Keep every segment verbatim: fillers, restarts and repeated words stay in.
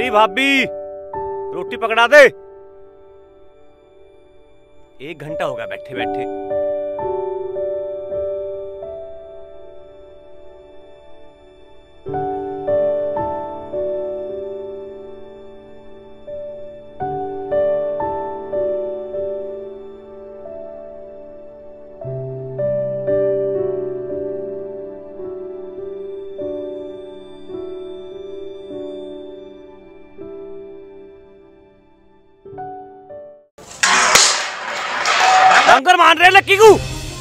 अरे भाभी रोटी पकड़ा दे। एक घंटा होगा बैठे बैठे। डंगर मान रहे लक्की को।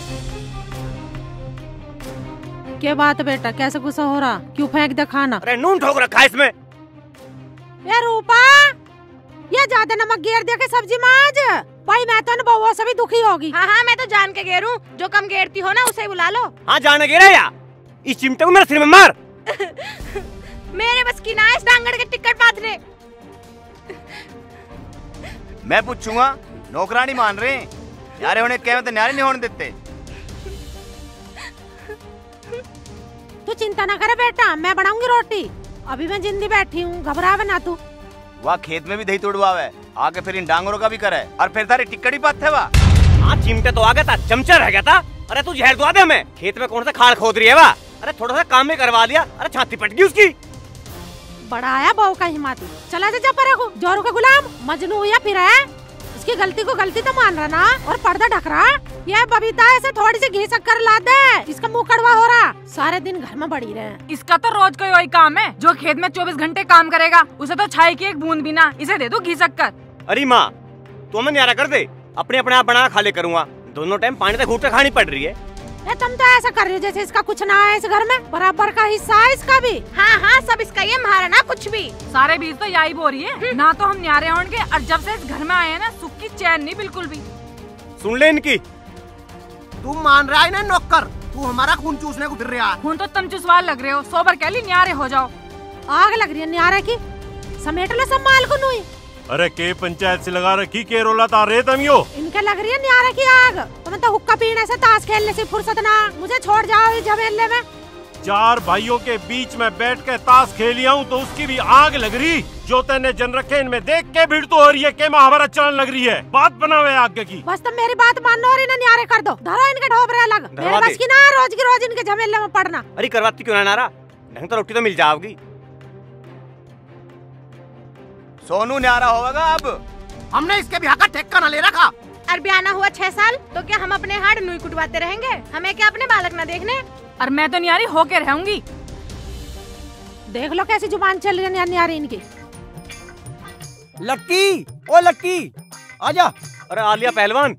क्या बात बेटा, कैसे गुस्सा हो रहा? क्यों फेंक दे खाना? अरे नून ठोक रखा है इसमें। ये रूपा, ये ज्यादा नमक गेर दे के सब्जी में आज। भाई मैं तो बहुओं से भी दुखी होगी। हाँ हाँ मैं तो जान के गेरूं, जो कम गेरती हो ना उसे बुला लो। हाँ जाने गेरा या इस चिमटे को मेरे सिर में मार। मेरे बस की ना इस डांगड़ के टिकट पाथने। मैं पूछूंगा, नौकरानी मान रहे हैं यारे उन्हें क्या तो न्यारे नहीं होने देते। तू चिंता ना करे बेटा, मैं बनाऊंगी रोटी। अभी मैं जिंदी बैठी हूँ, घबरावे ना तू। वाह खेत में भी दही तोड़वावे, आगे फिर इन डांगरों का भी करे और फिर तारी टिक्कड़ी बात है वाह। हाँ चिमटे तो आ गया था, चमचा रह गया था। अरे तू जहर दुआ दे हमें। खेत में कौन सा खाल खोद रही है वाह। अरे थोड़ा सा काम भी करवा लिया, अरे छाती पट गई उसकी। बड़ा आया बहू का हिम्मत। चला जा जा पर जोरू का गुलाम मजनू हुआ फिर है। इसकी गलती को गलती तो मान रहा ना और पर्दा ढक रहा। ये बबीता ऐसे थोड़ी सी घी शक्कर ला दे, इसका मुंह कड़वा हो रहा। सारे दिन घर में पड़ी रहे। इसका तो रोज का वही काम है, जो खेत में चौबीस घंटे काम करेगा उसे तो छाई की एक बूंद भी ना। इसे दे दो घी शक्कर। अरे माँ तू हमें न्यारा कर दे, अपने अपने आप बना खा ले करूँगा। दोनों टाइम पानी तक घूट खानी पड़ रही है। ए, तुम तो ऐसा कर रही हो जैसे इसका कुछ ना है। इस घर में बराबर का हिस्सा है इसका भी। हाँ हाँ सब इसका, ये हमारा ना कुछ भी। सारे बीज तो यही बो रही है ना। तो हम न्यारे होंगे और जब से इस घर में आए हैं ना सुख की चैन नहीं बिल्कुल भी। सुन ले इनकी। तू मान रहा है ना नौकर, तू हमारा खून चूसने को फिर रहा है। खून तो तुम चुसवाल लग रहे हो, सोबर कह ली न्यारे हो जाओ। आग लग रही है न्यारे की, समेट लो सब माल को नुई। अरे के पंचायत से लगा रखी के रोला तारे तमियो। इनके लग रही है न्यारे की आग। तुम्हें तो हुक्का पीने से ताश खेलने से फुर्सत ना। मुझे छोड़ जाओ इस झमेले में। चार भाइयों के बीच में बैठ के ताश खेलिया हूँ तो उसकी भी आग लग रही। जो तेने जन रखे इनमें देख के भीड़ तो हो रही है, के महाभारत चलन लग रही है। बात बनावे आगे की। बस तुम मेरी बात मानो और इन्हें न्यारे कर दो। धरो इनके ढोबरे अलग। मेरे बस की ना रोज की रोज इनके झमेले में पड़ना। अरे करवाती क्यों ना नारा, ढंग तो रोटी तो मिल जाओगी। सोनू न्यारा होगा अब। हमने इसके ब्याह का ठेका न ले रखा। और ब्याह ना हुआ छह साल तो क्या हम अपने हाड़ नुई कुटवाते रहेंगे? हमें क्या अपने बालक न देखने? और मैं तो न्यारी होके रहूंगी। देख लो कैसी जुबान चल रही है न्यारी इनकी। लक्की, ओ लक्की आजा। अरे आलिया पहलवान।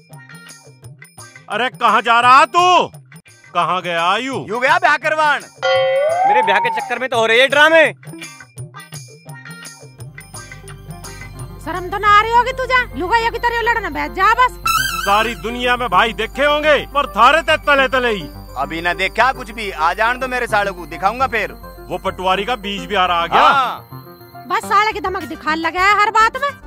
अरे कहाँ जा रहा तू? कहाँ गया आयु? यू गया ब्याह करवान। मेरे ब्याह के चक्कर में तो हो रहे हैं ड्रामे। शर्म तो ना आ रही होगी तुझे? लुगाइया की तरह लड़ना, बैठ जा बस। सारी दुनिया में भाई देखे होंगे पर थारे ते तले तले ही। अभी न देखा कुछ भी, आ जान तो मेरे सालों को दिखाऊंगा फिर। वो पटवारी का बीज भी आ रहा गया। हाँ। बस साले की धमक दिखा लगा है हर बात में।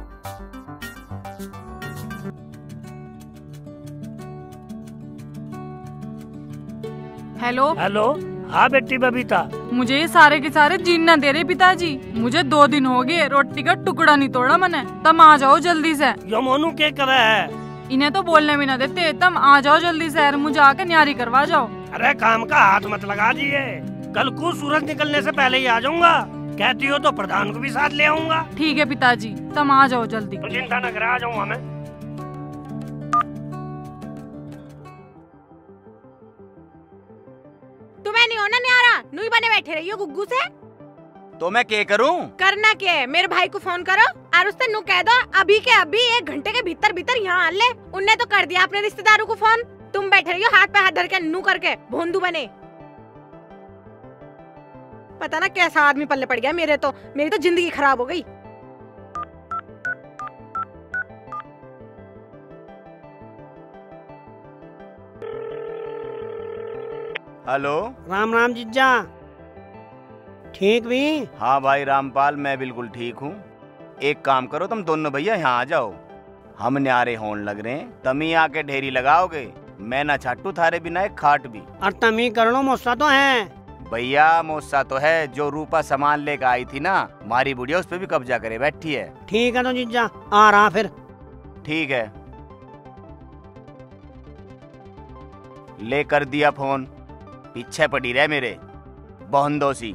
Hello hello. हाँ बेटी बबीता। मुझे ये सारे के सारे जीन न दे रहे पिताजी। मुझे दो दिन हो गए, रोटी का टुकड़ा नहीं तोड़ा मैंने। तुम आ जाओ जल्दी से। यो मोनू के करे है? इन्हें तो बोलने भी न देते। तुम आ जाओ जल्दी से, मुझे आके न्यारी करवा जाओ। अरे काम का हाथ मत लगा दिए, कल को सूरज निकलने से पहले ही आ जाऊंगा। कहती हो तो प्रधान को भी साथ ले आऊंगा। ठीक है पिताजी, तुम आ जाओ जल्दी। तो चिंता न करे, आ जाऊंगा मैं। तुम्हें नहीं होना न्यारा, नुई बने बैठे रहियो गुग्गू से। तो मैं क्या करूं? करना क्या है, मेरे भाई को फोन करो और उससे नु कह दो अभी के अभी एक घंटे के भीतर भीतर यहाँ आ ले। उनने तो कर दिया अपने रिश्तेदारों को फोन। तुम बैठे रहियो हाथ पे हाथ धर के नू करके भोंदू बने। पता ना कैसा आदमी पल्ले पड़ गया मेरे, तो मेरी तो जिंदगी खराब हो गई। हेलो। राम राम जीजा, ठीक भी? हाँ भाई रामपाल, मैं बिल्कुल ठीक हूँ। एक काम करो तुम दोनों भैया यहाँ आ जाओ। हम न्यारे होने लग रहे हैं, तम ही आके ढेरी लगाओगे। मैं ना छाटू थारे बिना एक खाट भी। और तमी करो मुस्सा तो है। भैया मोसा तो है, जो रूपा सामान लेकर आई थी ना, हमारी बुढ़िया उस पे भी कब्जा करे बैठी है। ठीक है तो जीजा, आ रहा फिर। ठीक है, ले कर दिया फोन, पीछे पड़ी रहे मेरे बहनदोसी।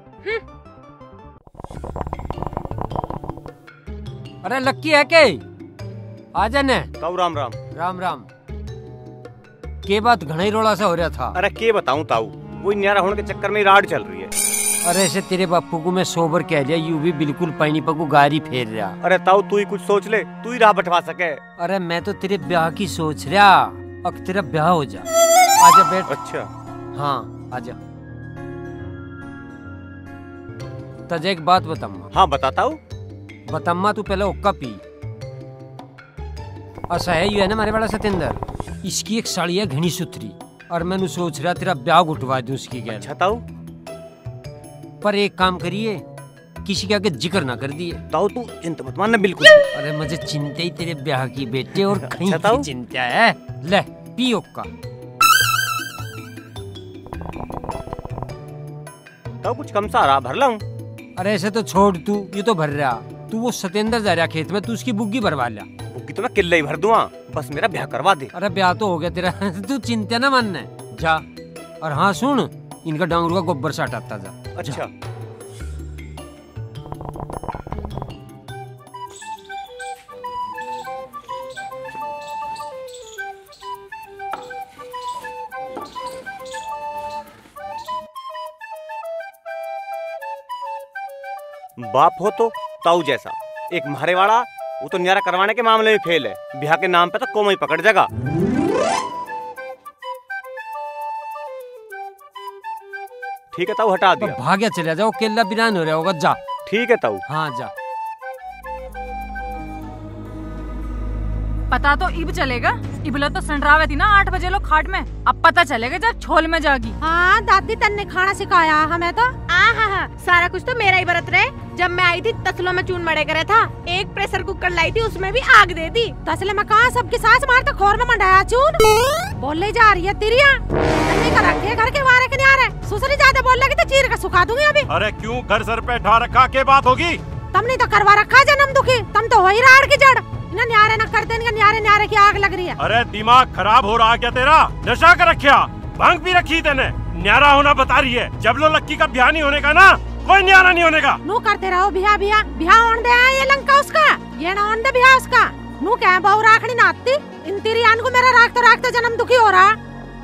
अरे लक्की है के आजा ने। ताऊ राम राम। राम राम। के बात घना ही रोला सा हो रहा था। अरे के बताऊं ताऊ, वो न्यारा होने के चक्कर में राड चल रही है। अरे ऐसे तेरे बापू को मैं सोबर कह दिया, यू भी बिल्कुल पानी पकू गारी फेर रहा। अरे ताऊ तू ही कुछ सोच ले, तू ही राह बटवा सके। अरे मैं तो तेरे ब्याह की सोच रहा, अब तेरा ब्याह हो जा। आजा बैठ। अच्छा हाँ आजा। तुझे एक बात बताऊंगा। हाँ बताता हूँ। बताम्मा तू पहले ओक्का पी। ऐसा है यू है ना हमारे बड़ा सतेंद्र, इसकी एक साड़ी है घनी सुथरी, और मैंने सोच रहा तेरा ब्याह गुटवा दूं उसकी गैर। अच्छा ताऊ, पर एक काम करिए, किसी के आगे जिक्र ना कर दिए। ताऊ तू चिंता मत मानना बिल्कुल। अरे मुझे चिंता ही तेरे ब्याह की बेटे और कहीं अच्छा की चिंता है। ले पी ओक्का। ताऊ कुछ कम सा रहा, भर लाऊं? अरे ऐसे तो छोड़ तू, ये तो भर रहा। तू वो सतेंद्र जा रहा खेत में, तू उसकी बुग्गी भरवा लिया। बुग्गी तो मैं किले ही भर दूंगा, बस मेरा ब्याह करवा दे। अरे ब्याह तो हो गया तेरा तू चिंता ना मानना जा। और हाँ सुन, इनका डांगरू का गोबर से हटाता जा। अच्छा बाप हो तो ताऊ जैसा, एक म्हारे वाला, वो तो न्यारा करवाने के मामले में फेल है, ब्याह के नाम पे तो कोम ही पकड़ जाएगा। ठीक है ताऊ, हटा दिया। भाग्या चला जाओ, केला बिरान हो रहा होगा, जा। ठीक है ताऊ। हाँ जा। पता तो इब चलेगा, इबला तो संडरावे थी ना आठ बजे लोग खाट में, अब पता चलेगा जब छोल में जागी। हाँ दादी तन्ने खाना सिखाया हमें तो। आ हाँ हाँ, सारा कुछ तो मेरा ही बरत रहे। जब मैं आई थी तसलों में चून मड़े करे था, एक प्रेशर कुकर लाई थी, उसमें भी आग दे दी। तसले में कहा सबकी सास मारता खोर में मंडाया चून। बोले जा रही है तिरिया, का रखे घर के वारे के नहीं आ रहे। सुसरी ज्यादा बोल लगी तो चीर का सुखा दूंगी अभी। अरे क्यों घर सर पे ढा रखा, के बात होगी? तुमने तो करवा रखा जन्म दुखी, तुम तो वही राड़ की जड़। इन्हें न्यारे न करते, इनके न्यारे न्यारे की आग लग रही है। अरे दिमाग खराब हो रहा क्या तेरा? नशा कर रखा, भांग पी रखी तेने, न्यारा होना बता रही है। जब लो लक्की का ब्याह नहीं होने का ना, कोई न्यारा नहीं होने का। नू करते रहो बिहा बिहा बिहा होने दे ये लंका उसका, ये ना होने दे बिहा उसका। नू क्या बहु राखनी नाती, इन तेरी आन को मेरा राखते राखते जन्म दुखी हो रहा।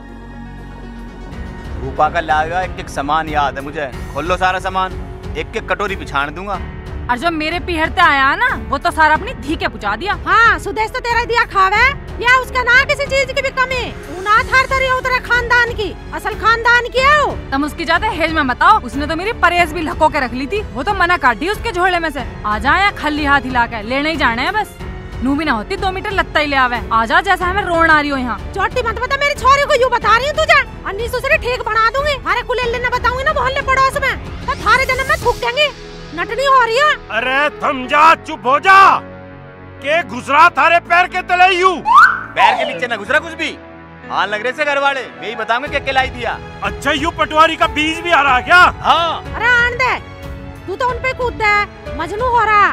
रूपा का लाएगा एक एक सामान याद है मुझे, खोल लो सारा सामान, एक एक कटोरी पिछाड़ दूंगा। और जो मेरे पीहरते आया ना, वो तो सारा अपनी धी के पुचा दिया। हाँ सुदेश तो तेरा दिया खावे, या उसका ना किसी चीज की भी कमी। ना थार तरी उतरे खानदान की, असल खानदान की है वो। तुम उसकी ज्यादा हेज में बताओ, उसने तो मेरी परहेज भी लको के रख ली थी, वो तो मना काट दी उसके झोले में से। आ जाए या खल्ली हाथ हिला के लेने ही जाने हैं बस। नू भी ना होती दो मीटर लत्ता ही ले आवे, आजा जैसा हमें रोन आ रही हो यहाँ। चोटी मत बता मेरी छोरी को, यूँ बता रही हूँ तुझे। अन्नी सुसरी ठीक बना दूंगी, थारे कुलेले न बताऊंगी ना मोहल्ले पड़ोस में, तो थारे जन्म में थूक देंगे। नटनी हो रही है। अरे थम जा, चुप हो जा, के घुसरा थारे पैर के तले यू। पैर के नीचे न घुसरा कुछ भी। हाँ लग रहे से घर वाले, यही बताऊंगे क्या खिलाई दिया। अच्छा यू पटवारी का बीज भी आ रहा क्या? हाँ। अरे आन दे, तू तो उन पे कूद दे, मजनू हो रहा।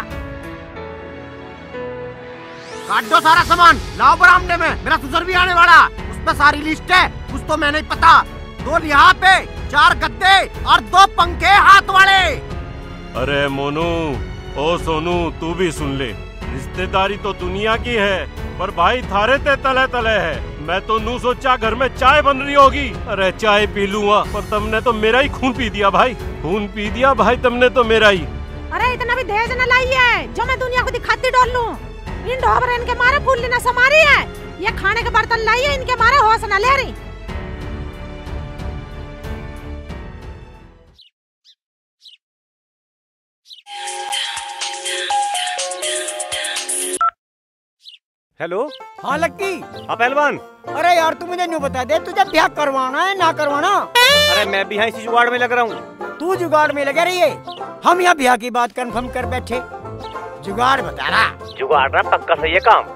काट दो सारा सामान, लाओ बरामदे में, मेरा ससुर भी आने वाला, उस पे सारी लिस्ट है, कुछ तो मैं नहीं पता। दो लिहाफे, चार गद्दे और दो पंखे हाथ वाले। अरे मोनू, ओ सोनू, तू भी सुन ले, रिश्तेदारी तो दुनिया की है, पर भाई थारे ते तले तले है। मैं तो नू सोचा घर में चाय बन रही होगी, अरे चाय पी लूंगा, पर तुमने तो मेरा ही खून पी दिया भाई, खून पी दिया भाई तुमने तो मेरा ही। अरे इतना भी दहेज न लाई है जो मैं दुनिया को दिखाती डोल लूं। इन ढोबरे इनके मारे फूल न समारी है, ये खाने के बर्तन लाई है, इनके मारे होश न ले रही। हेलो। हाँ लक्की। हाँ पहलवान। अरे यार तू मुझे न्यू बता दे, तुझे ब्याह करवाना है ना करवाना? अरे मैं भी यहाँ इसी जुगाड़ में लग रहा हूँ। तू जुगाड़ में लगा रही है, हम यहाँ ब्याह की बात कंफर्म कर बैठे। जुगाड़ बता रहा। जुगाड़ रहा पक्का सही है काम।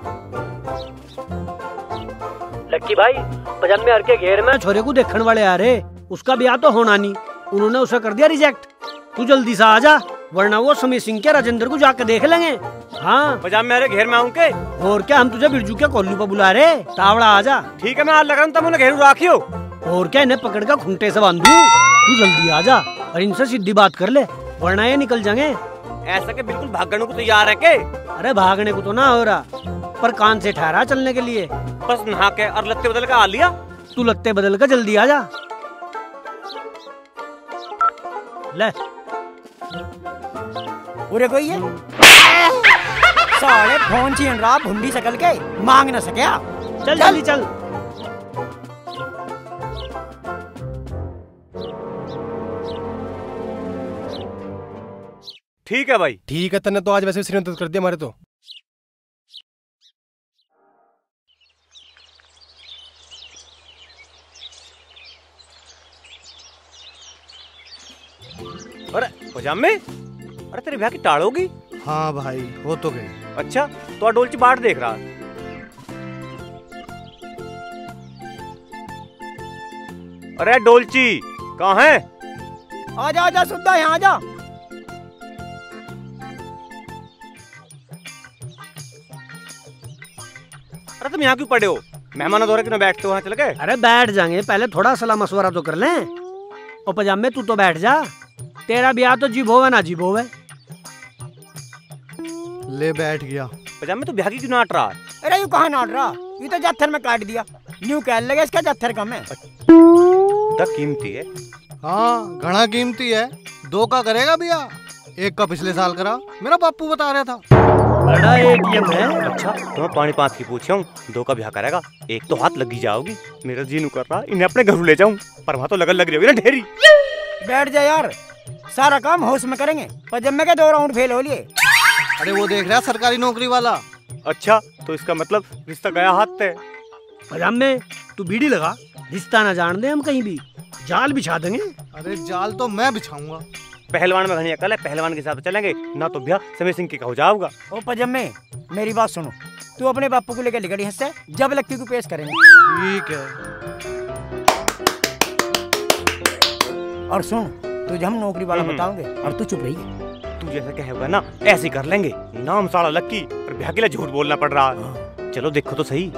लक्की भाई, पजामे हर के घेर में छोरे को देखने वाले आ रहे, उसका ब्याह तो होना नहीं, उन्होंने उसे कर दिया रिजेक्ट। तू जल्दी से आ जा, वरना वो समीर सिंह के राजेंद्र को जाके देख लेंगे। हाँ पजामे मेरे घेर में आऊं के? और क्या, हम तुझे बिरजू के कोल्लू पर बुला रहे। तावड़ा आ जा। ठीक है मैं आज लगा तब उन्हें घेरू राखियो। और क्या, इन्हें पकड़ कर खूंटे से बांधू। तू जल्दी आ जा और इनसे सीधी बात कर ले, वरना ये निकल जाएंगे। ऐसा के बिल्कुल भागने को तैयार है के? अरे भागने को तो ना हो रहा, पर कान से ठहरा चलने के लिए। बस नहा के और लत्ते बदल के आ लिया। तू लत्ते बदल कर जल्दी आ जा। ले उरे कोई है साले फोन छीन रहा भुंडी सकल के, मांग न सके। चल जल्दी चल। ठीक है भाई। ठीक है, तने तो आज वैसे सिर दर्द कर दिया हमारे तो। अरे पजामे, अरे तेरे भैया की टाड़ होगी। हाँ भाई वो तो गई। अच्छा तो डोलची बाट देख रहा। अरे डोलची कहाँ है? आजा आजा सुद्धा यहाँ आजा। अरे तुम यहाँ क्यों पड़े हो? मेहमान दौरे क्यों बैठते हो? वहाँ चले गए? अरे बैठ जाएंगे, पहले थोड़ा सलाह मशवरा तो कर लें। और पजामे तू तो बैठ जा, तेरा ब्याह तो जीभ होवे ना जीभ होवे। ले बैठ गया। पजामे तू ब्याह की क्यों नाट रहा? अरे यू कहाँ नाट रहा, ये तो जत्थर में काट दिया। न्यू कह लगे इसका जत्थर कम है। तो कीमती है। हाँ घना कीमती है। दो का करेगा भैया, एक का पिछले साल करा, मेरा बापू बता रहा था। बड़ा एटीएम है। अच्छा तो मैं पानी पाँच की पूछा हूँ, दो का ब्याह करेगा, एक तो हाथ लगी जाओगी। मेरा जी नहीं कर रहा इन्हें अपने घर ले जाऊँ, पर वहाँ तो लगन लग रही होगी ना ढेरी। बैठ जा यार, सारा काम होश में करेंगे। पजामे के दो राउंड फेल हो लिए। अरे वो देख रहा सरकारी नौकरी वाला। अच्छा तो इसका मतलब रिश्ता गया हाथ से। पजामे तू बीड़ी लगा, रिश्ता ना जान दे हम कहीं भी, जाल बिछा देंगे। अरे जाल तो मैं बिछाऊंगा। पहलवान में घनी अकल है, पहलवान के हिसाब से चलेंगे ना तो ब्याह समीर सिंह की हो जाओगा। ओ पजामे मेरी बात सुनो, तू अपने बापू को लेकर निकली हंसते, जब लक्की को पेश करेंगे। ठीक है। और सुन, तुझे हम नौकरी वाला बताओगे और तू चुप रही। तू जैसा कहेगा ना ऐसे ही कर लेंगे। नाम साला लक्की और ब्याह के लिए झूठ बोलना पड़ रहा है। चलो देखो तो सही।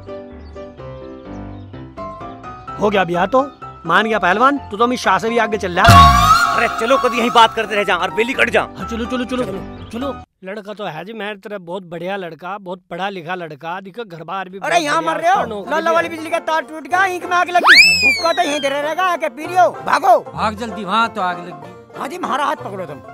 हो गया ब्याह तो, मान गया पहलवान। तू तो अमित शाह से भी आगे चल रहा। अरे चलो कभी यहीं बात करते रह जा और बेली कट जा। हाँ चलो चलो चलो चलो। लड़का तो है जी मेरी तरह बहुत बढ़िया लड़का, बहुत पढ़ा लिखा लड़का, दिखो घर बार भी। अरे यहाँ मर रहे हो, लाला वाली बिजली का तार टूट गया, ईंक में आग लगी, हुक्का तो यहीं दे रहेगा, आके पी रही हो, भागो भाग जल्दी, वहाँ तो आग लगी। हाँ जी हमारा हाथ पकड़ो तुम।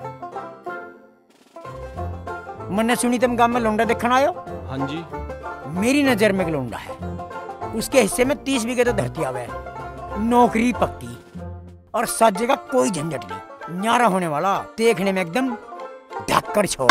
मैंने सुनी तुम गांव में लौंडा देखने आयो। हाँ जी। मेरी नजर में एक लौंडा है, उसके हिस्से में तीस बीघे तो धरती आवे है, नौकरी पक्की और सात जगह कोई झंझट नहीं, न्यारा होने वाला, देखने में एकदम ढक्कर छोड़।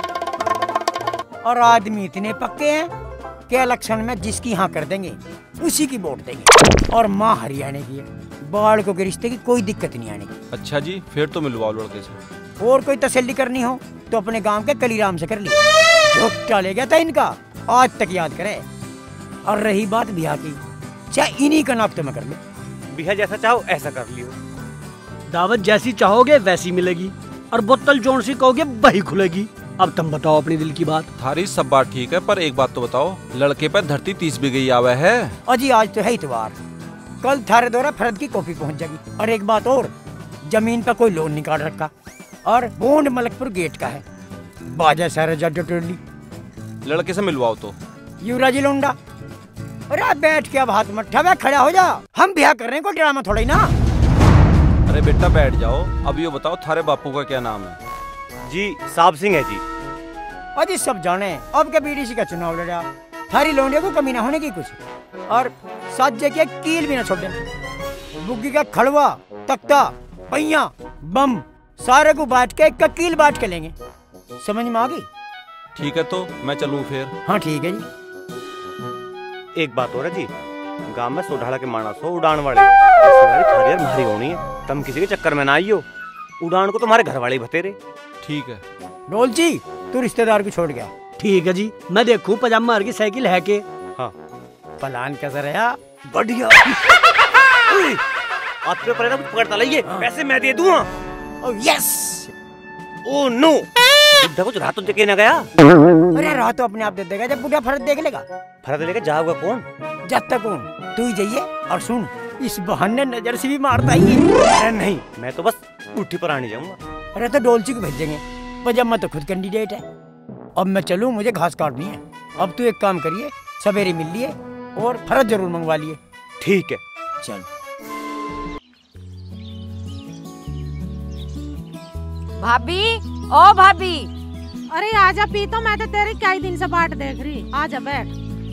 और आदमी इतने पक्के हैं कि इलेक्शन में जिसकी हाँ कर देंगे उसी की वोट देंगे। और माँ हरियाणा की है, बालकों के रिश्ते की कोई दिक्कत नहीं आने की। अच्छा जी, फिर तो मिलवाओ लड़के से। और कोई तसल्ली करनी हो तो अपने गांव के कलीराम से कर ली, झोंका ले गया था इनका, आज तक याद करे। और रही बात बिहार की, चाहे इन्हीं का नाप तो मैं कर लूं। बिहार जैसा चाहो ऐसा कर लियो। दावत जैसी चाहोगे वैसी मिलेगी, और बोतल जोड़ सी कहोगे वही खुलेगी। अब तुम बताओ अपनी दिल की बात। थारी सब बात ठीक है, पर एक बात तो बताओ, लड़के पे धरती तीस बीघे आवे है। अजी आज तो है इतवार, कल थारे द्वारा फर्द की कॉपी पहुंच जाएगी। और एक बात और, जमीन पर कोई लोन निकाल रखा और बोंड मलकपुर गेट का है, बाजा सारे जटोली। लड़के से मिलवाओ तो। युवराजी लोंडा, अरे बैठ के अब हाथ मत ठा, खड़ा हो जा, हम ब्याह कर रहे हैं, कोई ड्रामा थोड़ा ही ना। अरे बेटा बैठ जाओ, अब ये बताओ थारे बापू का क्या नाम है? जी साहब सिंह है जी। अजी सब जाने, अब के बीडीसी का चुनाव लड़ा, थारी लोंडे को कमी ना होने की कुछ, और साजे के कील भी ना छोड़े, बुग्गी का खड़वा तख्ता पहिया बम सारे को बांट के एक कील बांट के लेंगे, समझ में आ गई? ठीक है तो मैं चलूँ फिर? हाँ ठीक है जी। एक बात और है जी, गांव में सोढ़ाड़ा के मानस हो उड़ान वाले, थारी मारी होनी है, तुम किसी के चक्कर में ना आइयो, उड़ान को तुम्हारे घर वाले बतेरे। ठीक है। डोलची तू रिश्तेदार को छोड़ गया। ठीक है जी, मैं देखूं पजामा की साइकिल है के। हाँ प्लान कैसा रहा? बढ़िया। आप पे पड़ेगा कुछ पकड़ता लाइए, पैसे मैं दे दूंगा। यस। ओ नो, बुढ़ा कुछ रात तो देखे ना गया। अरे रात तो अपने आप दे देगा, जब बुढ़ा फर्क देख लेगा। फर्क लेके जाओगा कौन? जब तक कौन, तू ही जाइए। और सुन, इस बहाने नजर से भी मारता ही है। अरे नहीं, मैं तो बस उठी पर आने जाऊंगा। अरे तो डोलची को भेजेंगे, पजामा तो खुद कैंडिडेट है। अब मैं चलूं, मुझे घास काटनी है। अब तू एक काम करिए, सवेरे मिल लिए और फर्ज जरूर मंगवा लिए। ठीक है, चल। भाभी, ओ भाभी। अरे आजा पी, तो मैं तो तेरी कई दिन से बाट देख रही। आजा बैठ।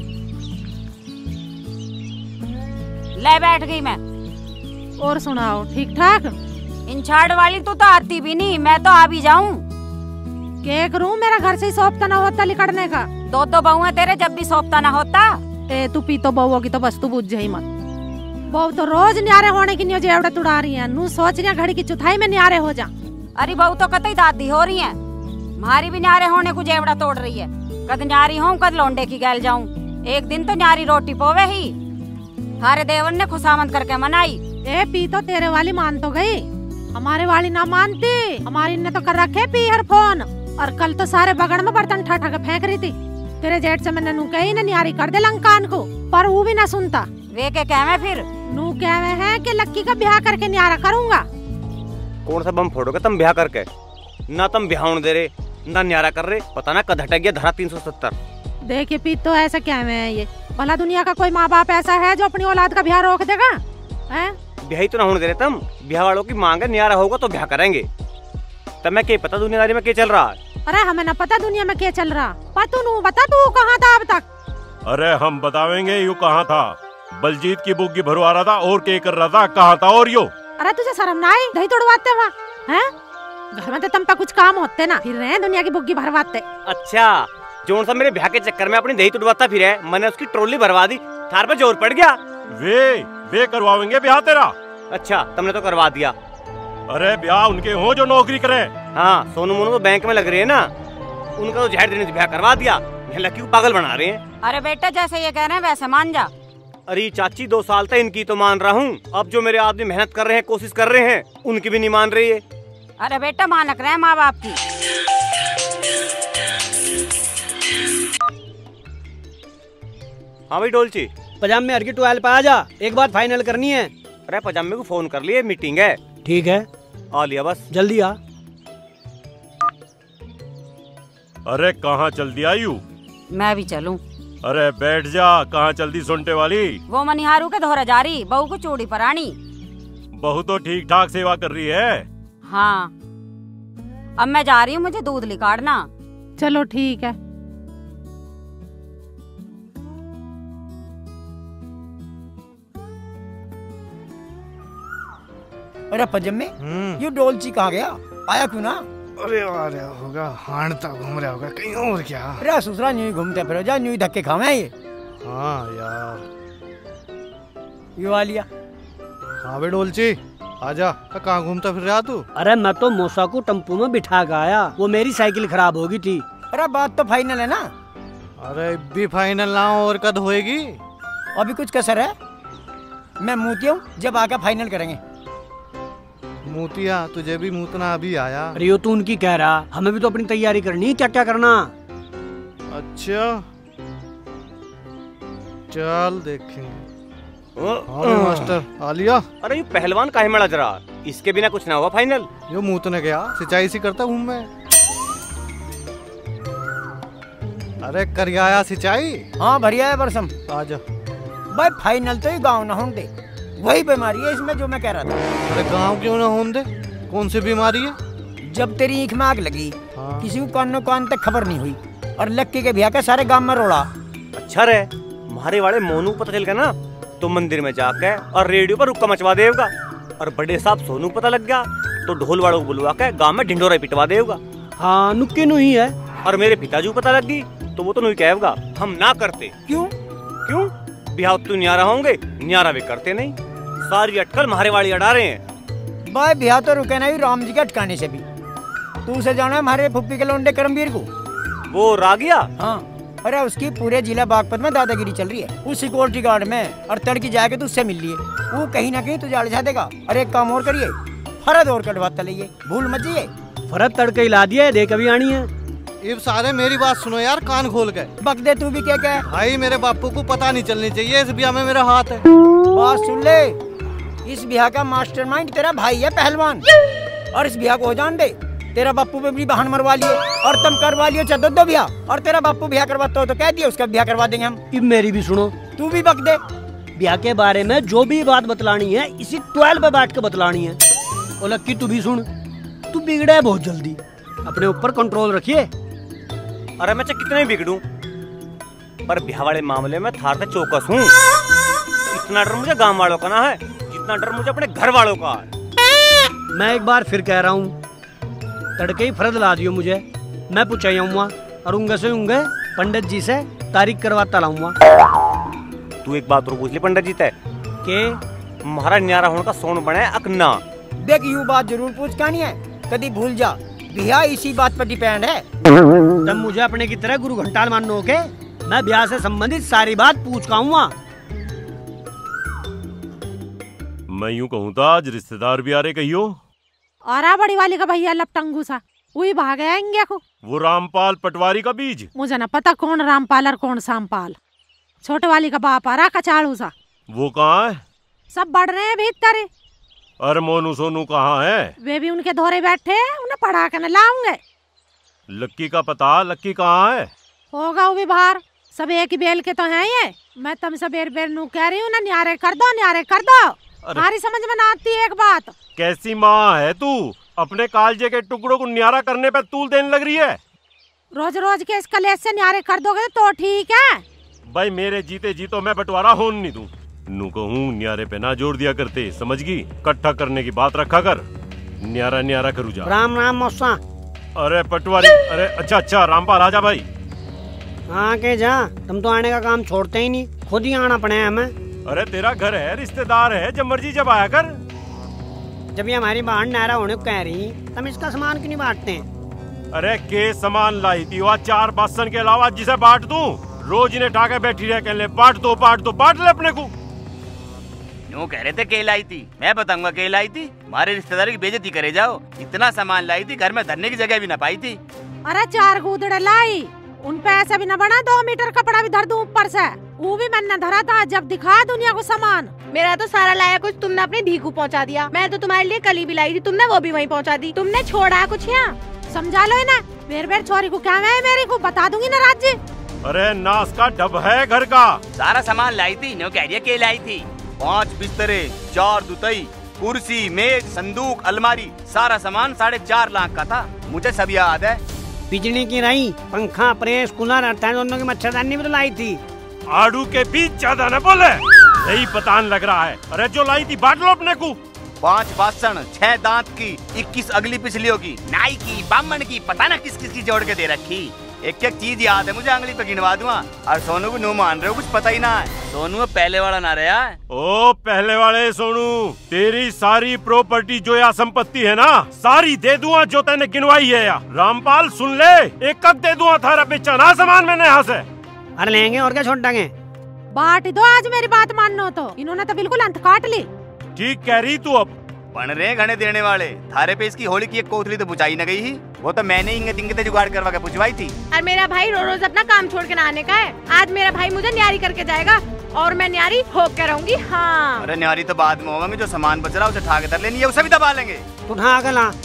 ले बैठ गई मैं। और सुनाओ, ठीक ठाक? इन छाड़ वाली तू तो आती भी नहीं, मैं तो आ भी जाऊं। क्या करूं, मेरा घर से ही सौंपता ना होता लिकड़ने का। दो दो बहू है तेरे, जब भी सौंपता ना होता। ए तू पी तो बहू की तो बस तू बुझ जाई मत। बहू तो रोज न्यारे होने की न्योज एवड़े तुड़ा रही है। नू सोच रही घड़ी की चौथाई में न्यारे हो जा। अरे बहू तो कतई दादी हो रही है, मारी भी न्यारे होने को जेवड़ा तोड़ रही है। कद न्यारी हूँ, कद लौंडे की गैल जाऊं। एक दिन तो न्यारी रोटी पोवे ही। हारे देवन ने खुशामद करके मनाई। ए पी तो तेरे वाली मान तो गई, हमारे वाली ना मानती। हमारी ने तो कर रखे पी हर फोन, और कल तो सारे बगड़ में बर्तन ठा ठा के फेंक रही थी। तेरे जेठ से मैंने नू कही ना न्यारी कर दे लंकान को, पर वो भी ना सुनता। वे के कहवे फिर? नू कहवे है कि लक्की का ब्याह करके न्यारा करूंगा। कौन सा बम फोड़ोगे तुम ब्याह करके? ना तुम ब्याह होने दे रहे, ना न्यारा कर रहे। पता ना कद हटक गया धारा तीन सौ सत्तर। देखिए पी तो ऐसा कहवे है ये, भला दुनिया का कोई माँ बाप ऐसा है जो अपनी औलाद का ब्याह रोक देगा? हैं? ब्याह ही तो ना होने दे रहे तुम। ब्याह वालों की मांग है, न्यारा होगा तो ब्याह करेंगे। तब मैं क्या पता दुनियादारी में क्या चल रहा है? अरे हमें ना पता दुनिया में क्या चल रहा। पर तू नू बता, तू कहाँ था अब तक? अरे हम बतावेंगे यू कहाँ था। बलजीत की बुग्गी भरवा रहा था और क्या कर रहा था, कहाँ था और यो? अरे तुझे शर्म ना आई? दही तोड़वाते वहाँ हैं? घर में तो तुम पे कुछ काम होते ना, फिर रहे दुनिया की बुग्गी भरवाते। अच्छा, जोन सा मेरे ब्याह के चक्कर में अपनी दही तुड़वाता फिर है, मैंने उसकी ट्रॉली भरवा दी। थार पे जोर पड़ गया। वे वे करवाएंगे ब्याह तेरा। अच्छा, तुमने तो करवा दिया। अरे ब्याह उनके हो जो नौकरी करे। हाँ, सोनू मोनू तो बैंक में लग रही है ना, उनका तो जहर देने से ब्याह करवा दिया। लकी को पागल बना रहे हैं। अरे बेटा, जैसे ये कह रहे हैं वैसे मान जा। अरे चाची, दो साल तक इनकी तो मान रहा हूँ, अब जो मेरे आदमी मेहनत कर रहे हैं, कोशिश कर रहे हैं, उनकी भी नहीं मान रही है। अरे बेटा, मानक रहे माँ बाप की। हाँ भाई डोलची, पजामे हर की ट्वेल्व पे आ जा, एक बात फाइनल करनी है। अरे पजामे को फोन कर लिए, मीटिंग है। ठीक है, आ लिया बस, जल्दी आ। अरे कहाँ चल दिया यू? मैं भी चलूं? अरे बैठ जा, कहाँ चल दी सुनते वाली? वो मनिहारू के धोरा जा रही, बहू को चूड़ी पर आनी। बहू तो ठीक ठाक सेवा कर रही है। हाँ, अब मैं जा रही हूँ, मुझे दूध निकालना। चलो ठीक है। अरे पजम्मे, ये डोलची कहाँ गया? आया क्यों ना? अरे आ रहा होगा, हांडता घूम रहा होगा कहीं और क्या। अरे ससुरा न्यू घूमते फिरो, जा न्यू धक्के खावे ये। हाँ यार, यो आ लिया। हाँ बे डोलची, आजा। कहाँ घूमता फिर रहा तू? अरे मैं तो मौसा को टम्पू में बिठा के आया, वो मेरी साइकिल खराब होगी थी। अरे बात तो फाइनल है ना? अरे भी फाइनल ना हो और कद होएगी? अभी कुछ कसर है, मैं मूतिया हूँ, जब आकर फाइनल करेंगे। मूतिया, तुझे भी मूतना अभी आया? अरे यो तू उनकी कह रहा, हमें भी तो अपनी तैयारी करनी, क्या क्या करना। अच्छा चल देखेंगे। हाँ मास्टर, आ लिया। अरे ये पहलवान काहे में लज रहा, इसके बिना कुछ ना होगा फाइनल। यो मूतने गया, सिंचाई सी करता हूँ मैं। अरे करिया सिंचाई? हाँ भरिया है बरसम। आजा भाई, फाइनल तो ही गाँव न होने दे, वही बीमारी है इसमें जो मैं कह रहा था। अरे गांव क्यों ना होने दे? कौन सी बीमारी है? जब तेरी ईख में आग लगी, हाँ। किसी को कानो कान तक खबर नहीं हुई, और लक्की के ब्याह का सारे गांव में रोड़ा। अच्छा रे, मारे वाले मोनू पता चल गया ना, तो मंदिर में जाके और रेडियो पर रुक्का मचवा देगा। और बड़े साहब सोनू पता लग गया तो ढोल वालों को बुलवा के गाँव में ढिंडोरा पिटवा देगा। हाँ, नुक्के नु ही है। और मेरे पिताजी को पता लग गई तो वो तो नहीं कहेगा, हम ना करते। क्यों? क्यों? ब्याह तो न्यारा होंगे, न्यारा भी करते नहीं। सारी अटकल मारे वाली अड़ा रहे हैं। भाई ब्याह तो रुके नहीं राम जी के अटकाने से भी। तू उसे जाना है हमारे फुप्पी के लौंडे करमवीर को। वो रागिया? हाँ। अरे उसकी पूरे जिला बागपत में दादागिरी चल रही है, उस सिक्योरिटी गार्ड में, और तड़की जाके तो उससे मिल लिए, वो कहीं ना कहीं तुझे अड़झा देगा। अरे एक काम और करिए, फरद और कटवाता लाइए, भूल मत जाइए। फरद तड़के हिला दिया है, देख अभी आनी है। अब सारे मेरी बात सुनो यार, कान खोल के। बक दे तू भी, क्या क्या भाई मेरे बापू को पता नहीं चलनी चाहिए इस ब्याह में मेरा हाथ है। बात सुन ले, इस ब्याह का मास्टरमाइंड तेरा भाई है पहलवान, और इस ब्याह को हो जान दे। तेरा बापू पे भी बहन मरवा लिए और तुम करवा लियो चदो दो ब्याह, और तेरा बापू ब्याह करवाता हो तो कह दिया उसका ब्याह करवा देंगे हम। अब मेरी भी सुनो, तू भी बक दे। ब्याह के बारे में जो भी बात बतलानी है इसी ट्वेल्व पे बैठ के बतलानी है। और लक्की तू भी सुन, तू बिगड़ा है बहुत जल्दी, अपने ऊपर कंट्रोल रखिए। अरे मैं चाहे कितने बिगड़ूं, पर ब्याह वाले मामले में थार से चौकस हूँ। इतना डर मुझे गांव वालों का ना है जितना डर मुझे अपने घर वालों का है। मैं एक बार फिर कह रहा हूँ, तड़के ही फरद ला दियो मुझे, मैं पूछा आऊंगा और उंगे से उंगे पंडित जी से तारीख करवाता लाऊंगा। तू एक बात और पूछ ले पंडित जी ते के महारा न्यारा होने का सोन बने अकना। देख यू बात जरूर पूछ का नहीं है, कभी भूल जा, ब्याह इसी बात पर डिपेंड है। तब मुझे अपने की तरह गुरु घंटाल मानो के मैं ब्याह से संबंधित सारी बात पूछ का आऊंगा। मैं यूँ कहूँ तो आज रिश्तेदार भी आ रहे कहियो। और बड़ी वाली का भैया लपटंगू सा वही भाग आएंगे को। वो रामपाल पटवारी का बीज। मुझे न पता कौन रामपाल और कौन सामपाल। छोटे वाली का बाप आ रहा कचाड़ू सा। वो कहाँ है? सब बढ़ रहे हैं भीतर। अरे मोनू सोनू कहाँ है? वे भी उनके दौरे बैठे हैं, उन्हें पढ़ा कर न लाऊंगे। लक्की का पता, लक्की कहाँ है? होगा वो भी बाहर, सब एक ही बेल के तो हैं ये। मैं तुमसे बेर बेर नू कह रही हूँ ना, न्यारे कर दो न्यारे कर दो। हमारी समझ में ना आती है एक बात। कैसी माँ है तू, अपने कालजे के टुकड़ों को न्यारा करने पे तूल देने लग रही है। रोज रोज के इस कलेश से न्यारे कर दोगे तो ठीक है। भाई मेरे जीते जी तो मैं बंटवारा होने नहीं दूं। नू कहूँ न्यारे पे ना जोड़ दिया करते, समझ गई? इकट्ठा करने की बात रखा कर, न्यारा न्यारा करू जा। राम राम मौसा। अरे पटवारी, अरे अच्छा अच्छा रामपाल आजा भाई। हाँ के जा, तुम तो आने का काम छोड़ते ही नहीं, खुद ही आना पड़े हमें। अरे तेरा घर है, रिश्तेदार है, जब मर्जी जब आया कर। जब ये हमारी बहन नारा होने को कह रही, तुम इसका सामान क्यों नहीं बांटते हैं? अरे के सामान लाई थी वहाँ चार बासन के अलावा जिसे बांट दूं? रोज इन्हें ठाके बैठी रह कहले बांट दो बांट दो, बांट ले अपने को। यूँ कह रहे थे के लाई थी, मैं बताऊंगा के लाई थी। हमारे रिश्तेदारी की बेइज्जती करे जाओ, इतना सामान लाई थी, घर में धरने की जगह भी न पाई थी। अरे चार गुदड़े लाई, उन पे ऐसा भी न बना दो मीटर कपड़ा भी धर दूं ऊपर से, वो भी मैंने धरा था। जब दिखा दुनिया को सामान। मेरा तो सारा लाया कुछ तुमने अपनी धी को पहुंचा दिया। मैं तो तुम्हारे लिए कली भी लाई थी, तुमने वो भी वहीं पहुंचा दी। तुमने छोड़ा कुछ यहाँ? समझा लो ना, बेर बेर छोरी को क्या है, मेरी को बता दूंगी ना राज्य। अरे नास का डब है घर का। सारा सामान लाई थी, नो कह रही के लाई थी। पाँच बिस्तरे, चार दुतई, कुर्सी, मेज, संदूक, अलमारी, सारा सामान साढ़े चार लाख का था। मुझे सब याद है। बिजली की रही, पंखा, प्रेस, कूलर, दोनों की मच्छरदानी भी तो लाई थी। आड़ू के बीच ज्यादा न बोले, यही पतान लग रहा है। अरे जो लाई थी बांट लो अपने को। पांच बासन, छह दांत की, इक्कीस अगली पिछलियों की, नाई की, बामन की, पता न किस किस की जोड़ के दे रखी। एक एक चीज याद है मुझे, अंगली पे गिनवा दूंगा। और सोनू को नो मान रहे हो, कुछ पता ही ना है। सोनू पहले वाला ना रहा है। ओ पहले वाले सोनू, तेरी सारी प्रॉपर्टी जो या संपत्ति है ना, सारी दे दूंगा जो तैने गिनवाई है। या रामपाल सुन ले, एक कब दे दूंगा थारा बेचा ना सामान मैंने यहाँ से। अरे लेंगे और क्या छोड़ देंगे। बांट दो आज मेरी बात मानो तो। इन्होंने तो बिल्कुल अंत काट ली। ठीक कह रही तू। अब बन रहे घने देने वाले। थारे पे इसकी होली की एक कोथली तो बुझाई न गई ही, वो तो मैंने इंगे तिंगे जुगाड़ करवा के बुझवाई थी। और मेरा भाई रोज रोज अपना काम छोड़ के ना आने का है। आज मेरा भाई मुझे न्यारी करके जाएगा और मैं न्यारी होक के रहूंगी। हाँ अरे न्यारी तो बाद में होगा, जो सामान बच रहा है उसे ठा के धर लेनी है, उसे भी दबा लेंगे। तू ठा के ला।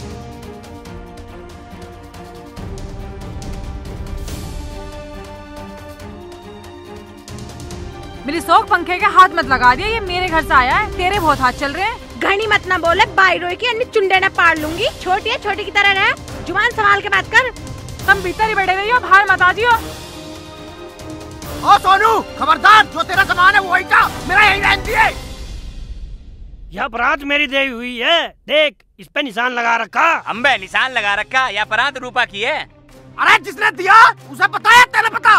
मेरी शौक पंखे के हाथ मत लगा दिया, ये मेरे घर से आया है, तेरे बहुत हाथ चल रहे हैं। घनी मत ना बोले, बाई रोई की अन्य चुंडे न पाड़ लूंगी। छोटी है, छोटी की तरह रहे, जुबान संभाल के बात कर। तुम भीतर ही बैठे रहियो, बाहर मत आ जियो। ओ सोनू खबरदार, जो तेरा सामान है वो वही का, मेरा यही रहती है। यह अपराध मेरी देवी हुई है, देख इस पे निशान लगा रखा। हम पे निशान लगा रखा, या अपराध रूपा की है। अरे जिसने दिया उसे पता है, तेरे पता।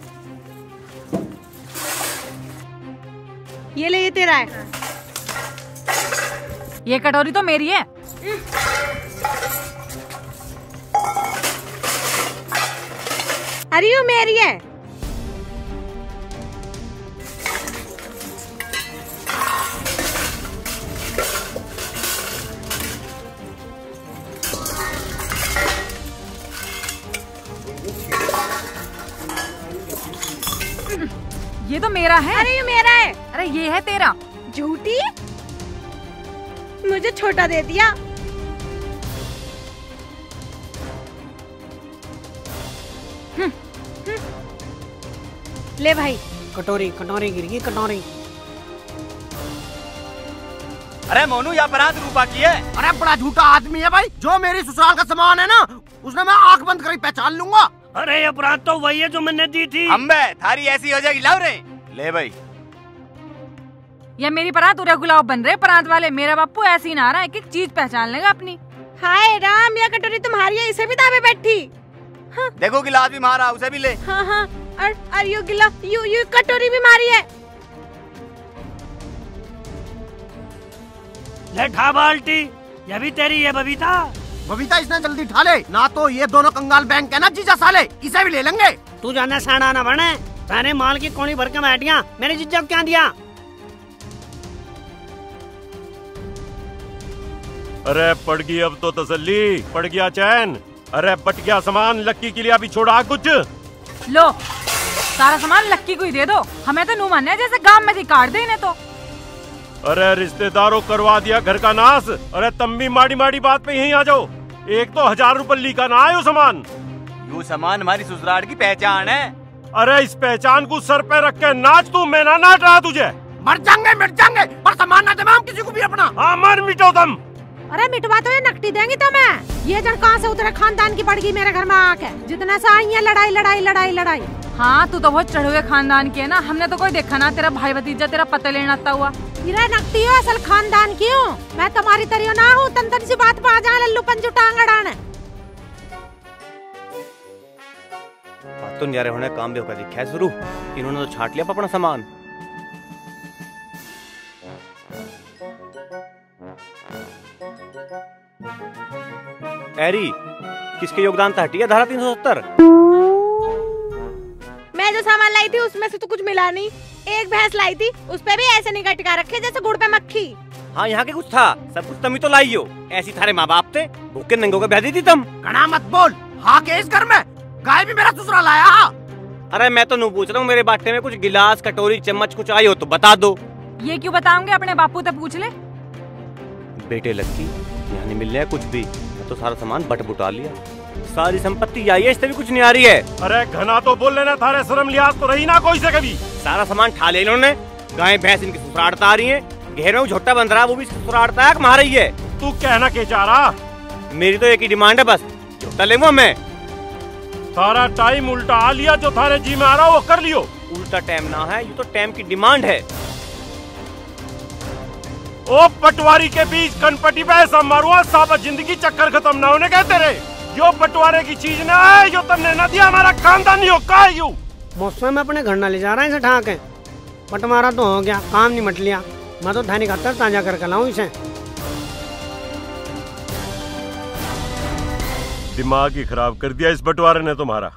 ये ले, ये तेरा है। ये कटोरी तो मेरी है। अरे ये मेरी है। ये तो मेरा है। अरे ये मेरा है। अरे ये है तेरा। झूठी, मुझे छोटा दे दिया। हम्म, हम्म। ले भाई। कटोरी कटोरी गिर गई कटोरी। अरे मोनू यहाँ पर रूपा की है। अरे बड़ा झूठा आदमी है भाई, जो मेरी ससुराल का सामान है ना उसने मैं आंख बंद कर पहचान लूंगा। अरे ये प्रांत तो वही है जो मैंने दी थी। अम्बे थारी ऐसी हो जाएगी, लाओ रे। ले भाई। ये मेरी परात उरे गुलाब बन रहे परात वाले। मेरा बापू ऐसे ही ना रहा, एक एक चीज पहचान लेगा अपनी। हाय राम, यह कटोरी तुम्हारी है, इसे भी दावे बैठी। हाँ। देखो गिलास भी मारा, उसे भी ले। हाँ हाँ, और, और यू गिलास यू यू कटोरी भी मारी है। ले ठा बाल्टी, यह भी तेरी है बबीता। बबीता इसने जल्दी ठा ले, ना तो ये दोनों कंगाल बैंक है ना जीजा साले, इसे भी ले लेंगे। तू जाना साड़ा ना बने, ताने माल की कोनी भर के बैठिया, मेरे जीजा को क्या दिया। अरे पड़ गई अब तो तसल्ली, पड़ गया चैन। अरे बट गया सामान, लक्की के लिए अभी छोड़ा कुछ। लो सारा सामान लक्की को ही दे दो, हमें तो नू माने जैसे गांव में काट दे इन्हें तो। अरे रिश्तेदारों करवा दिया घर का नाश। अरे तुम भी माड़ी माड़ी बात पे यहीं आ जाओ। एक तो हजार रुपये का ना आयो सामान। यू सामान हमारी ससुराल की पहचान है। अरे इस पहचान को सर पे रख के नाच तू, मैं ना नाच रहा तुझे। मर जाएंगे मिट जाएंगे, पर सामान ना दबाओ किसी को भी अपना। हाँ मर मिटो तुम। अरे मिटवा तो ये नकटी देंगी तुम्हें। ये जन कहाँ से उतरे खानदान की पड़ गई मेरे घर में आके, जितना सा आई है लड़ाई लड़ाई लड़ाई लड़ाई। हाँ तू तो बहुत चढ़े हुए खानदान की है ना, हमने तो कोई देखा ना तेरा भाई भतीजा तेरा पता लेना आता हुआ। इरा नकटी हो असल खानदान की हूँ मैं, तुम्हारी तरियो ना हूँ। तन तन सी बात पा जा लल्लू पंजू टांग अड़ाने। तो न्यारे होने काम भी होगा दिखा शुरू, इन्होंने तो छाट लिया अपना सामान। एरी किसके योगदान था हटिया धारा तीन सौ सत्तर। मैं जो सामान लाई थी उसमें से तो कुछ मिला नहीं। एक भैंस लाई थी, उस पे भी ऐसे नहीं टिका रखे जैसे गुड़ पे मक्खी। हाँ यहाँ के कुछ था, सब कुछ तुम ही तो लाई हो। ऐसी थारे माँ बाप थे, भूखे नंगों के ब्याह दी थी तुम। कना मत बोल, हाँ के इस घर में गाय भी मेरा ससुराल आया। हाँ अरे मैं तो नहीं पूछ रहा हूँ, मेरे बाटे में कुछ गिलास कटोरी चम्मच कुछ आई हो तो बता दो। ये क्यों बताऊंगे, अपने बापू तक पूछ ले। बेटे लक्की यहाँ नहीं मिल रहा कुछ भी, मैं तो सारा सामान बट बुटा लिया। सारी संपत्ति आई है, इससे भी कुछ नहीं आ रही है। अरे घना तो बोल लेना, थारे शर्म लिहाज तो रही ना कोई से कभी। सारा सामान ठा ले इन्होंने, गाय भैंस इनकी ससुराड़ता आ रही है, घेरों झोटा बंध रहा वो भी ससुराड़ता है मार रही है। तू कहना के चाह रहा? मेरी तो एक ही डिमांड है बस, झोटा ले मैं। सारा टाइम उल्टा आ लिया, जो थारे जी में आ रहा वो कर लियो। उल्टा टाइम ना है, ये तो टाइम की डिमांड है। ओ पटवारी के बीच कनपटी पे ऐसा मारुआ साबा जिंदगी चक्कर खत्म ना होने कहते रहे। यो पटवारे की चीज ना है, यो तुमने न दिया, हमारा खानदान नहीं हो का यू। मौसम में अपने घर ना ले जा रहा है इसे ठाक है। पटवारा तो हो गया, काम नहीं मट लिया। मैं तो धानी खातर ताजा करके लाऊं इसे। दिमाग ही खराब कर दिया इस बंटवारे ने तुम्हारा।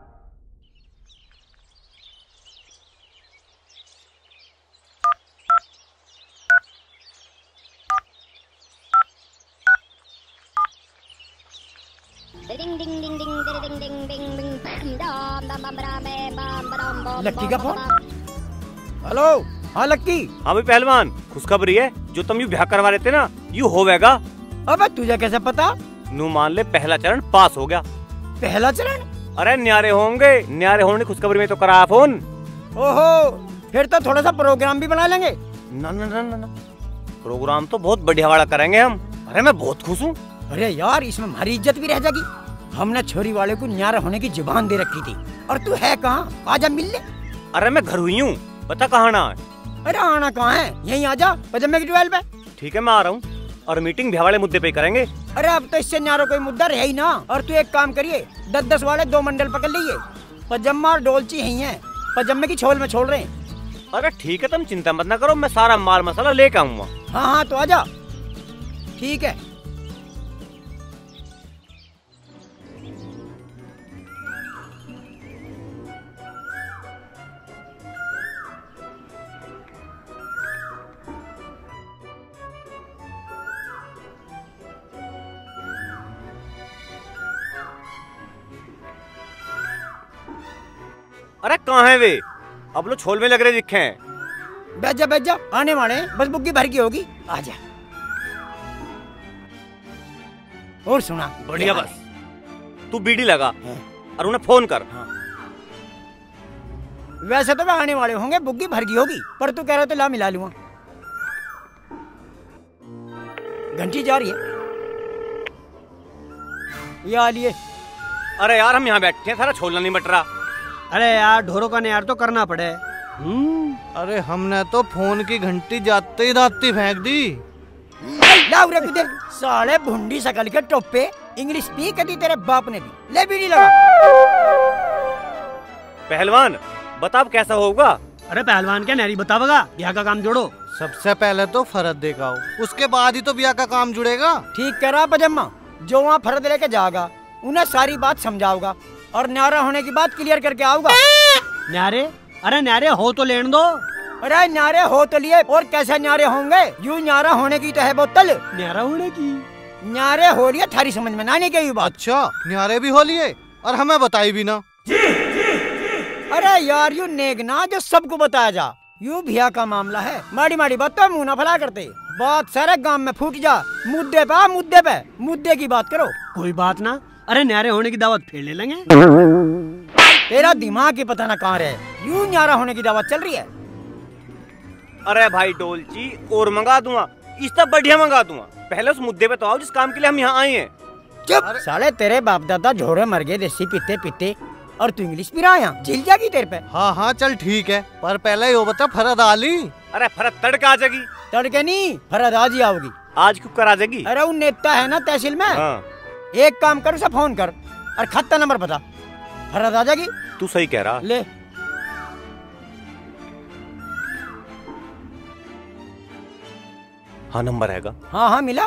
लक्की का फोन। हेलो हाँ लक्की। हाँ भाई पहलवान, खुशखबरी है, जो तुम यू ब्याह करवा रहे थे ना यू होवेगा। अबे तुझे कैसे पता? नू मान ले पहला चरण पास हो गया। पहला चरण? अरे न्यारे होंगे, न्यारे होने खुशखबरी में तो करा फोन। ओहो, फिर तो थोड़ा सा प्रोग्राम भी बना लेंगे। ना ना ना ना, ना। प्रोग्राम तो बहुत बढ़िया वाला करेंगे हम। अरे मैं बहुत खुश हूँ। अरे यार इसमें हमारी इज्जत भी रह जाएगी। हमने छोरी वाले को न्यारा होने की जुबान दे रखी थी, और तू है कहाँ? आजा मिल ले। अरे मैं घर हुई हूँ, बता कहाँ ना है? अरे आना कहाँ है, यहीं आजा पजम्मे की ट्वेल्व पे। ठीक है मैं आ रहा हूँ, और मीटिंग भी वाले मुद्दे पे करेंगे। अरे अब तो इससे न्यारो कोई मुद्दा रहे ही ना। और तू एक काम करिए, दस दस वाले दो मंडल पकड़ लीजिए, पजम्मा और डोलची यही है, पजम्मे की छोल में छोड़ रहे हैं। अरे ठीक है तुम चिंता मत ना करो, मैं सारा माल मसाला लेके आऊंगा। हाँ हाँ तो आजा। ठीक है। अरे कहाँ है वे? अब लो छोल में लग रहे दिखे हैं। बैठ जा बैठ जा, आने वाले हैं, बस बुग्गी भर की होगी, आजा। और सुना बढ़िया, बस तू बीड़ी लगा और उन्हें फोन कर। हाँ। वैसे तो वे आने वाले होंगे, बुग्गी भर की होगी, पर तू कह रहा तो ला मिला लूंगा। घंटी जा रही है, ये आ लिए। अरे यार हम यहाँ बैठे हैं, सारा छोलना नहीं बट रहा। अरे यार ढोरों का यार तो करना पड़े। अरे हमने तो फोन की घंटी जाते ही दाती फेंक दी। लाओ रे कुदे, साले भुंडी सकल के टोपे, इंग्लिश भी कदी तेरे बाप ने भी। ले बीड़ी लगा। पहलवान बताओ कैसा होगा? अरे पहलवान क्या नारी बतावेगा, ब्याह का काम जोड़ो। सबसे पहले तो फरद देखाओ, उसके बाद ही तो ब्याह का काम जुड़ेगा। ठीक करा पजम्मा, जो वहाँ फरद लेके जाएगा उन्हें सारी बात समझाऊंगा और न्यारा होने की बात क्लियर करके आऊंगा। न्यारे? अरे न्यारे हो तो लेने दो। अरे न्यारे हो तो लिए, और कैसे न्यारे होंगे? यूं न्यारा होने की तो है बोतल। न्यारा होने की? न्यारे हो लिए, थारी समझ में ना नहीं गई बात। अच्छा न्यारे भी हो लिए और हमें बताई भी ना। अरे यार यू नेगना जो सबको बताया जा, यू भैया का मामला है, माड़ी माड़ी बात तो मुंह ना फैला करते, बात सारे गांव में फूट जा। मुद्दे पे मुद्दे पे मुद्दे की बात करो। कोई बात ना, अरे न्यारे होने की दावत फिर ले लेंगे। तेरा दिमाग ही पता ना कहाँ रहे, यूं न्यारा होने की दावत चल रही है। अरे भाई डोलची और मंगा दूंगा, इससे बढ़िया मंगा दूंगा। पहले उस मुद्दे पे तो आओ जिस काम के लिए हम यहाँ आए हैं। चुप साले, तेरे बाप दादा झोड़े मर गए देसी पीते पीते और तू इंग्लिश भी रहा यहाँ, झिल जाएगी तेरे पे। हाँ हाँ चल ठीक है, पर पहले ये बता फरद आली। अरे फरद तड़का आ जाएगी। तड़के नहीं, फरद आज ही आओगी। आज क्यों कर आ जाएगी? अरे वो नेता है ना तहसील में। हाँ। एक काम कर, उसे फोन कर और खाता नंबर बता, फरद आ जाएगी। तू सही कह रहा। ले हाँ नंबर हैगा। हाँ हाँ मिला।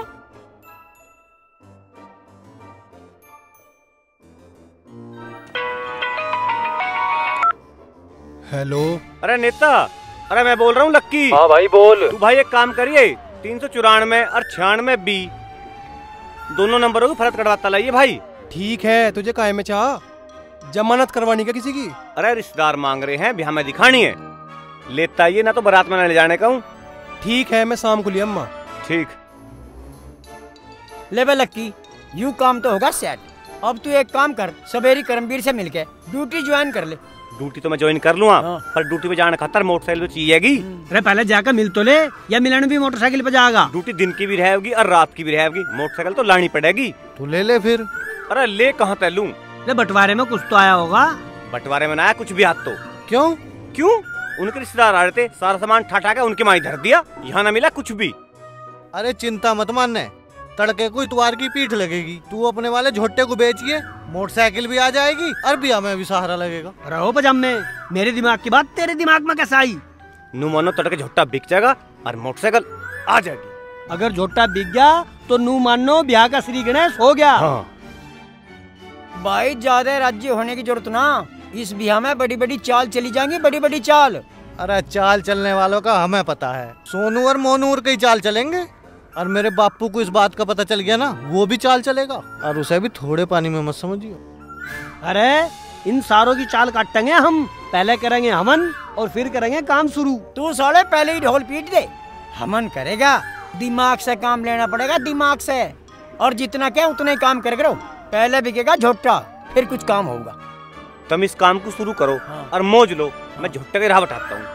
हेलो। अरे नेता, अरे मैं बोल रहा हूँ लक्की। हाँ भाई बोल। तू भाई एक काम करिए, तीन सौ चौरानवे और छियानवे बी दोनों नंबरों को फर्क कटवाता लाइए भाई। ठीक है, तुझे काहे में चाह, जमानत करवानी क्या किसी की? अरे रिश्तेदार मांग रहे हैं, ब्याह में दिखानी है, लेता आइए ना तो बारात में न ले जाने का हूँ। ठीक है, मैं शाम को लिया अम्मा। ठीक। ले बे लक्की, यूं काम तो होगा सेट। अब तू एक काम कर, सवेरी करमवीर से मिलके ड्यूटी ज्वाइन कर ले। ड्यूटी तो मैं ज्वाइन कर लूंगा, पर ड्यूटी पे जाने खातर मोटरसाइकिल तो चाहिएगी। अरे पहले जाकर मिल तो ले, या मिलन भी मोटरसाइकिल पे जाएगा? ड्यूटी दिन की भी रहेगी और रात की भी रहेगी, मोटरसाइकिल तो लानी पड़ेगी। तू ले ले फिर। अरे ले कहाँ तय लूं? ले बंटवारे में कुछ तो आया होगा। बंटवारे में ना आया कुछ भी, हाथ तो। क्यों क्यों? उनके रिश्तेदार आ रहे थे, सारा सामान ठा के उनके माई धर दिया, यहाँ ना मिला कुछ भी। अरे चिंता मत मानने, तड़के को इतवार की पीठ लगेगी। तू अपने वाले झोटे को बेचिए, मोटरसाइकिल भी आ जाएगी और ब्याह में भी सहारा लगेगा। रहो पजामे, मेरे दिमाग की बात तेरे दिमाग में कैसे आई? नू मानो तड़के झोटा बिक जाएगा और मोटरसाइकिल आ जाएगी। अगर झोटा बिक गया तो नू मानो ब्याह का श्री गणेश हो गया। हाँ। भाई ज्यादा राज्य होने की जरूरत ना, इस ब्याह में बड़ी बड़ी चाल चली जाएंगी, बड़ी बड़ी चाल। अरे चाल चलने वालों का हमें पता है, सोनू और मोनू और कई चाल चलेंगे, और मेरे बापू को इस बात का पता चल गया ना, वो भी चाल चलेगा, और उसे भी थोड़े पानी में मत समझियो। अरे इन सारों की चाल काटेंगे हम, पहले करेंगे हमन और फिर करेंगे काम शुरू। तू साले पहले ही ढोल पीट दे, हमन करेगा, दिमाग से काम लेना पड़ेगा, दिमाग से, और जितना क्या उतना ही काम कर करो। पहले बिकेगा झोटा, फिर कुछ काम होगा। तुम इस काम को शुरू करो। हाँ। और मौज लो, मैं झोटे के राह बताता हूँ।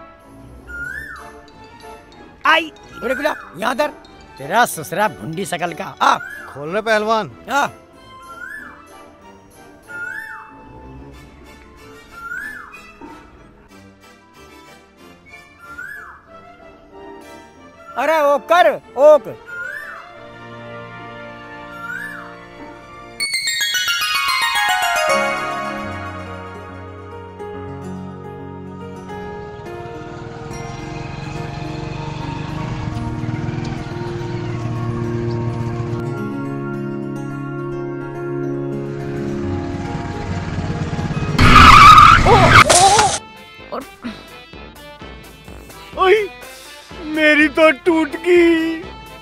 आई यहाँ दर, तेरा ससुरा भुंडी सकल का। आ खोल रहे पहलवान। आ अरे ओ कर ओक। मेरी तो टूट गई।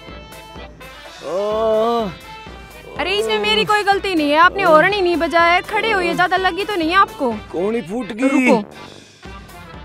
अरे इसमें मेरी कोई गलती नहीं है, आपने हॉर्न ही नहीं बजाया, खड़े हुए, ज्यादा लगी तो नहीं है आपको? कौन ही फूट गई? रुको,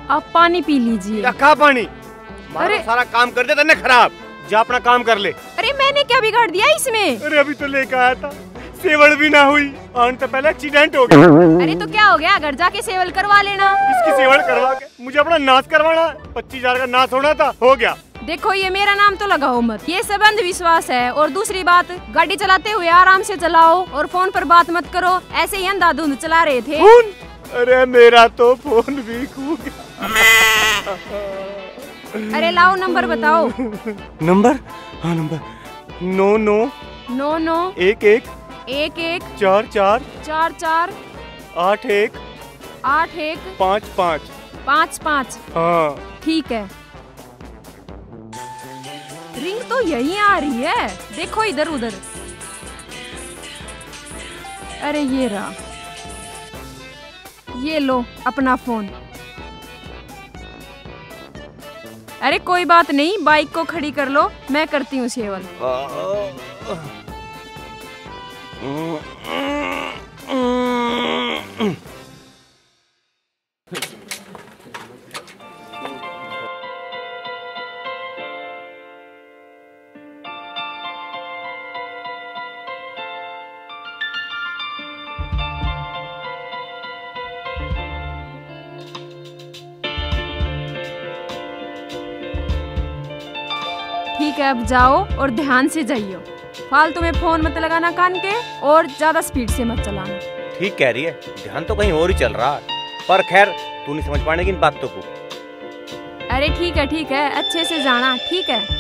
आप पानी पी लीजिए। क्या खा पानी? अरे सारा काम कर दे तन्ने खराब। जा अपना काम कर ले। अरे मैंने क्या बिगाड़ दिया इसमें? अरे अभी तो लेकर आया था, सेवल भी ना हुई और तो पहले एक्सीडेंट हो गया। अरे तो क्या हो गया, घर जाके सेवल करवा लेना। इसकी सेवल करवा के मुझे अपना नाश करवाना है। पच्चीस हजार का नाश होना था, हो गया। देखो ये मेरा नाम तो लगाओ मत, ये सब अंधविश्वास है। और दूसरी बात, गाड़ी चलाते हुए आराम से चलाओ और फोन पर बात मत करो, ऐसे ही अंधाधुंध चला रहे थे। फोन? अरे मेरा तो फोन भी खो गया। अरे लाओ नंबर बताओ। नंबर? हाँ नंबर नौ नौ नौ नौ एक एक एक एक चार चार चार चार आठ एक आठ एक पाँच पाँच पाँच पाँच। हाँ ठीक है। रिंग तो यही आ रही है, देखो इधर उधर। अरे ये रहा, ये लो अपना फोन। अरे कोई बात नहीं, बाइक को खड़ी कर लो, मैं करती हूँ सेवल। ठीक है, अब जाओ और ध्यान से जाइयो। फालतू में फोन मत लगाना कान के और ज्यादा स्पीड से मत चलाना। ठीक कह रही है, ध्यान तो कहीं और ही चल रहा है, पर खैर तू नहीं समझ पाने की इन बातों को। अरे ठीक है ठीक है, अच्छे से जाना, ठीक है।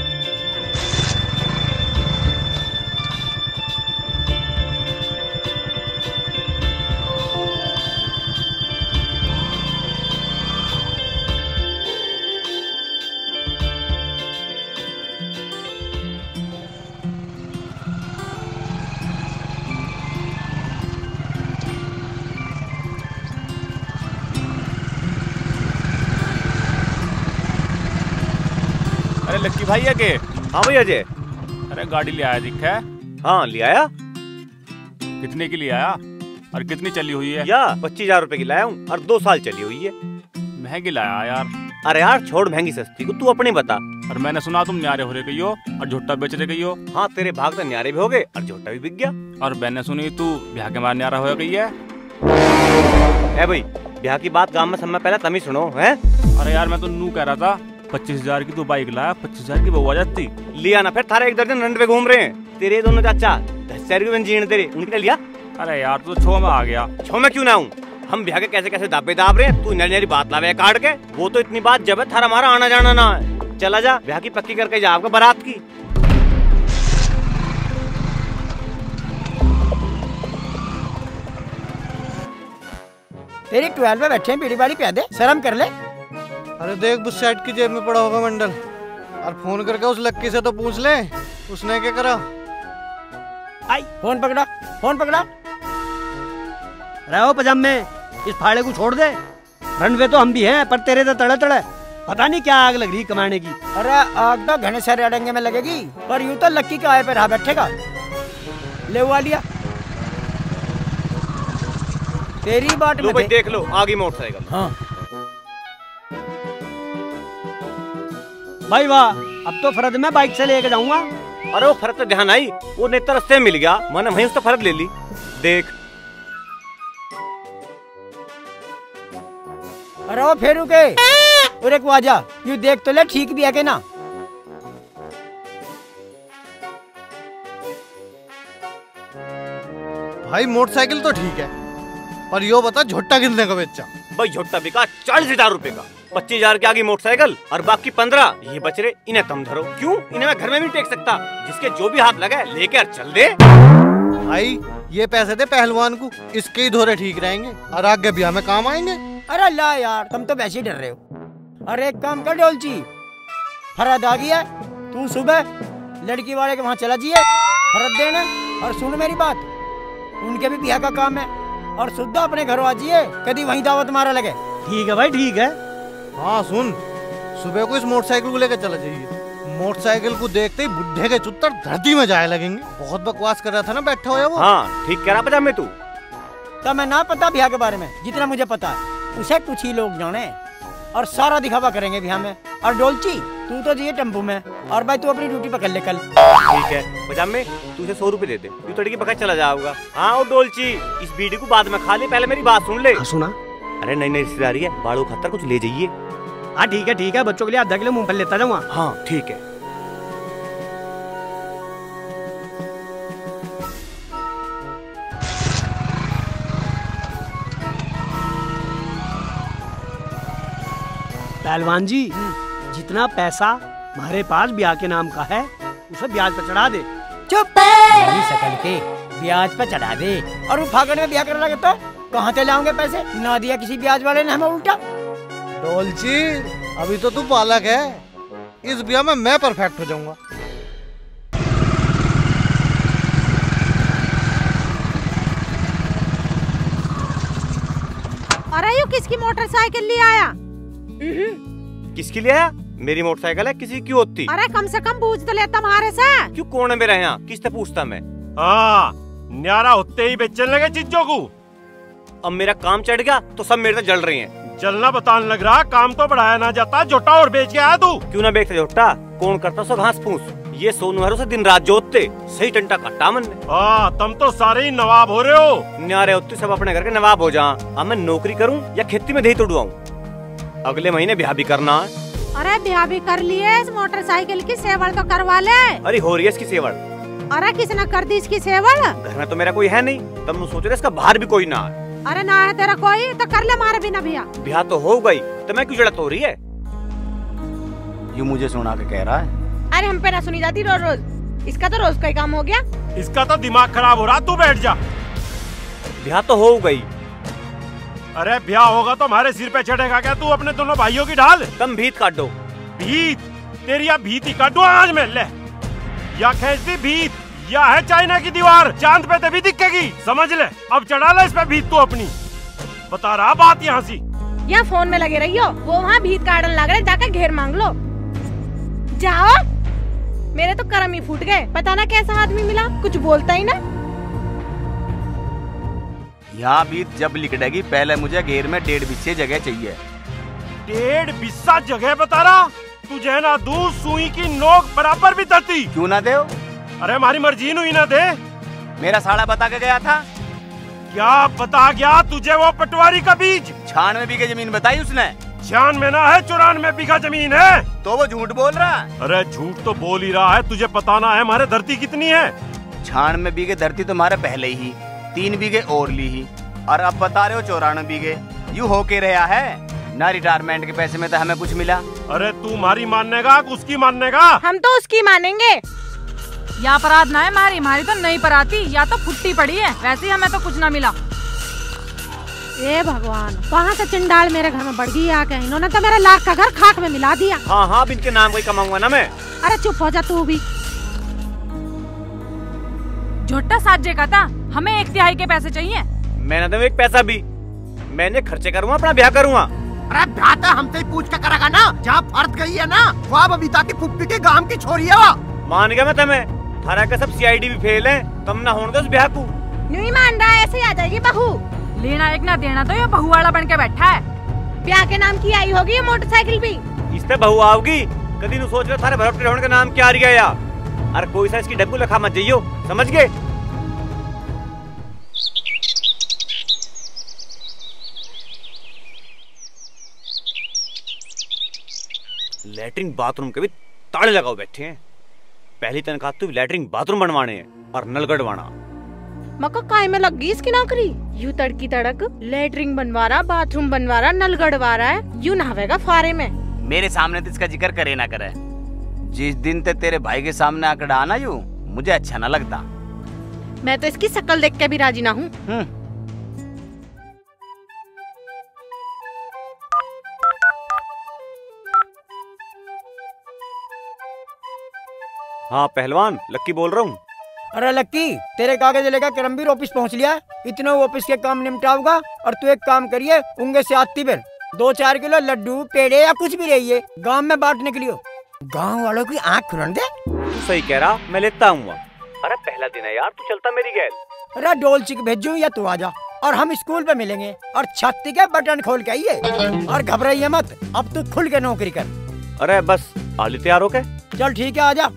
अरे लक्की भाई है के? हाँ भाई अजय। अरे गाड़ी ले आया दिखा है? हाँ ले आया। कितने की ले आया और कितनी चली हुई है? या पच्चीस हजार रूपए की लाया हूँ और दो साल चली हुई है। महंगी लाया यार। अरे यार छोड़ महंगी सस्ती को, तू अपने बता। और मैंने सुना तुम न्यारे हो रहे गई हो और झुट्टा बेच रहे गई हो। हाँ तेरे भाग तो न्यारे भी हो गए और झुट्टा भी बिक गया। और मैंने सुनी तू ब्याह के मार न्यारा हो गई है। है भाई, ब्याह की बात गाँव में समय पहले तुम ही सुनो है। अरे यार मैं तो नू कह रहा था, पच्चीस हजार की तू बाइक लाया, पच्चीस हजार की बहू आ जाती। लिया ना फिर, थारे एक दर्जन रंड पे घूम रहे हैं तेरे दोनों चाचा, दस हजार की बंजीन तेरे, उनके लिया। अरे यार तू तो छो में आ गया। छो में क्यों ना हूँ, हम ब्याह के कैसे कैसे दाबे दाब रहे हैं, तू नरी नरी बात लावे काट के। वो तो इतनी बात जब है थारा हमारा आना जाना ना है। चला जा, ब्याह की पक्की करके जा आपका बारात की। तेरी ट्वेल्व में बैठे हैं, बीड़ी बाड़ी पिया दे, शर्म कर ले। अरे देख बुस सेट की जेब में पड़ा होगा मंडल, और फोन करके उस लक्की से तो पूछ ले उसने क्या करा। आई फोन पकड़ा, फोन पकड़ा। रहो पजामे, इस फाड़े को छोड़ दे। रनवे तो हम भी हैं, पर तेरे तो तड़े तड़े पता नहीं क्या आग लग रही कमाने की। अरे आग तो घने सारे अड़ंगे में लगेगी, पर यूं तो लक्की का आए पे रहा बैठेगा। ले हुआ लिया तेरी बाट में। भाई देख लो आगे मोटरसाइकिल। हाँ भाई वाह, अब तो फरद मैं बाइक से लेके जाऊंगा। अरे वो फरद तो ध्यान आई, वो नेता रस्ते मिल गया, मैंने वहीं उसका फरद ले ली। देख अरे वो फेरू के और एक वाजा, यू देख तो ले ठीक भी है के ना। भाई मोटरसाइकिल तो ठीक है, पर यो बता झोट्टा कितने का बेचा? भाई झोट्टा बिका चालीस हजार रूपए का, पच्चीस हजार की आगे मोटरसाइकिल और बाकी पंद्रह ये बच रहे, इन्हें तुम धरो। क्यों, इन्हें मैं घर में भी टेक सकता, जिसके जो भी हाथ लगे लेकर चल दे। भाई ये पैसे दे पहलवान को, इसके ही धोरे ठीक रहेंगे और आगे ब्याह में काम आएंगे। अरे ला यार, तुम तो वैसे ही डर रहे हो। अरे एक काम कर डोलची, फरद आ गया, तू सुबह लड़की वाले के वहाँ चला जाइए फरद देने। और सुन मेरी बात, उनके भी ब्याह का काम है, और सुद्धा अपने घर आ जाइए, कभी वहीं दावत मारा लगे। ठीक है भाई ठीक है। हाँ सुन, सुबह को इस मोटरसाइकिल को लेकर चला जाइए। मोटरसाइकिल को देखते ही बुढ़े के चुत्तर धरती में जाए लगेंगे। बहुत बकवास कर रहा था ना बैठा हुआ वो। हाँ ठीक कह रहा पजामे तू। तो मैं ना पता ब्याह के बारे में, जितना मुझे पता है उसे कुछ ही लोग जाने। और सारा दिखावा करेंगे भैया में। और डोलची तू तो जिए टेम्पो में, और भाई तू अपनी ड्यूटी पकड़ ले कल। ठीक है पजामे, तू उसे सौ रुपए दे दे, तू तड़की पकड़ चला जाओगा। हाँ और डोलची इस बीड़ी को बाद में खा ले, पहले मेरी बात सुन ले। हाँ, सुना। अरे नहीं नहीं रिश्तेदारी है, बाड़ू खतर कुछ ले जाइए। हाँ ठीक है ठीक है, बच्चों के लिए आधा किलो मूंगफली लेता जाऊंगा। हाँ ठीक है। पहलवान जी, जितना पैसा हमारे पास ब्याह के नाम का है उसे ब्याज पर चढ़ा दे। चुप मेरी शकल के ब्याज पर चढ़ा दे। और वो फागण में ब्याह करना कहता है, कहाँ से लाओगे पैसे? ना दिया किसी ब्याज वाले ने हमें उल्टा। डोलची अभी तो तू बालक है, इस ब्याह में मैं परफेक्ट हो जाऊंगा। अरे यू किसकी मोटरसाइकिल ले आया? किसके लिए आया? मेरी मोटरसाइकिल है, किसी की होती? अरे कम से कम पूछ तो लेता हमारे से। क्यों कौन है मेरा यहाँ, किससे पूछता मैं? हाँ न्यारा होते ही बेचने लगे चीजों को। अब मेरा काम चढ़ गया तो सब मेरे से जल रहे हैं। जलना बताने लग रहा, काम तो बढ़ाया ना जाता, जोटा और बेच के आया तू। क्यों ना बेचते जोटा, कौन करता सो घास फूस। ये सोनू हरू से दिन रात जोतते, सही टंटा कट्टा मन ने। हाँ तुम तो सारे ही नवाब हो रहे हो। न्यारे होते सब अपने घर के नवाब हो जा। अब मैं नौकरी करूँ या खेती में दही तोड़वाऊँ? अगले महीने ब्याह भी करना है। अरे ब्याह भी कर लिए, इस मोटरसाइकिल की सेवल तो करवा ले। अरे हो रही है इसकी सेवल। अरे किसने कर दी इसकी सेवल? घर में तो मेरा कोई है नहीं, तब सोच रहे इसका बाहर भी कोई ना है। अरे ना है तेरा कोई तो कर ले हमारे बिना ब्याह। ब्याह तो हो गई तो मैं क्यों जड़त हो रही है? यू मुझे सुना के कह रहा है। अरे हम पे ना सुनी जाती रोज रोज, इसका तो रोज का ही काम हो गया। इसका तो दिमाग खराब हो रहा, तू बैठ जा। ब्याह तो हो गई। अरे ब्याह होगा तो हमारे सिर पे चढ़ेगा क्या तू अपने दोनों भाइयों की ढाल? तुम भीत काटो। भीत? तेरी या भीत ही काटो आज मैं। ले या खींच दी भीत, या है चाइना की दीवार, चांद पे तभी दिखेगी, समझ ले। अब चढ़ा ले इस पे भीत तू अपनी। बता रहा बात यहाँ सी। या फोन में लगे रही हो, वो वहाँ भीत काटने लग रहे, जाकर घेर मांग लो। जाओ, मेरे तो कर्म ही फूट गए। पता ना कैसा आदमी मिला, कुछ बोलता ही ना। यहाँ भीत जब लिकड़ेगी, पहले मुझे घेर में डेढ़ बिस्से जगह चाहिए। डेढ़ बिस्सा जगह बता रहा? तुझे ना दूध सुई की नोक बराबर भी धरती। क्यों ना दे? अरे हमारी मर्जी हुई ना दे। मेरा साला बता के गया था। क्या बता गया तुझे वो पटवारी का बीज? छियानवे बीघे जमीन बताई उसने। छियानवे ना है, चौरानवे बीघा जमीन है। तो वो झूठ बोल रहा है। अरे झूठ तो बोल ही रहा है, तुझे पता ना है हमारे धरती कितनी है? छियानवे बीघे धरती तुम्हारे पहले ही, तीन बीघे और ली ही, और अब बता रहे हो चौरानवे बीघे। यू हो के रहा है ना, रिटायरमेंट के पैसे में तो हमें कुछ मिला। अरे तू हमारी मानेगा उसकी मानेगा? हम तो उसकी मानेंगे। या अपराध ना है हमारी, हमारी तो नहीं पराती, या तो फुट्टी पड़ी है, वैसे ही हमें तो कुछ ना मिला। ए भगवान, कहाँ से चिंडाल मेरे घर में बढ़ गई आके, इन्होंने तो मेरा लाख का घर खाक में मिला दिया। हाँ हाँ, इनके नाम कोई कमाऊंगा ना मैं। अरे चुप हो जा तू भी। झोटा साजे का था, हमें एक तिहाई के पैसे चाहिए। मैं ना दूं एक पैसा भी, मैंने खर्चे करूँगा, अपना ब्याह करूँगा। अरे ब्याह तो हमसे ही पूछ के करेगा ना, जहाँ फर्द गई है ना, वहाँ बबीता की पुप्पी के गांव की छोरी है वो। मान गया मैं तुम्हें, थारा का सब सीआईडी भी फेल है, तुम ना होने दो उस ब्याह को। नहीं मान रहा है, ऐसे ही आ जाएगी बहू। लेना एक ना देना तो ये बहुवाड़ा बन के बैठा है। ब्याह के नाम की आई होगी ये मोटरसाइकिल भी। इस पे बहू आओगी, कभी नु सोच रहे थारे भरपटे होने का नाम क्या आ रहा या? अरे कोई सा इसकी डब्बू लखा मत जाइयो, समझ गए? लैट्रिन बाथरूम के भी ताले लगाओ बैठे हैं। पहली तनख्वाह तो लैट्रिन बाथरूम बनवाने हैं और नल गढ़वाना। मक्का काय में लग गई इसकी नौकरी। यू तड़की तड़क लैट्रिन बनवा रहा, बाथरूम बनवा रहा, नल गढ़वा रहा है, यू नहावेगा फारे में। मेरे सामने तो इसका जिक्र करे ना करे। जिस दिन ते तेरे भाई के सामने आकर आना यू, मुझे अच्छा न लगता। मैं तो इसकी शक्ल देख के भी राजी ना हूँ। हाँ पहलवान, लक्की बोल रहा हूँ। अरे लक्की, तेरे कागज लेकर करमबीर ऑफिस पहुँच लिया है, इतना ऑफिस के काम निपटाऊंगा। और तू एक काम करिए, उंगे से आती फिर दो चार किलो लड्डू पेड़े या कुछ भी रहिए गांव में बांटने के लिए। गांव वालों की आँख खुलन दे। तू सही कह रहा, मैं लेता हूँ। अरे पहला दिन है यार, तू चलता मेरी गैल। अरे डोल चिक भेजू या तू आजा, और हम स्कूल पे मिलेंगे। और छत्ती के बटन खोल के आइए और घबराइए मत, अब तू खुल के नौकरी कर। अरे बस आली तैयार हो के? चल ठीक है, आजा।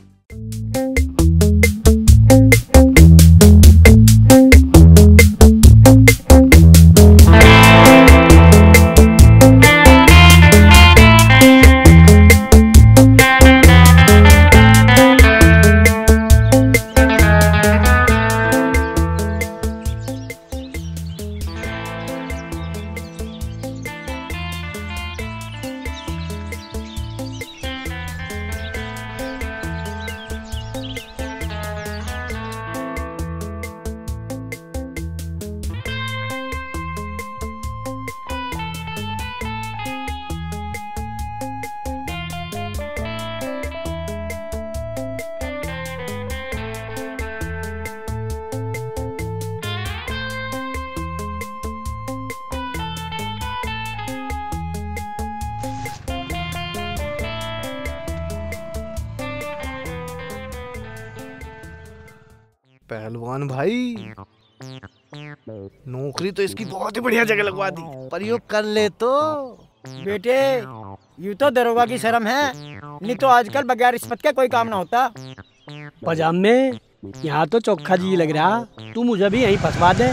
पहलवान भाई, नौकरी तो इसकी बहुत ही बढ़िया जगह लगवा दी, पर यो कर ले तो। बेटे यूँ तो दरोगा की शर्म है, नहीं तो आजकल बगैर रिश्वत के कोई काम ना होता। पजामे यहाँ तो चोखा जी लग रहा, तू मुझे भी यहीं फंसवा दे।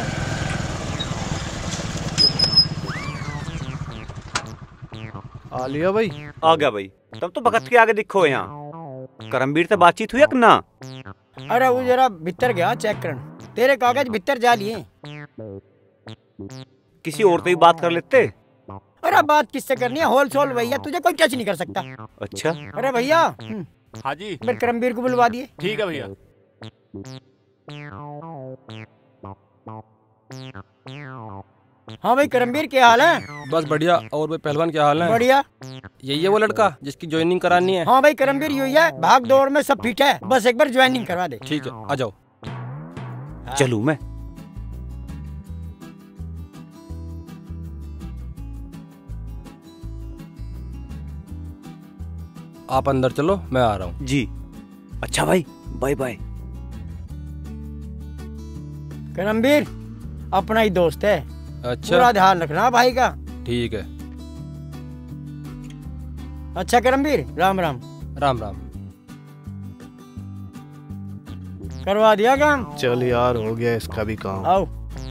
आ लिया भाई? आ गया भाई। तब तो भगत के आगे दिखो यहाँ। करमवीर से बातचीत हुई ना? अरे वो जरा भीतर गया चेक करन, तेरे कागज भीतर जा लिए। किसी और से भी बात कर लेते। अरे बात किससे करनी है, होल सोल भैया, तुझे कोई टच नहीं कर सकता। अच्छा। अरे भैया। हाँ जी। मेरे करमवीर को बुलवा दिए। ठीक है भैया। हाँ भाई करमवीर क्या हाल है? बस बढ़िया। और भाई पहलवान क्या हाल है? बढ़िया। यही है वो लड़का जिसकी ज्वाइनिंग करानी है? हाँ भाई करमवीर यही है, भाग दौड़ में सब फिट है, बस एक बार ज्वाइनिंग करवा दे। ठीक है, आ जाओ। चलूं मैं? आप अंदर चलो, मैं आ रहा हूँ। जी। अच्छा भाई, बाय बाय। करमवीर अपना ही दोस्त है। अच्छा। पूरा ध्यान रखना भाई का। ठीक है। अच्छा करमवीर, राम राम। राम राम। करवा दिया काम? चल यार, हो गया इसका भी काम। आओ।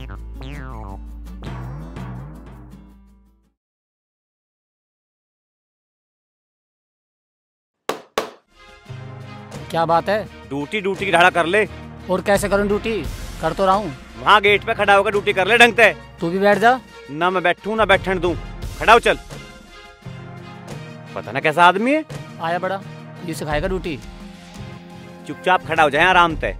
क्या बात है? ड्यूटी ड्यूटी की ढाड़ा कर ले। और कैसे करूं ड्यूटी? कर तो रहा हूँ। वहाँ गेट पे खड़ा होकर ड्यूटी कर ले ढंग से। तू भी बैठ जा। ना मैं बैठूं ना बैठने दूं। खड़ा हो चल। पता ना कैसा आदमी है। आया बड़ा, ये सिखाएगा ड्यूटी। चुपचाप खड़ा हो जाए आराम से।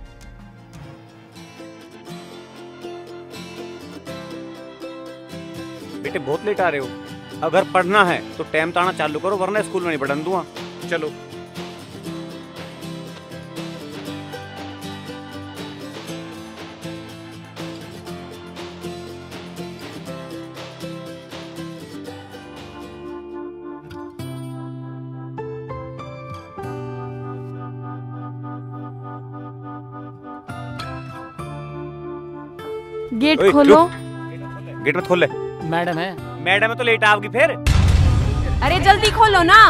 बेटे बहुत लेट आ रहे हो। अगर पढ़ना है तो टाइम ताना चालू करो, वरना स्कूल में नहीं पढ़ने दूंगा। चलो। गेट खोलो। गेट मत खोल ले। मैडम है। मैडम है तो लेट आओगी फिर। अरे जल्दी खोलो ना।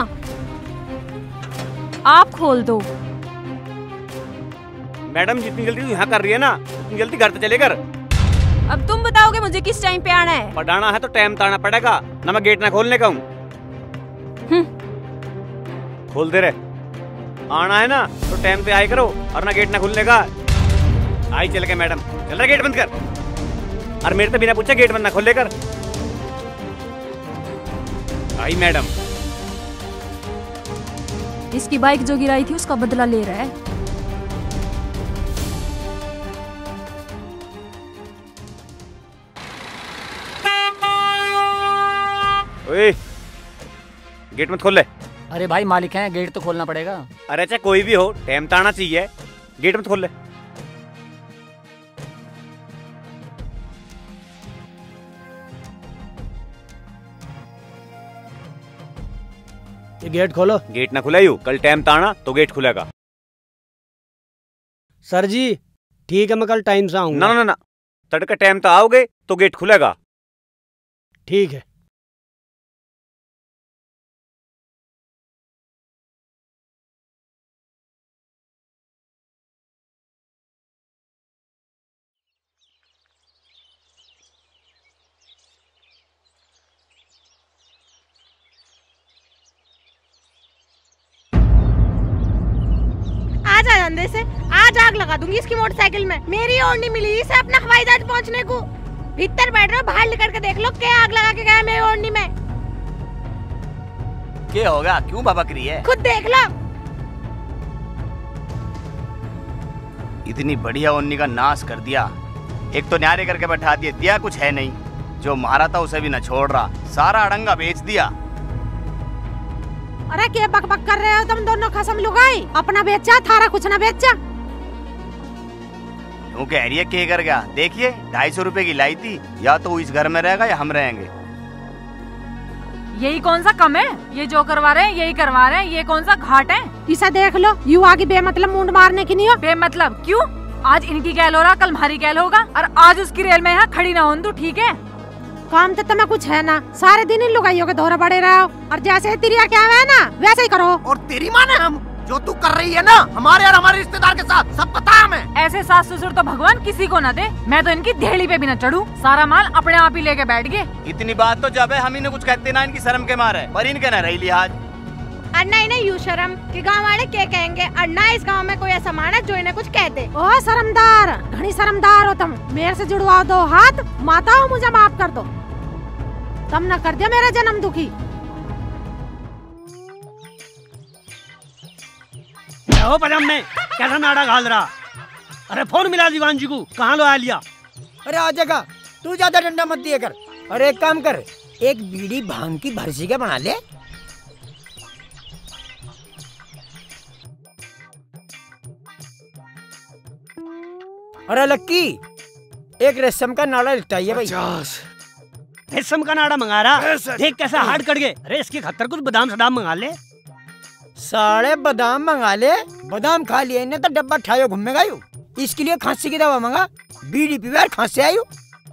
आप खोल दो। मैडम जितनी जल्दी तू यहाँ कर रही है ना, उतनी जल्दी घर से चले कर। अब तुम बताओगे मुझे किस टाइम पे आना है? पढ़ाना है तो टाइम ताना पड़ेगा, ना मैं गेट ना खोलने का हूँ। खोल दे रे। आना है ना तो टाइम पे आए करो, और ना गेट ना खुलने का। आई चल के मैडम। चल रहा गेट बंद कर। और मेरे तो बिना पूछे गेट बंद ना खोल लेकर। आई मैडम। इसकी बाइक जो गिराई थी उसका बदला ले रहा है। ओए, गेट मत खोल ले। अरे भाई मालिक हैं, गेट तो खोलना पड़ेगा। अरे चाहे कोई भी हो, टाइम तो आना चाहिए। गेट मत खोल ले। ये गेट खोलो। गेट ना खुलायू, कल टाइम ताना तो गेट खुलेगा। सर जी ठीक है, मैं कल टाइम से आऊंगा। ना ना ना, तड़के टाइम तो आओगे तो गेट खुलेगा। ठीक है। आज आ अंदर से, आज आग लगा दूंगी इसकी मोटरसाइकिल में। मेरी ओढ़नी मिली इसे अपना हवाई जहाज पहुंचने को। भीतर बैठ रहे हो, बाहर निकल के देख लो क्या आग लगा के गया मेरी ओढ़नी में। क्या होगा, क्यों भभक रही है? खुद देख लो। इतनी बढ़िया ओढ़नी का नाश कर दिया। एक तो न्यारे करके बैठा दिया, दिया कुछ है नहीं। जो मारा था उसे भी न छोड़ रहा, सारा अड़ंगा बेच दिया। अरे क्या बक बक कर रहे हो तुम दोनों खसम लुगाई? अपना बेचा, थारा कुछ ना बेचा। क्यों कह रही है क्या कर गया? देखिए ढाई सौ रुपए की लाई थी, या तो इस घर में रहेगा या हम रहेंगे। यही कौन सा कम है? ये जो करवा रहे हैं यही करवा रहे हैं, ये कौन सा घाट है? इसे देख लो, यू आगे बेमतलब मुंड मारने की नहीं हो। बेमतलब क्यों? आज इनकी गैल हो रहा, कल हमारी गैल होगा, और आज उसकी रेल में यहाँ खड़ी ना हो तू, ठीक है? काम तो तुम्हें कुछ है ना, सारे दिन इन लुगाइयों के दौरे बड़े रहो, और जैसे तिरिया क्या है ना वैसे ही करो। और तेरी माने हम जो तू कर रही है ना हमारे और हमारे रिश्तेदार के साथ, सब पता है हमें। ऐसे सास ससुर तो भगवान किसी को न दे। मैं तो इनकी धेड़ी पे भी न चढ़ूं, सारा माल अपने आप ही लेके बैठ गए। इतनी बात तो जब है, हम इन्हें कुछ कहते ना इनकी शर्म के मारे, पर इनके न रही लिहाज। अन्ना इन्हें यू शर्म कि गाँव वाले क्या कहेंगे, अन्ना इस गाँव में कोई ऐसा माना जो इन्हें कुछ कहते। ओ शर्मदार, घनी शर्मदार हो तुम। मेरे से जुड़वाओ दो हाथ, माता हो मुझे माफ कर दो। तुम न कर दिया मेरा जन्म दुखी। हो पजाम में कैसा नाड़ा घाल रहा? अरे फोन मिला दीवान जी को, कहाँ लो आ लिया? अरे आ जाएगा, तू ज्यादा डंडा मत दिया कर। अरे एक काम कर, एक बीड़ी भांग की भरसी के बना ले। अरे लक्की, एक रेशम का नाड़ा लिटाइए भाई। रेशम का नाड़ा मंगा रहा, देख कैसा हार्ड कट गए। अरे इसके खतर कुछ बादाम सदाम मंगा ले। साढ़े बादाम मंगा ले, बादाम खा लिए इन्हें तो डब्बा ठायो घूमेगा यू। इसके लिए खांसी की दवा मंगा, बीड़ी पीवे खांसी आयु।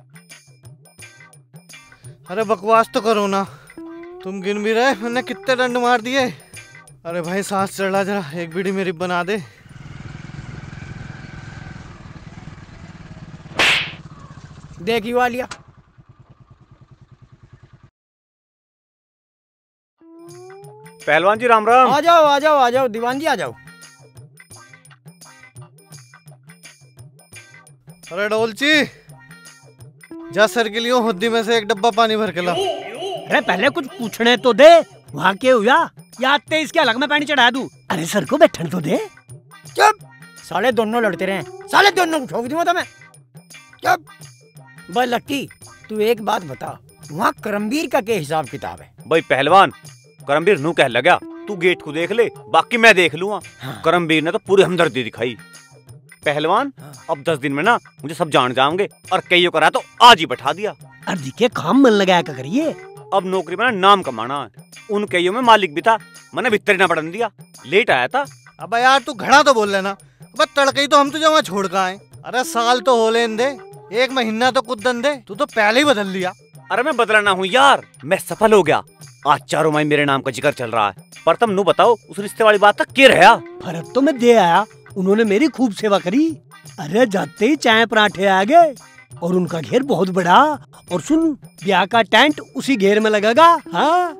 अरे बकवास तो करो ना, तुम गिन भी रहे मैंने कितने डंड मार दिए। अरे भाई सांस चढ़ा, जरा एक बीड़ी मेरी बना दे। देखी वालिया, पहलवान जी राम राम। आ जाओ आ जाओ आ जाओ दीवान जी आ जाओ। अरे डोलची, जा सर के लिए हुद्दी में से एक डब्बा पानी भर के ला। अरे पहले कुछ पूछने तो दे, वहाँ के हुआ या ते इसके अलग में पानी चढ़ा दूं? अरे सर को बैठने तो दे। चुप, साले दोनों लड़ते रहे, साले दोनों को ठोक दूंगा तो मैं। चुप। भाई लक्की, तू एक बात बता, वहाँ करमवीर का क्या हिसाब किताब है? भाई पहलवान, करमवीर नू कह लगा, तू गेट को देख ले, बाकी मैं देख लूंगा। हाँ। करमवीर ने तो पूरी हमदर्दी दिखाई। पहलवान, हाँ। अब दस दिन में ना मुझे सब जान जाओगे, और कईयों करा तो आज ही बैठा दिया। अर्जी के काम मन लगाया क्या करिए? अब नौकरी में ना नाम कमाना है। उन कईयों में मालिक भी था, मैंने भीतर ना बढ़न दिया, लेट आया था। अब यार तू घड़ा तो बोल लेना, अब तड़के ही तो हम तुझे वहाँ छोड़ कर आए। अरे साल तो हो लेन दे, एक महीना तो कुछ दे, तू तो पहले ही बदल लिया। अरे मैं बदलना हूँ यार, मैं सफल हो गया। आज चारों माई मेरे नाम का जिक्र चल रहा है। पर तुम नू बताओ, उस रिश्ते वाली बात तक क्या रहा? फर्क तो मैं दे आया, उन्होंने मेरी खूब सेवा करी। अरे जाते ही चाय पराठे आ गए, और उनका घेर बहुत बड़ा। और सुन, ब्याह का टेंट उसी घेर में लगेगा। हाँ।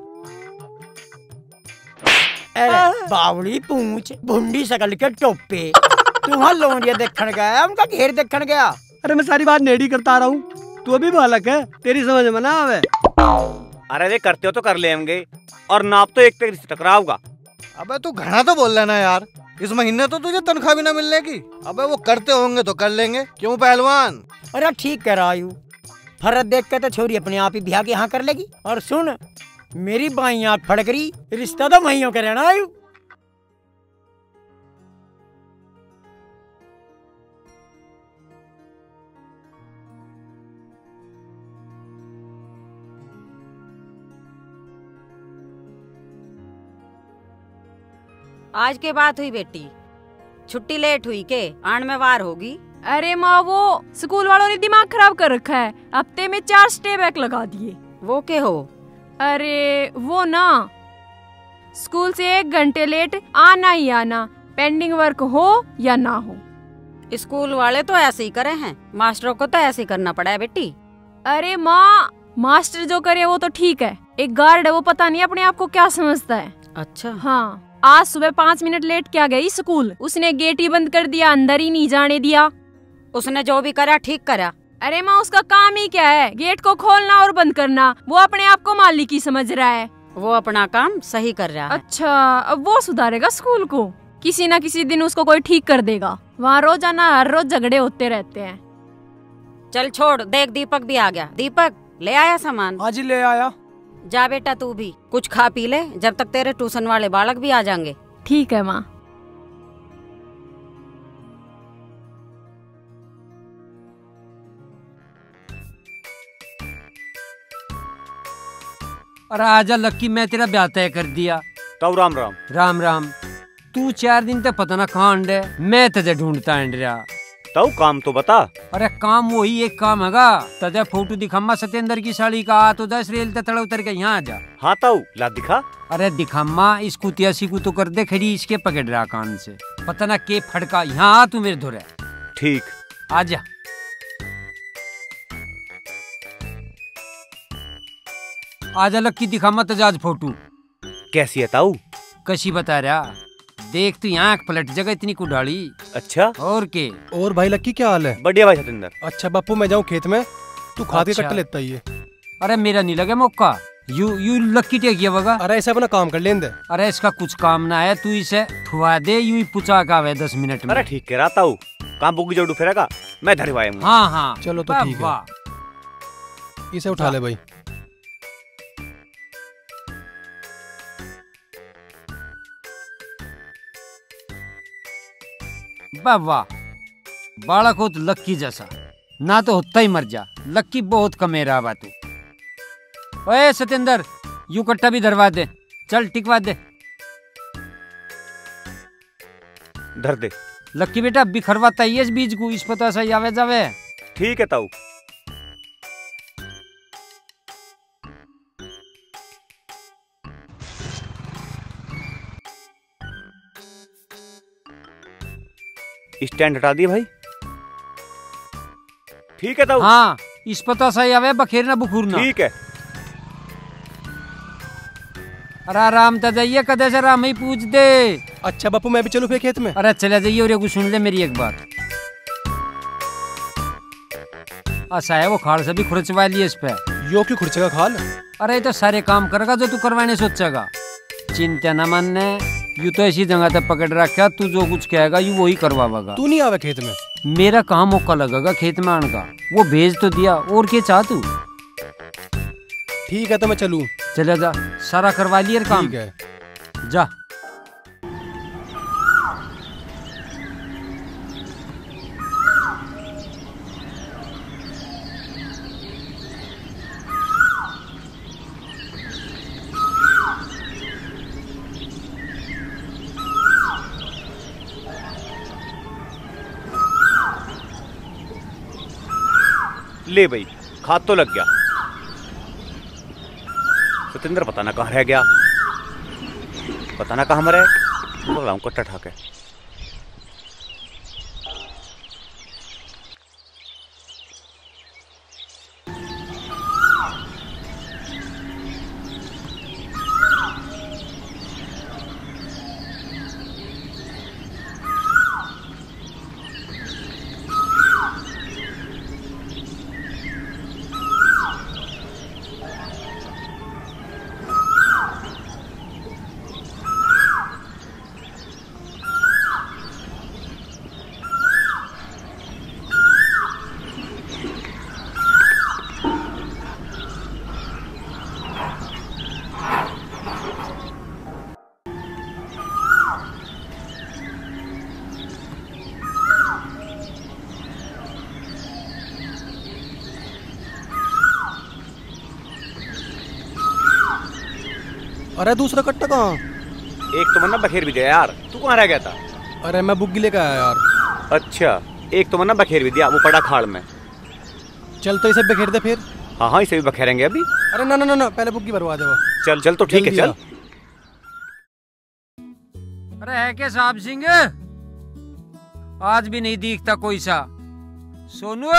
अरे बावड़ी पूंछ, भुंडी सकल के टोपे, तुम्हारा लोनिया देखने गया, उनका घेर देखने गया। अरे मैं सारी बात नेड़ी करता रहा हूँ, तू अभी बालक है, तेरी समझ में ना आवे। अरे वे करते हो तो कर लेंगे, और नाप तो एक तक रिश्ते टकराओगा। अबे तू घना तो बोल लेना यार, इस महीने तो तुझे तनख्वाह भी ना मिलने की। अबे वो करते होंगे तो कर लेंगे, क्यों पहलवान? अरे ठीक कह रहा यू, फर्क देख के तो छोरी अपने आप ही ब्याह के यहाँ कर लेगी। और सुन, मेरी बाई आँख फड़क रही, रिश्ता तो महीनों के रहना आयु। आज के बात हुई बेटी, छुट्टी लेट हुई के आन में वार होगी, अरे माँ वो स्कूल वालों ने दिमाग खराब कर रखा है, हफ्ते में चार स्टे बैक लगा दिए। वो क्या हो? अरे वो ना स्कूल से एक घंटे लेट आना ही आना, पेंडिंग वर्क हो या ना हो। स्कूल वाले तो ऐसे ही करे हैं, मास्टरों को तो ऐसे ही करना पड़ा है बेटी। अरे माँ मास्टर जो करे वो तो ठीक है, एक गार्ड है वो पता नहीं अपने आप को क्या समझता है। अच्छा हाँ, आज सुबह पाँच मिनट लेट क्या गई स्कूल, उसने गेट ही बंद कर दिया, अंदर ही नहीं जाने दिया। उसने जो भी करा ठीक करा। अरे माँ उसका काम ही क्या है, गेट को खोलना और बंद करना, वो अपने आप को मालिक ही समझ रहा है। वो अपना काम सही कर रहा है। अच्छा, अब वो सुधारेगा स्कूल को, किसी न किसी दिन उसको कोई ठीक कर देगा। वहाँ रोजाना हर रोज झगड़े होते रहते हैं। चल छोड़, देख दीपक भी आ गया। दीपक ले आया सामान? हाँ जी ले आया। जा बेटा तू भी कुछ खा पी ले, जब तक तेरे ट्यूशन वाले बालक भी आ जाएंगे। ठीक है माँ। अरे आजा लक्की, मैं तेरा ब्याह तय कर दिया। तो राम राम। राम राम। तू चार दिन तक पता ना कहाँ अंडे, मैं तुझे ढूंढता अंड रहा। तो काम तो बता। अरे काम वही एक काम हैगा, तुझे फोटो दिखामा सत्येंद्र की साड़ी का, आ तो दस रेल तड़ा उतर के यहाँ आ जा। हाँ ताऊ ला दिखा। अरे दिखामा इसको तियासी को तो कर दे खड़ी, इसके पकड़ रहा कान से, पता ना के फड़का। यहाँ आ तू मेरे धोरे। ठीक आजा। आजा लक्की दिखामा तजाज फोटो। कैसी है ताऊ? कशी बता रहा, देख तू यहाँ पलट जगह इतनी कुडाली। अच्छा और के? और भाई लक्की क्या हाल है? बढ़िया भाई सतेंद्र। अच्छा बापू मैं जाऊँ खेत में, तू खाद के अच्छा। कट्टा लेता ही है। अरे मेरा नहीं लगे मौका, यू यू लक्की टेकिया वगा। अरे ऐसा अपना काम कर लेंदे। अरे इसका कुछ काम ना है, तू इसे थुआ दे, यू ही पुचा का वे दस मिनट में। अरे ठीक कह रहा ताऊ, काम बुगी जोड़ू फिरेगा, मैं धरवाए। हाँ हाँ चलो तो ठीक है, इसे उठा ले भाई। वाह वाह, बालक हो तो लक्की जैसा, ना तो होता ही मर जा। लक्की बहुत कमेरा बा तू। ओए सतेंद्र, यू कट्टा भी धरवा दे, चल टिकवा दे। धर दे। लक्की बेटा बिखरवाता ही इस बीज को, इस पता से आवे जावे। ठीक है ताऊ। स्टैंड हटा दिए भाई। ठीक है ताऊ। हाँ इस पता से आवे, बखेरना बुखूरना। ठीक है। अरे आराम तो जाइए, कदे से राम ही पूछ दे। अच्छा बापू मैं भी चलूं फिर खेत में? अरे चले जाइए, और ये सुन ले मेरी एक बात। ऐसा है वो खाल से भी खुरचवा लिए इस पे। यो क्यों खुरचेगा खाल? अरे तो सारे काम करेगा जो तू करवाने सोचेगा। चिंता न मानने, यू तो ऐसी जगह तक पकड़ रखा, तू जो कुछ कहेगा यू वही करवाएगा। तू नहीं आवे खेत में? मेरा कहाँ मौका लगेगा खेत में आने का, वो भेज तो दिया, और क्या चाह तू? ठीक है तो मैं चलूं? चले जा, सारा करवा लिया काम। ठीक है जा। ले भाई, खाद तो लग गया। सतेंद्र पता ना कहाँ रह गया, पता ना कहाँ मरे। बोलाऊं कट्टा ठाके। अरे दूसरा कट्टा कहाँ? एक तो मन्ना बखेर भी गया यार, तू कहाँ रह गया था? अरे मैं बुग्गी लेकर आया यार। अच्छा एक तो मना बखेर भी दिया, वो पड़ा खाड़ में। चल तो इसे बखेर दे फिर। हाँ हाँ, इसे भी बखेरेंगे अभी। अरे ना ना ना, पहले बुग्गी भरवा दे वो। चल चल तो ठीक है, चल। अरे है क्या साहब सिंह, आज भी नहीं दिखता कोई सा। सोनू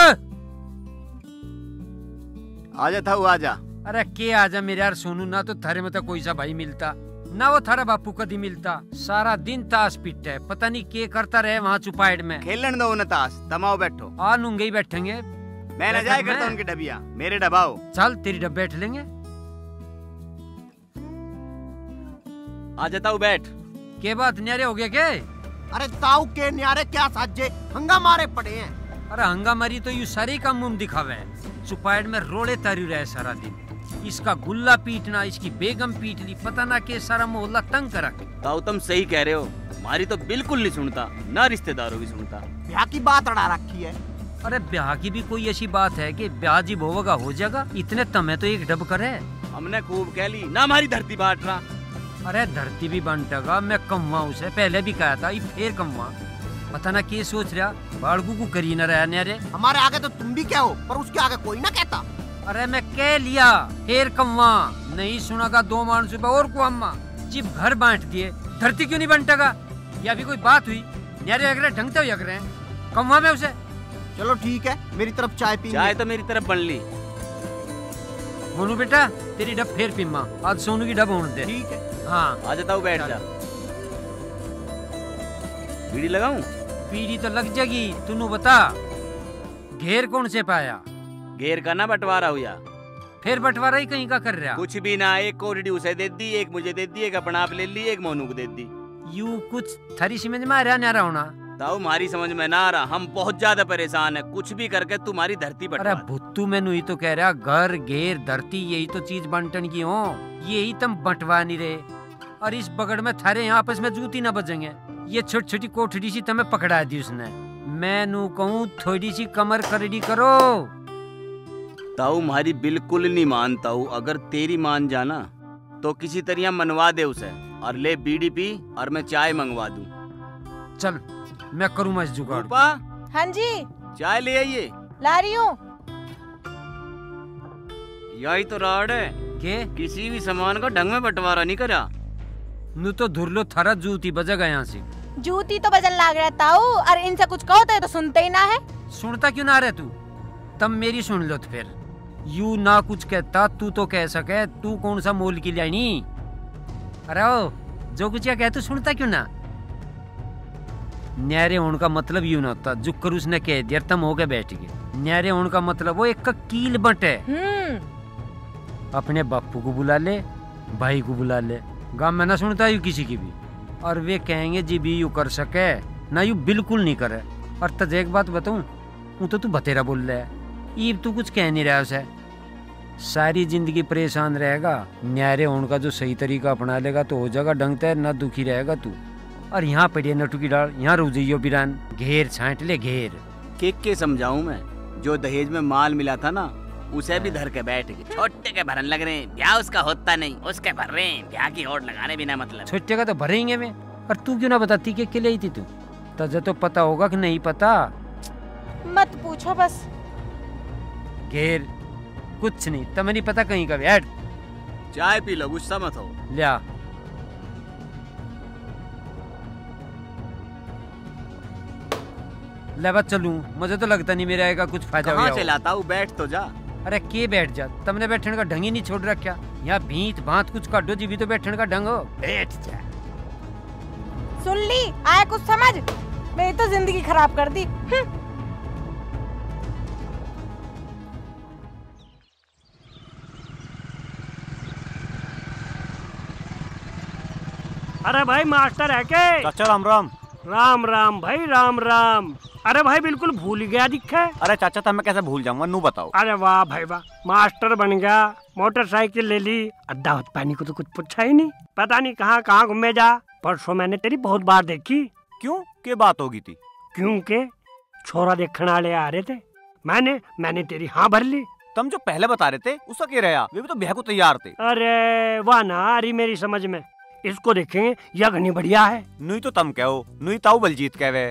आजा था, आजा। अरे के आजा मेरे यार सोनू, ना तो थारे में तो कोई सा भाई मिलता, ना वो थारा बापू कभी मिलता। सारा दिन ताश पिट है, पता नहीं के करता रहे वहाँ चुपाइड में। खेलन दो न ताश, तमाओ बैठो। आ नूंगे ही बैठेंगे। मैं न जाए करता उनकी डबिया, मेरे डबाओ। चल तेरी डब बैठ लेंगे। आ जाता हूँ, बैठ। के बात न्यारे हो गया क्या? अरे ताऊ के न्यारे क्या साजे, हंगामारे पड़े हैं। अरे हंगामारी तो यू सारे का मुंह दिखावे है। चुपाइड में रोड़े तारी रहे सारा दिन। इसका गुल्ला पीटना, इसकी बेगम पीट ली, पता ना के सारा मोहल्ला तंग करा। ताऊ तुम सही कह रहे हो, हमारी तो बिल्कुल नहीं सुनता, ना रिश्तेदारों की सुनता। ब्याह की बात अड़ा रखी है। अरे ब्याह की भी कोई ऐसी बात है कि ब्याह जी होगा हो जाएगा, इतने तमे तो एक डब करे। हमने खूब कह ली ना, हमारी धरती बांट रहा। अरे धरती भी बांटेगा, मैं कमवा उसे पहले भी कहा था, ये फिर कमवा। पता ना क्या सोच रहा, बाड़गू को करी न रहा न्यारे। हमारे आगे तो तुम भी क्या हो, पर उसके आगे कोई ना कहता। अरे मैं कह लिया फिर कमवा, नहीं सुनागा दो मानसू पे और को अम्मा जिप घर बांट दिए, धरती क्यों नहीं बांटेगा? या भी कोई बात हुई? न्यारे अगले ढंग से अग रहे हैं, कमवा में उसे। चलो ठीक है, मेरी तरफ चाय पी। चाय तो मेरी तरफ बन ली। मोनू बेटा तेरी डब फिर पीमा, आज सोनू की डब होने दे। ठीक है। हाँ आ जाता हूँ, बैठ जा। बीड़ी लगाऊं? बीड़ी तो लग जाएगी, तूने बता घेर कौन से पाया? घेर का ना बंटवारा हुआ। फिर बंटवारा ही कहीं का कर रहा? कुछ भी ना, एक कोरडी उसे दे दी, एक मुझे दे दी, एक अपना आप ले ली, एक मोनू को दे दी। यू कुछ थारी समझ में आ रहा न्यारा होना? ताऊ हमारी समझ में ना आ रहा, हम बहुत ज्यादा परेशान है, कुछ भी करके तुम्हारी धरती बंटवा। अरे भुत्तू मैनू ही तो कह रहा, घर घेर धरती यही तो चीज बंटन की हो, यही तुम बंटवा नहीं रहे। और इस बगड़ में थारे यहाँ आपस में जूती ना बजेंगे। ये छोटी छोटी कोठड़ी सी तुम्हें पकड़ा दी उसने। मैं नू कहूँ थोड़ी सी कमर करड़ी करो। ताऊ हमारी बिल्कुल नहीं मानता हूँ, अगर तेरी मान जाना तो किसी तरह मनवा दे उसे, और ले बीड़ी पी और मैं चाय मंगवा दूं। चल मैं करूँ मैं जुगाड़। हाँ जी चाय ले आइए। ला रही हूँ। यही तो राड है के किसी भी सामान का ढंग में बंटवारा नहीं करा। नू तो धुरलो थारा जूती बजेगा यहाँ से। जूती तो बजन लाग रहा ताऊ, और इनसे कुछ कहो तो, तो सुनते ही ना है। सुनता क्यों ना रहे तू? तब मेरी सुन लो तो फिर। यू ना कुछ कहता तू तो कह सके, तू कौन सा मोल की लाइनी? अरे ओ जो कुछ कह तू सुनता क्यों ना? न्यारे होने का मतलब यूं ना होता, जो कर उसने कह दिया तम हो गए बैठ गए। न्यारे होने का मतलब वो एक का कील बटे। अपने बापू को बुला ले, भाई को बुला ले, गाँव में ना सुनता यू किसी की भी, और वे कहेंगे जी भी यू कर सके ना, यू बिल्कुल नहीं करे। और तुझे एक बात बताऊं, वो तो तू बतेरा बोल रहा है, ईब तू कुछ कह नहीं रहा उसे। सारी जिंदगी परेशान रहेगा, न्यारे होने का जो सही तरीका अपना लेगा तो हो जाएगा ढंग से, ना दुखी रहेगा तू। और यहाँ पड़िए नटू की डाल, यहाँ रुझियो बिरान, घेर छांट ले घेर। के के समझाऊं मैं, जो दहेज में माल मिला था ना उसे भी धर के बैठ गए। छोटे के भरन लग रहे हैं, ब्याह उसका होता नहीं, उसके भर रहे हैं, ब्याह की होड़ लगाने बिना मतलब। छोटे का तो भरेंगे में, और तू क्यों ना बताती कि के लिए थी तू? तुझे तो पता होगा कि नहीं पता? मत पूछो बस। घेर कुछ नहीं, तुम्हें नहीं पता कहीं का बैठ। चाय पी लो, गुस्सा मत हो। लिया ले बात चलूं, मुझे तो लगता नहीं मेरे आएगा कुछ फायदा। कहाँ चलाता हूँ, बैठ तो जा। अरे के बैठ जा, तुमने बैठने का ढंग ही नहीं छोड़ रखा। यहाँ भीत भात कुछ काटो जी भी तो बैठने का ढंग हो। बैठ जा। सुन ली आया कुछ समझ, मेरी तो जिंदगी खराब कर दी। अरे भाई मास्टर है के? चाचा राम राम। राम राम भाई राम राम। अरे भाई बिल्कुल भूल गया दिखा। अरे चाचा तो मैं कैसे भूल जाऊंगा, नू बताओ। अरे वाह भाई वाह, मास्टर बन गया, मोटरसाइकिल ले ली, अद्धा पानी को तो कुछ पूछा ही नहीं। पता नहीं कहाँ कहाँ घूमे जा। परसों मैंने तेरी बहुत बार देखी। क्यों, क्या बात होगी थी? क्योंकि छोरा देखने वाले आ रहे थे, मैंने मैंने तेरी हाँ भर ली। तुम जो पहले बता रहे थे उसका क्या रहा? वे भी तो ब्याह को तैयार थे। अरे वाह ना आ रही मेरी समझ में, इसको देखेंगे यह घनी बढ़िया है। नुई तो तम कहो, नुई ताऊ बलजीत कहवे।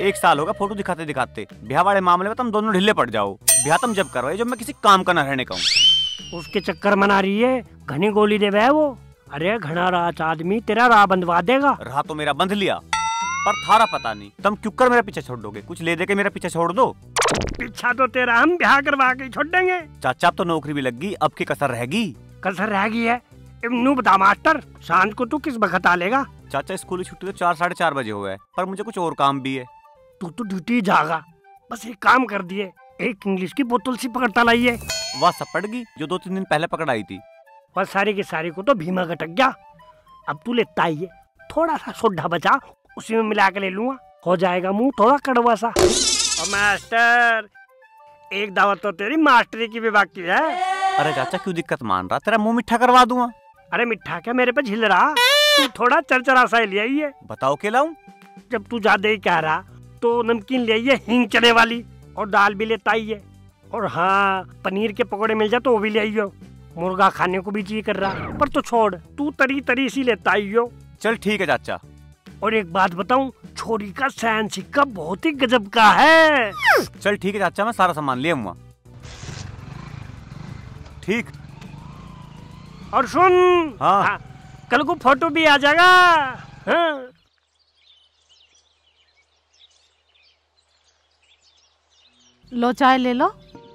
एक साल होगा फोटो दिखाते दिखाते। ब्याह वाले मामले में तुम दोनों ढीले पड़ जाओ। ब्याह तुम जब करवाए जब मैं किसी काम का न रहने का हूँ। उसके चक्कर मना रही है, घनी गोली दे बे वो। अरे घना रात आदमी तेरा राह बंधवा देगा। राह तो मेरा बंध लिया, पर थारा पता नहीं। तुम क्यों कर मेरा पीछे छोड़ दोगे? कुछ ले दे के मेरा पीछे छोड़ दो। पीछा तो तेरा हम ब्याह करवा के छोड़ देंगे। चाचा अब तो नौकरी भी लग गई, अब की कसर रहेगी। कसर रह गई है? नू बता मास्टर, शाम को तू किस वक्त आ लेगा? चाचा स्कूल की छुट्टी तो चार साढ़े चार बजे हुआ है, पर मुझे कुछ और काम भी है। तू तो ड्यूटी जागा। बस एक काम कर दिए, एक इंग्लिश की बोतल सी पकड़ता लाइए। वह सब पड़ गई जो दो तीन दिन पहले पकड़ आई थी। बस सारी की सारी को तो भीमा गटक गया। अब तू लेता आइए, थोड़ा सा सोडा बचा, उसी में मिला के ले लूंगा, हो जाएगा मुंह थोड़ा कड़वा सा। और मास्टर, एक दावत तो तेरी मास्टरी की भी बाकी है। अरे चाचा क्यों दिक्कत मान रहा? तेरा मुंह मिठा करवा दूंगा। अरे मिठा क्या मेरे पे झिल रहा, तू थोड़ा चरचरा सा ले आइए। बताओ क्या लाऊं? जब तू ज्यादा ही कह रहा तो नमकीन ले आइए हिंग चने वाली, और दाल भी लेता आइए। और हाँ, पनीर के पकौड़े मिल जाए तो वो भी ले आइयो। मुर्गा खाने को भी जी कर रहा, पर तो छोड़, तू तरी तरी सी लेता आइयो। चल ठीक है चाचा। और एक बात बताऊं, छोरी का सहन सिक्का बहुत ही गजब का है। चल ठीक है चाचा, मैं सारा सामान ले आऊंगा। ठीक। और सुन, हाँ। हाँ, कल को फोटो भी आ जाएगा। हाँ। लो चाय ले लो।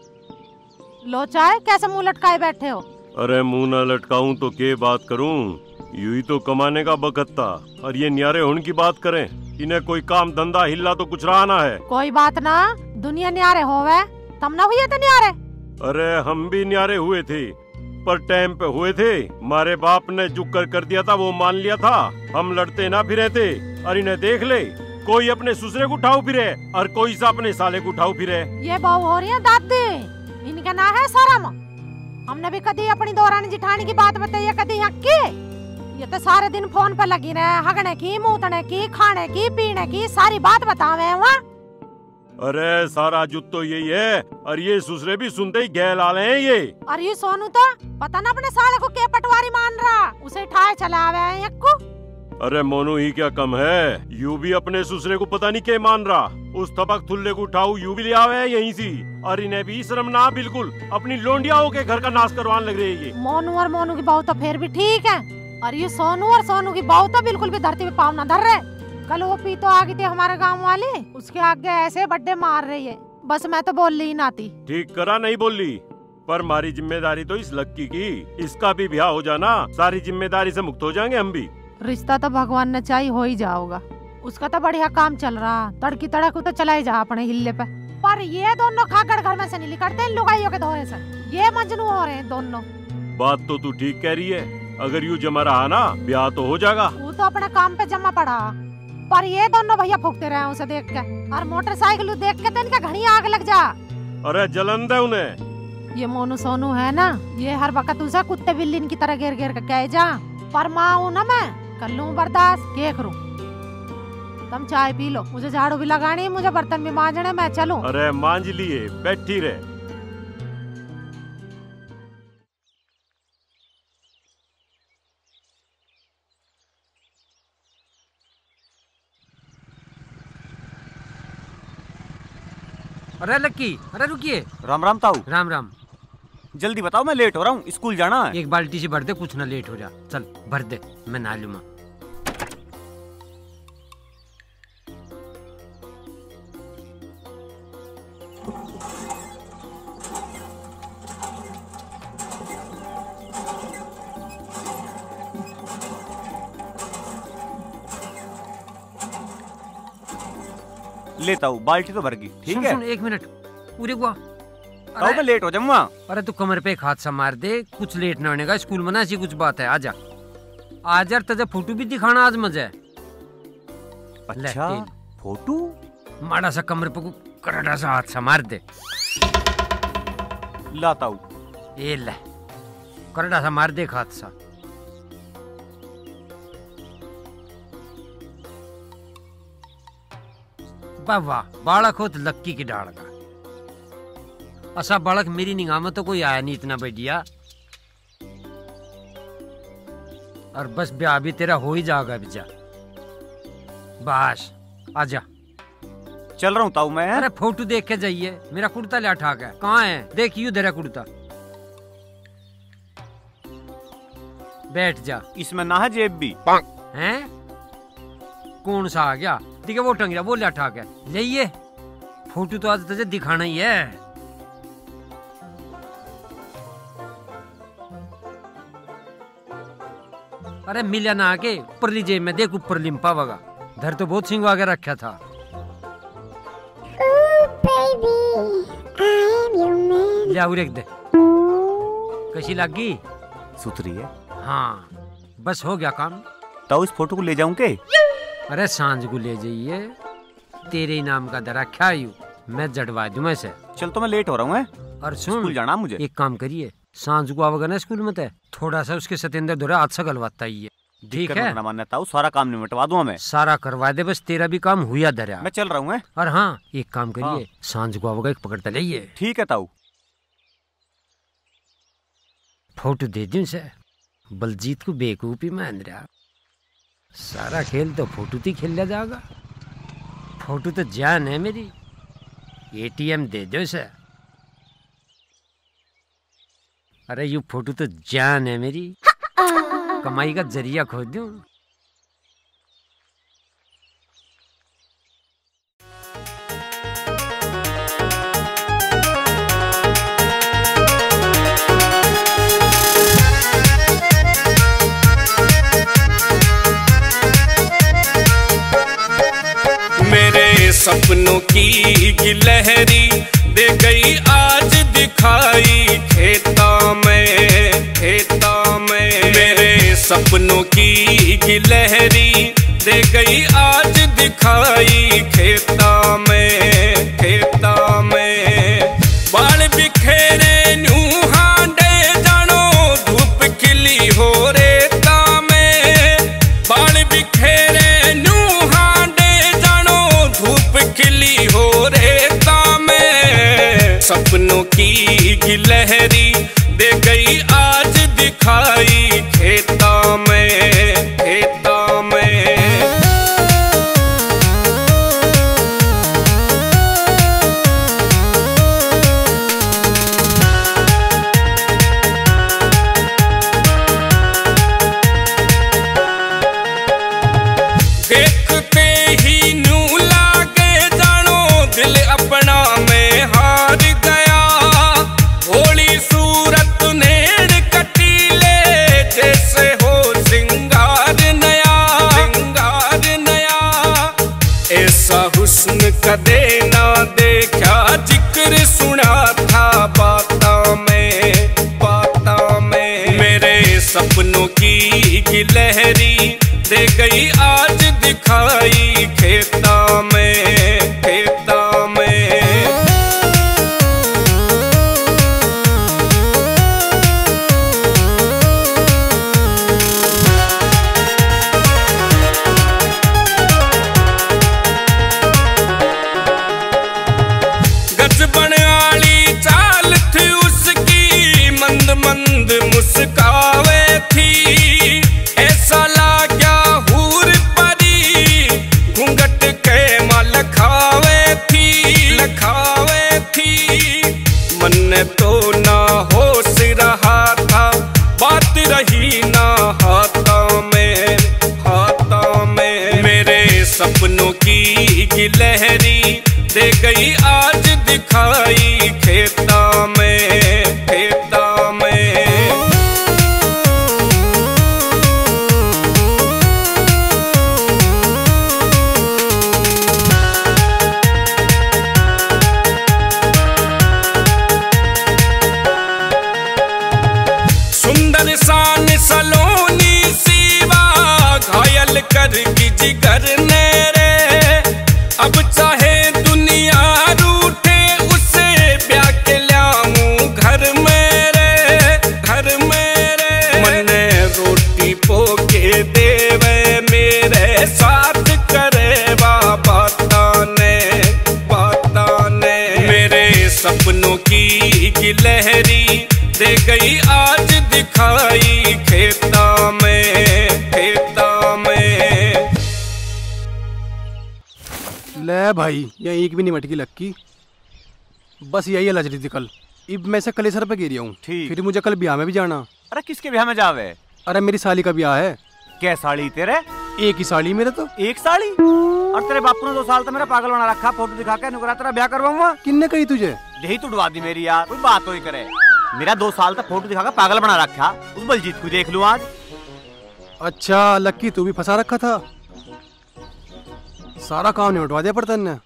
लो चाय। कैसे मुंह लटकाए बैठे हो? अरे मुंह ना लटकाऊं तो के बात करूं? यूं ही तो कमाने का बखत था, और ये न्यारे होने की बात करें। इन्हें कोई काम धंधा हिल्ला तो कुछ रहा ना है। कोई बात ना, दुनिया न्यारे होवे, तम ना हुए थे न्यारे। अरे हम भी न्यारे हुए थे, पर टाइम पे हुए थे। मारे बाप ने जो कर कर दिया था वो मान लिया था। हम लड़ते ना फिरे थे। और इन्हें देख ले, कोई अपने ससुरे को उठाऊ फिरे और कोई सा अपने साले को उठाऊ फिरे। ये बहू हो रही है दादी, इनका ना है शर्म। हमने भी कभी अपनी दौरानी जिठानी की बात बताई, कभी हक की। ये तो सारे दिन फोन पर लगी रहे, हगने की, मूतने की, खाने की, पीने की सारी बात बतावे वहाँ। अरे सारा जुत तो यही है, और ये ससुरे भी सुनते ही गैल आले हैं ये। और ये सोनू तो पता ना अपने साले को के पटवारी मान रहा, उसे ठाए चला आवे हैं यक्कू। अरे मोनू ही क्या कम है, यू भी अपने ससुरे को पता नहीं क्या मान रहा। उस थपक थुल्ले को उठाऊ यू भी ले आवे है यहीं से। और इन्हें भी शर्म ना, बिल्कुल अपनी लोंडियाओं के घर का नाश करवाने लग रही है ये। मोनू और मोनू की बहू तो फिर भी ठीक है, और ये सोनू और सोनू की बहू तो बिल्कुल भी धरती पे पाँव न धर रहे। कल वो पी तो आ गई थी हमारे गांव वाली, उसके आगे ऐसे बड्डे मार रही है। बस मैं तो बोल ली ना थी। ठीक करा नहीं बोली, पर हमारी जिम्मेदारी तो इस लक्की की। इसका भी ब्याह हो जाना, सारी जिम्मेदारी से मुक्त हो जाएंगे हम भी। रिश्ता तो भगवान ने चाहिए हो ही जाओगा। उसका तो बढ़िया काम चल रहा, तड़की तड़क तो चला ही जा अपने हिल्ले पे। पर ये दोनों खाकर घर में से नहीं निकलते लुगाइयों के धोरे से। ये मजनू हो रहे हैं दोनों। बात तो तू ठीक कह रही है, अगर यूँ जमा रहा ना ब्याह तो हो जाएगा। वो तो अपने काम पे जमा पड़ा, पर ये दोनों भैया फूकते रहे उसे देख के, और मोटरसाइकिल देख के तो इनका घनी आग लग जा। अरे जलन दे उन्हें। ये मोनू सोनू है ना, ये हर वक्त उसे कुत्ते बिल्ली की तरह घेर घेर के कहे जा, पर माँ हूँ ना मैं, कर लूँ बर्दाश्त, क्या करूँ। तुम चाय पी लो, मुझे झाड़ू भी लगानी है, मुझे बर्तन भी मांजने, मैं चलूं। अरे मांज लिए, बैठी रहे। अरे लक्की, अरे रुकिए। राम राम ताऊ। राम राम। जल्दी बताओ, मैं लेट हो रहा हूँ, स्कूल जाना है। एक बाल्टी से भर दे, कुछ ना लेट हो जा। चल भर दे, मैं नहा लूँगा। लेता हूँ, बाल्टी तो भर गई। ठीक सुन, है सुन, एक मिनट पूरे को। ताऊ मैं लेट हो जाऊंगा। अरे तू कमर पे एक हाथ सा मार दे, कुछ लेट ना होने का। स्कूल में ना ऐसी कुछ बात है। आजा आज यार, तुझे फोटो भी दिखाना आज मजा है। अच्छा फोटो? माड़ा सा कमर पे करड़ा सा हाथ सा मार दे। लाता हूँ। ए ले, करड़ा सा मार दे हाथ सा। वाह, बालक हो तो लक्की की डाल का। ऐसा बालक मेरी निगाह में तो कोई आया नहीं इतना बढ़िया। और बस ब्याह भी तेरा हो ही जाएगा बिजा। बस आजा। चल रहा हूँ ताऊ मैं। अरे फोटो देख के जाइए, मेरा कुर्ता ले उठा के। कहाँ है? देख यू तेरा कुर्ता। बैठ जा। इसमें ना है जेब भी हैं? कौन सा आ गया? ठीक है वो टंग गया, वो ले उठा के जाइए। फोटो तो आज तुझे दिखाना ही है। अरे मिला ना आके ऊपरली जेब में देख, ऊपर लिम्पा वगा धर तो बहुत सिंह आगे रखा था। ले दे कैसी लगी? सुथरी है। हाँ बस हो गया काम। ताऊ इस फोटो को ले जाऊं के? अरे सांझ को ले जाइए, तेरे नाम का दरा क्या यू मैं जड़वा दूं मैं से। चल तो मैं लेट हो रहा हूँ। और सुन स्कूल जाना मुझे। एक काम करिए, सांझ को आवेगा ना स्कूल में ते थोड़ा सा उसके सतेंद्र दोरा हाथ से गलवाता ही है। ठीक है ना मानना ताऊ, सारा काम निपटवा दूंगा मैं। सारा करवा दे, बस तेरा भी काम हुआ धरा। मैं चल रहा हूँ। और हाँ एक काम करिए, हाँ। सांझ को आवेगा एक पकड़ता लाइए। ठीक है ताऊ। फोटो दे दूं से बलजीत को बेवकूफी मान रहा। सारा खेल तो फोटो ही खेल लिया जाएगा। फोटो तो जान है मेरी। एटीएम दे दो से। अरे यू फोटो तो जान है मेरी। कमाई का जरिया खोज दूं। मेरे सपनों की गिलहरी दे गई आज दिखाई खेता में, खेता में। मेरे सपनों की गिलहरी दे गई आज दिखाई खेता में, खेता में। बाल बिखेरे न्यू हांडे जानो धूप खिली हो रेता में। बाल बिखेरे न्यू खिली हो रेता में। सपनों की गिलहरी दे गई आज दिखाई खेता में, खेता में। देखते ही न्यू दिल अपना में हार गया। होली सूरत नेड़ कटीले जैसे हो सिंगार नया, सिंगार नया। ऐसा हुस्न कदे ना देखा, जिक्र सुना था बातों में, बातों में। मेरे सपनों की गिलहरी दे गई आज दिखाई खेता में, खेता में। गजबन वाली चाल थी उसकी, मंद मंद मुस्कावे थी। ऐसा लाग्या हूर परी घूंघट के माल खावे थी, लखावे थी। मन तो ना होश रहा था, बात रही ना हाथों में, हाथों में। मेरे सपनों की गिलहरी दे गई आज दिखाई खेता में, खेता में। सुंदर शान सलोनी सीवा घायल कर की जिगर ने रे। अब चाहे दुनिया रूठे उसे ब्याह के लाऊं घर मेरे, घर मेरे। मने रोटी पोके देवे मेरे साथ करे बाता ने, बाता ने। मेरे सपनों की गिलहरी दे गई आज दिखाई खेता में, खेता में। ले अरे भाई यहाँ एक भी नहीं मटकी लक्की, बस यही लज रही थी कल। अब मैं से कल सर पे गिरी हूँ, फिर मुझे कल ब्याह में भी जाना। अरे किसके ब्याह में जावे? अरे मेरी साली का ब्याह है। क्या साली तेरे? एक ही साली मेरे तो। एक साली? और तेरे बापू ने दो साल तो मेरा पागल बना रखा, फोटो दिखा के नुकरा तेरा ब्याह करवाऊंगा। किन्ने कही तुझे? यही तो उड़वा दी मेरी यार, कोई बात तो ही करे। मेरा दो साल तक फोटो दिखा के पागल बना रखा, उस बलजीत को देख लूं आज। अच्छा लक्की तू भी फंसा रखा था, सारा काम नहीं उठवा दिया पर तन्ने।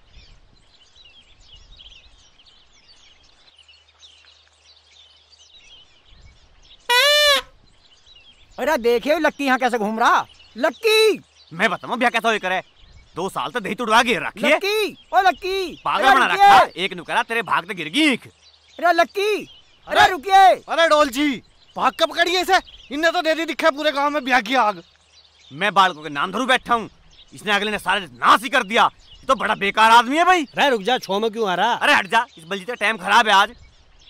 अरे देखिए लक्की यहाँ कैसे घूम रहा। लक्की मैं बताऊँ ब्याह कैसा हो करे, दो साल तक दही तो उड़वा गिर रखी है। लक्की ओ लक्की पागल बना रखा, एक नुकरा तेरे भाग ते गिर गई। अरे लक्की अरे रुकिए। अरे डोल जी भाग के पकड़िए इसे, इन्हें तो दे दी दिखा पूरे गांव में ब्याह की आग। मैं बालकों के नाम धरू बैठा हूँ, इसने अगले ने सारे नाश ही कर दिया। तो बड़ा बेकार आदमी है भाई। अरे रुक जा, छो में क्यों आ रहा? अरे हट जा, इस बलजीत का टाइम खराब है आज।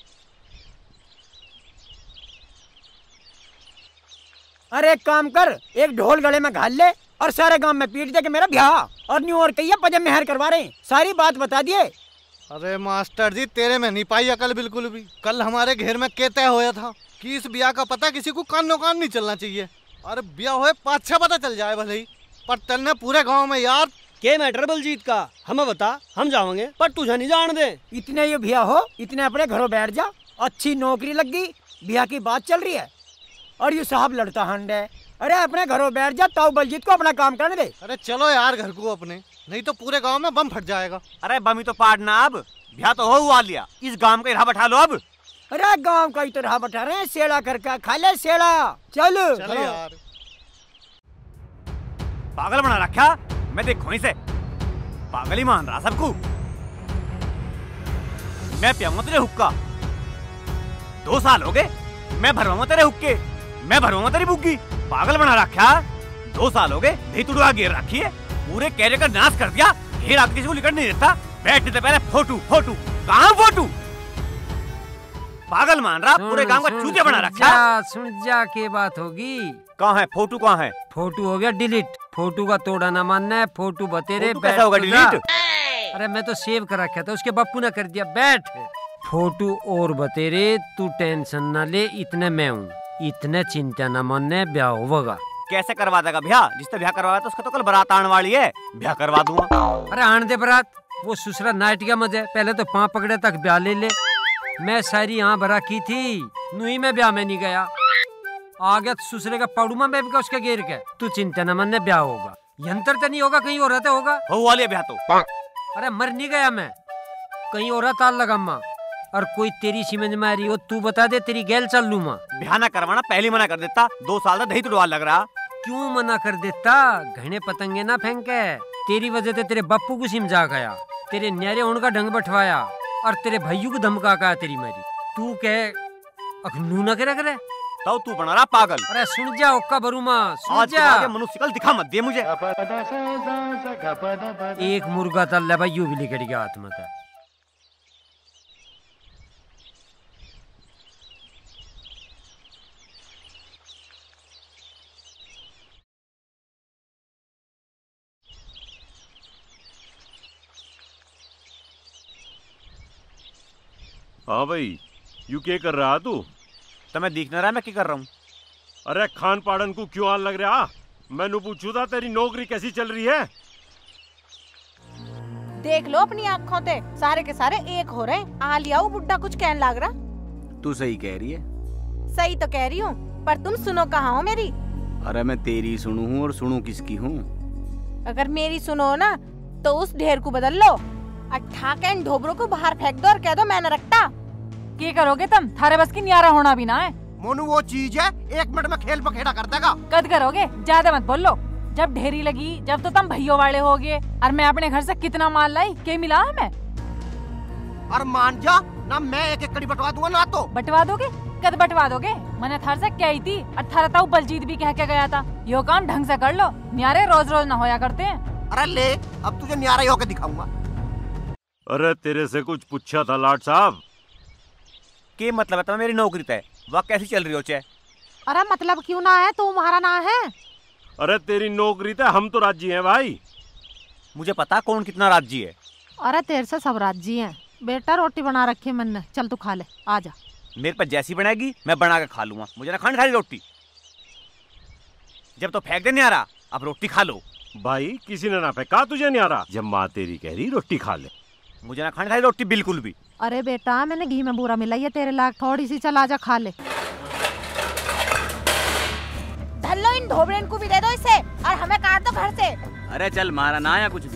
अरे एक काम कर, एक ढोल गले में घाल ले और सारे गांव में पीट दे कि मेरा ब्याह और न्यू और कहिए पजम मेहर करवा रहे हैं, सारी बात बता दिए। अरे मास्टर जी तेरे में नहीं पाई अकल बिल्कुल भी। कल हमारे घेर में के तय होया था कि इस ब्याह का पता किसी को कानो कान नहीं चलना चाहिए। अरे ब्याह होए पाँच छह पता चल जाए भले ही, पर तेने पूरे गाँव में यार के मैटर बलजीत का हमें बता, हम जाएंगे पर तुझे नहीं जान दे। इतने ये ब्याह हो, इतने अपने घरों बैठ जा, अच्छी नौकरी लग गई, ब्याह की बात चल रही है और ये साहब लड़ता हंड है। अरे अपने घरों बैठ जा, ताऊ बलजीत को अपना काम करने दे। अरे चलो यार घर को अपने, नहीं तो पूरे गांव में बम फट जाएगा। अरे बम ही तो पाड़ना, अब ब्याह तो हो हुआ लिया, इस गांव का इराह बैठा लो अब। अरे गांव का ही तो राह बैठा रहे हैं, सेड़ा करके खा ले सेड़ा। चलो चलो यार। पागल बना रखा, मैं देखो इसे पागल ही मान रहा सबको। मैं पियाऊंगा तेरे हुक्का, दो साल हो गए मैं भरवाऊंगा तेरे हुक्के, मैं भरवाऊंगा तेरी बुग्गी। पागल बना रखा, दो साल हो गए दही तुड़वा गिर रखी है, पूरे कैरे का नाश कर दिया। घेर आके किसी को लिकट नहीं देता, बैठने से पहले फोटू फोटू, कहाँ फोटू? पागल मान रहा, पूरे गांव का चूतिया बना रखा। सुन जा के बात होगी। कहाँ है फोटू? कहाँ है फोटू? हो गया डिलीट, फोटू का तोड़ा ना मानना है। फोटू बतेरे कैसा होगा डिलीट? अरे मैं तो सेव कर रखा था, उसके बापू ने कर दिया। बैठ फोटू और बतेरे, तू टेंशन ना ले, इतने मैं हूँ, इतने चिंता न मानने, ब्याह होगा। कैसे करवा देगा ब्याह? जिसने ब्याह करवाया था उसका तो कल बारात आने वाली है, ब्याह करवा दूंगा। अरे आने दे बारात, वो सुसरा नाइट का मजे, पहले तो पाँव पकड़े तक ब्याह ले ले। मैं सारी यहाँ भरा की थी, नुई में ब्याह में नहीं गया, आ गया सुसरे का पौड़ू में भी उसके घेर के। तू चिंता न मानने, ब्याह होगा। यंत्र तो नहीं होगा, कहीं और रहते होगा। हो वाले ब्याह तो। अरे मर नहीं गया मैं, कहीं और ताल लगा माँ, और कोई तेरी समझ में आ रही हो तू बता दे, तेरी गैल चल लू माँ। ब्याह ना करवाना पहले मना कर देता, दो साल तक दही तुड़वा लग रहा। क्यों मना कर देता? घने पतंगे ना फेंके, तेरी वजह से तेरे बापू को सिमझा गया, तेरे न्यारे उनका ढंग बैठवाया और तेरे भैयू को धमका का तेरी मेरी। तू कह अखनू ना करे करे तो तू बना रहा पागल। अरे सुन जा ओक्का बरू माँ, सुन जा। मनुष्य कल दिखा मत दे मुझे। एक मुर्गा तल भाई यू भी लिखट गया हाथ में। हाँ भाई, यू क्या कर रहा तू? तो मैं दिख न रहा मैं क्या कर रहा हूँ? अरे खान पाड़न को क्यों आन लग रहा? मैंने पूछू था तेरी नौकरी कैसी चल रही है? देख लो अपनी आँखों ते, सारे के सारे एक हो रहे। आ लिया बुड्ढा कुछ कहने लग रहा। तू सही कह रही है। सही तो कह रही हूँ, पर तुम सुनो कहाँ हो मेरी? अरे मैं तेरी सुनू हूँ, और सुनू किसकी हूँ? अगर मेरी सुनो ना तो उस ढेर को बदल लो, अट्ठा के इन ढोबरों को बाहर फेंक दो और कह दो मैं न रखता। क्या करोगे तुम? थारे बस की न्यारा होना भी ना है। मोनू वो चीज है, एक मिनट में खेल पखेड़ा कर देगा। कद करोगे, ज्यादा मत बोलो। जब ढेरी लगी, जब तो तुम भैया वाले हो गए, और मैं अपने घर से कितना माल लाई, क्या मिला हमें? और मान जा ना, मैं एक एक कड़ी बटवा दूंगा ना। तो बटवा दोगे? कद बटवा दोगे? मैंने थार से क्या ही थी, और थारा ताऊ बलजीत भी कह के गया था, यो काम ढंग से कर लो, न्यारे रोज रोज न होया करते हैं। अरे ले, अब तुझे न्यारा ही होके दिखाऊंगा। अरे तेरे से कुछ पूछा था लाट साहब। के मतलब है मेरी नौकरी तय, वह कैसी चल रही हो? चे अरे मतलब क्यों ना है, तुम्हारा ना है। अरे तेरी नौकरी तय, हम तो राजी हैं भाई। मुझे पता कौन कितना राजी है, अरे तेरे से सब राजी हैं। बेटा रोटी बना रखी है मैंने, चल तू खा ले, आ जा। मेरे पर जैसी बनाएगी मैं बना के खा लूंगा, मुझे ना खानी सारी रोटी। जब तो फेंक दे नहीं आ रहा, अब रोटी खा लो। भाई किसी ने ना फेंका, तुझे नहीं आ रहा। जब माँ तेरी कह रही रोटी खा ले, मुझे ना खानी सारी रोटी बिल्कुल भी। अरे बेटा मैंने घी में बूरा मिलाई है तेरे लायक, थोड़ी सी, चल आजा खा ले। धल्लो इन ढोबरेन को भी दे दो इसे, और हमें काट दो घर से। अरे चल मारा ना या कुछ भी,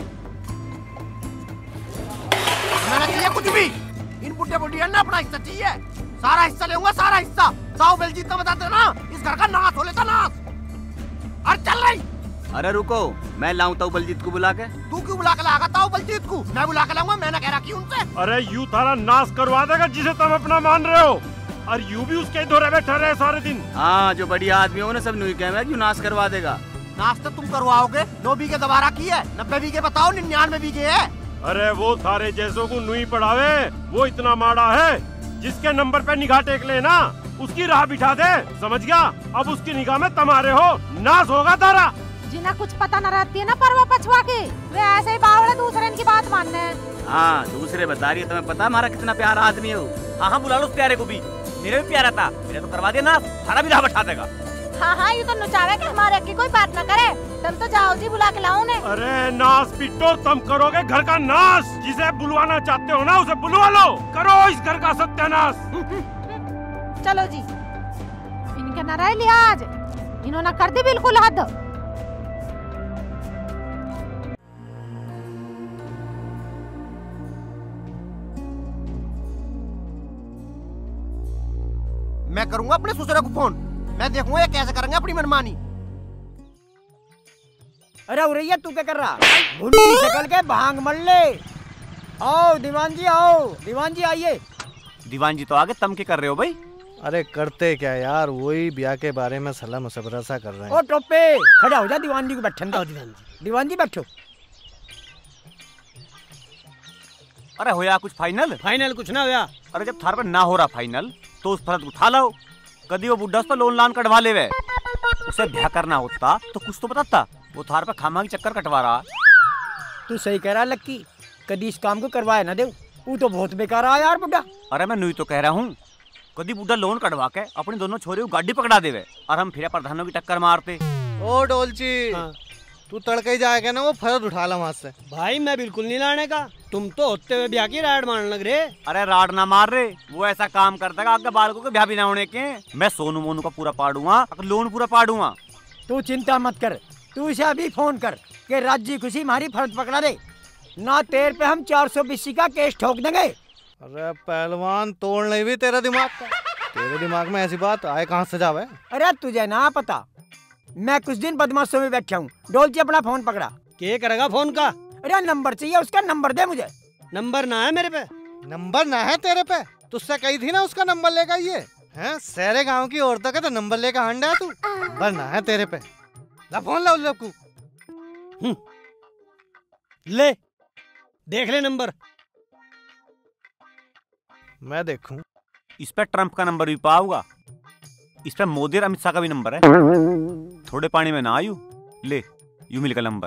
मैंने चाहिए कुछ भी। इन बुढ़े बुढ़िया ने अपना हिस्सा चाहिए, सारा हिस्सा लेऊंगा, सारा हिस्सा। साहु बलजीत का बताते ना, इस घर का नाश हो लेता, नाश। और चल रही। अरे रुको, मैं लाऊं ताऊ बलजीत को बुला के। तू क्यों बुला के लागा ताऊ बलजीत को? मैं बुला के लाऊंगा, मैंने कह रखी उनसे। अरे यू थारा नाश करवा देगा जिसे तुम अपना मान रहे हो, और यू भी उसके दौरे बैठे रहे सारे दिन। हाँ, जो बढ़िया आदमी हो ना सब नुई कह क्यों नाश करवा देगा। नाश तो तुम करवाओगे। नौ बीघे दोबारा की है, नब्बे बीघे बताओ, निन्यानवे बीघे है। अरे वो थारे जैसों को नुई पढ़ावे, वो इतना माड़ा है, जिसके नंबर पे निगाह टेक ले ना उसकी राह बिठा दे, समझ गया। अब उसकी निगाह में तुम्हारे हो, नाश होगा तारा। जिन्हें कुछ पता न रहती है ना परवा पछवा की, वे ऐसे ही बावड़े दूसरे की बात मानने हैं। हाँ, दूसरे बता रही है, तुम्हें पता हमारा कितना प्यारा आदमी है वो। हाँ हाँ बुला लो उस प्यारे को भी, मेरे भी प्यारा था, मेरे तो करवा देना, थारा भी राह बिठा देगा। हाँ हाँ, ये तो नुचावे कि हमारे की कोई बात न करे। तुम तो जाओ जी, बुला के लाओ उन्हें। अरे नाश पिट्टो, तुम करोगे घर का नाश। जिसे बुलवाना चाहते हो ना उसे बुलवा लो, करो इस घर का सत्यानाश। चलो जी। इनके न रह लिया आज, इन्होंने कर दी बिल्कुल हद। मैं करूंगा अपने ससुर को फोन, मैं देखूंगा ये कैसे करेंगे अपनी मनमानी। अरे उरैया तू क्या कर रहा? भुंडी शकल के भांग मर ले। आओ दीवान जी, आओ दीवान जी, आइए। दीवान जी तो आगे, तुम क्या कर रहे हो भाई? अरे करते क्या यार, वही ब्याह के बारे में सलाह मशवरा सा कर रहे हैं। ओ टोपे खड़ा हो जा, दीवान जी को बैठन दो। दीवान जी, दीवान जी बैठो। अरे होया कुछ फाइनल? फाइनल कुछ ना होया। अरे जब थार पर ना हो रहा फाइनल, तो उस फर्द उठा लो। कभी वो बुढ़ा उस पर लोन लान कटवा ले वे, उसे ब्याह करना होता तो कुछ तो बताता। वो थार पर खामा की चक्कर कटवा रहा। तू सही कह रहा लक्की, कभी इस काम को करवाए ना दे, वो तो बहुत बेकार आया यार बुढ़ा। अरे मैं नुई तो कह रहा हूँ, कभी बुढ़ा लोन कटवा के अपनी दोनों छोरी को गाड़ी पकड़ा देवे और हम फिर प्रधानों की टक्कर मारते। ओ डोलची, हाँ। तू तड़के ही जाएगा ना, वो फर्द उठा ला वहाँ से। भाई मैं बिल्कुल नहीं लाने का, तुम तो होते हुए ब्याह की राड मारने लग रहे। अरे राड ना मार रहे, वो ऐसा काम करता है आगे बालकों के ब्याह भी ना होने के। मैं सोनू मोनू का पूरा पाड़ूंगा, लोन पूरा पाड़ूंगा। तू चिंता मत कर, तू इसे अभी फोन कर के राज्य खुशी हमारी फर्ज पकड़ा दे, ना तेर पे हम चार सौ बीसी का केस ठोक देंगे। अरे पहलवान, तोड़ नहीं भी तेरा दिमाग का। तेरे दिमाग में ऐसी बात आए कहाँ से जावे? अरे तुझे ना पता, मैं कुछ दिन बदमाशों में बैठा हूँ। डोलची अपना फोन पकड़ा। क्या करेगा फोन का? अरे नंबर चाहिए उसका, नंबर दे मुझे। नंबर ना है मेरे पे। नंबर ना है तेरे पे? तुझसे कही थी ना उसका नंबर लेगा ये हैं? सारे गांव की औरतों का तो नंबर लेकर हंडा है तू। नंबर ना है तेरे पे, ला फोन ला उल्लू। ले देख ले नंबर। मैं देखूं। इस पे ट्रंप का नंबर भी पाऊंगा, इस पे मोदी और अमित शाह का भी नंबर है। थोड़े पानी में ना आयु, ले यू मिल का नंबर।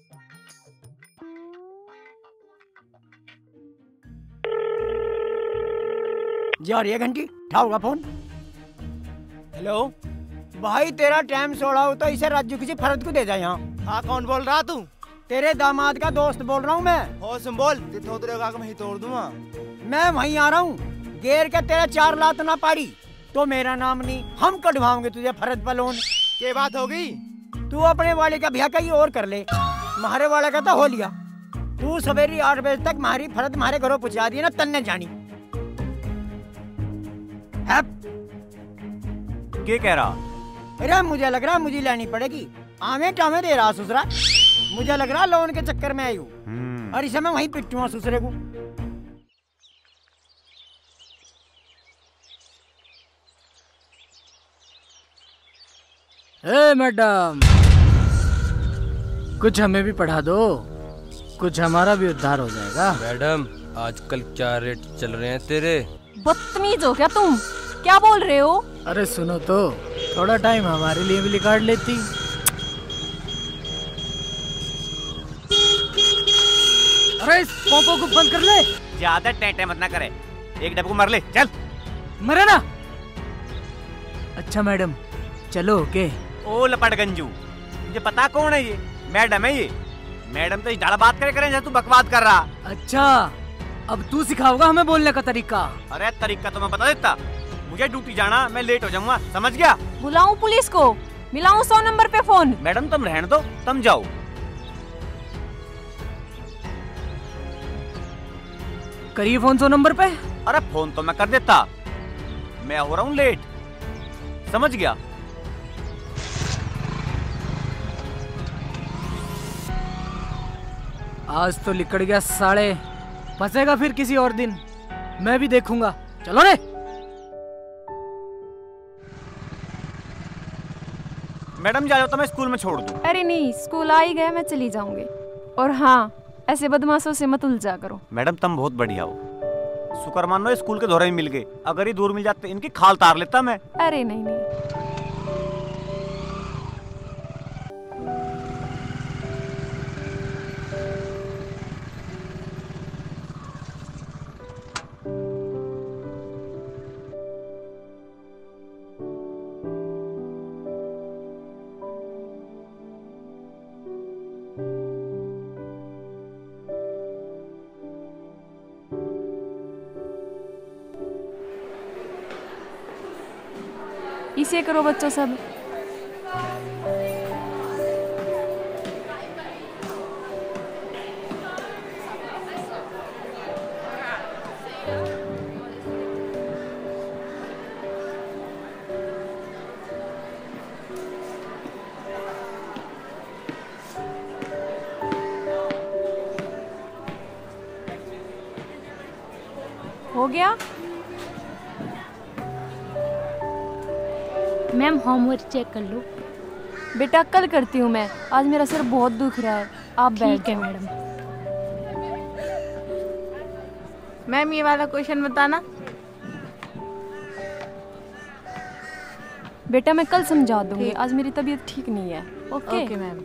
जा रही है घंटी, उठाओगा फोन। हेलो भाई, तेरा टाइम सोड़ा हो तो इसे राज्य किसी फर्द को दे जा यहाँ। हाँ, कौन बोल रहा तू? तेरे दामाद का दोस्त बोल रहा हूँ मैं। हो सुन बोल, वही तोड़ दूंगा। मैं वहीं आ रहा हूँ, गेर के तेरे चार लात ना पाड़ी तो मेरा नाम नहीं, हम कटवाओगे तुझे फर्द पर लोन। क्या बात होगी? तू अपने वाले का ब्याह कहीं और कर ले, हमारे वाले का तो हो लिया। तू सवेरे आठ बजे तक हमारी फर्द हमारे घरों पहुँचा दी ना, तन्ने जानी। क्या कह रहा? अरे मुझे लग रहा मुझे लेनी पड़ेगी, आमे टामे दे रहा ससुरा। मुझे लग रहा लोन के चक्कर में आई हूँ और इसे मैं वहीं पिटूंगा ससुरे को। ए मैडम, कुछ हमें भी पढ़ा दो, कुछ हमारा भी उद्धार हो जाएगा। मैडम, आजकल क्या रेट चल रहे हैं तेरे? बदतमीज हो क्या तुम? क्या बोल रहे हो? अरे सुनो तो, थोड़ा टाइम हमारे लिए भी निकाल लेती। अरे अरे इस पोपो को बंद कर ले। ज्यादा टेंटे मत ना करे, एक डब्बू मर ले, चल। मरे ना। अच्छा मैडम चलो ओके। ओ लपट गंजू, मुझे पता कौन है ये, मैडम है ये। मैडम तो इस बात करे करें तू बकवास कर रहा। अच्छा अब तू सिखाओगा हमें बोलने का तरीका। अरे तरीका तो मैं बता देता, मुझे ड्यूटी जाना, मैं लेट हो जाऊंगा, समझ गया। बुलाऊं पुलिस को, मिलाऊं सौ नंबर पे फोन। मैडम तुम रहने दो, तुम जाओ। करिए फोन सौ नंबर पे। अरे फोन तो मैं कर देता, मैं हो रहा हूँ लेट, समझ गया। आज तो लिकड़ गया साले, फंसेगा फिर किसी और दिन, मैं भी देखूंगा। चलो रे। मैडम जा जाओ तो मैं स्कूल में छोड़ दूं। अरे नहीं, स्कूल आ ही गया, मैं चली जाऊंगी। और हाँ, ऐसे बदमाशों से मत उलझा करो। मैडम तुम बहुत बढ़िया हो, शुक्र मानो स्कूल के दौरे में मिल गए, अगर ही दूर मिल जाते इनकी खाल तार लेता मैं। अरे नहीं नहीं। इसे करो बच्चों सब। हो गया? मैम होमवर्क चेक कर लो। बेटा कल करती हूँ मैं, आज मेरा सिर बहुत दुख रहा है, आप बैठ है मैडम। मैम ये वाला क्वेश्चन बताना। बेटा मैं कल समझा दूंगी, आज मेरी तबीयत ठीक नहीं है। Okay okay ma'am.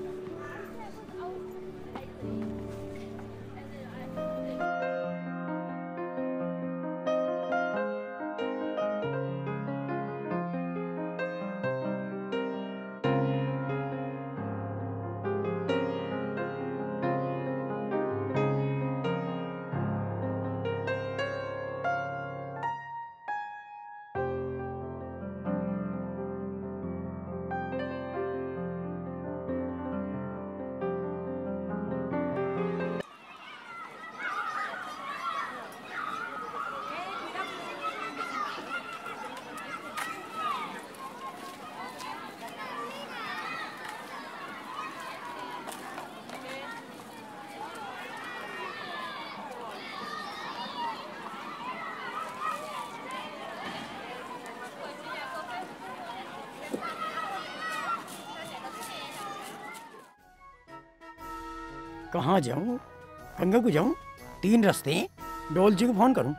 कहाँ जाऊँ? गंगा को जाऊँ? तीन रास्ते हैं, डोल जी को फोन करूँ।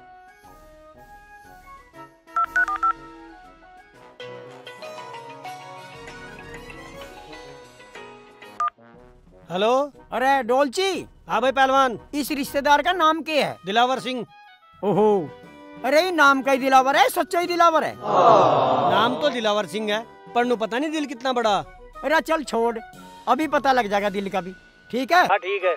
हेलो। अरे डोलची। हाँ भाई पहलवान। इस रिश्तेदार का नाम क्या है? दिलावर सिंह। ओहो, अरे नाम का ही दिलावर है, सच्चा ही दिलावर है। नाम तो दिलावर सिंह है, पर नु पता नहीं दिल कितना बड़ा। अरे चल छोड़, अभी पता लग जाएगा दिल का भी। ठीक है? हाँ ठीक है।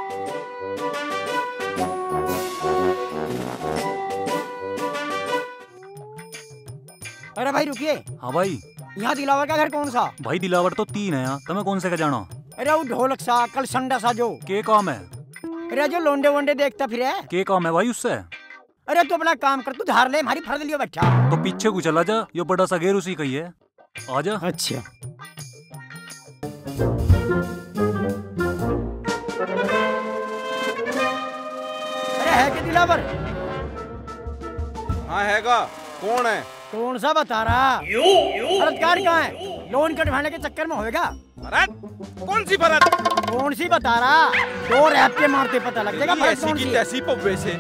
अरे भाई रुकिए। हाँ भाई। यहाँ दिलावर का घर कौन सा? भाई दिलावर तो तीन है यहाँ, तुम्हें कौन से का जाना? अरे वो ढोलक सा, कल संडा सा जो। के काम है? अरे जो लोंडे वोंडे देखता फिर है। के काम है भाई उससे? अरे तू अपना काम कर, तू धार ले, हमारी फर्द लियो बच्चा। तो पीछे को चला जा, ये बड़ा सा गेर उसी का ही है, आजा। अच्छा। अरे है के दिलावर? हाँ हैगा। कौन है? कौन सा बता रहा? फर्जगार कहाँ है? लोन कटवाने के चक्कर में होएगा। फरत? कौन सी फरत? कौन सी बता रहा? दो रैप के मारते पता लग जाएगा। ऐसी की तैसी पव्वे से।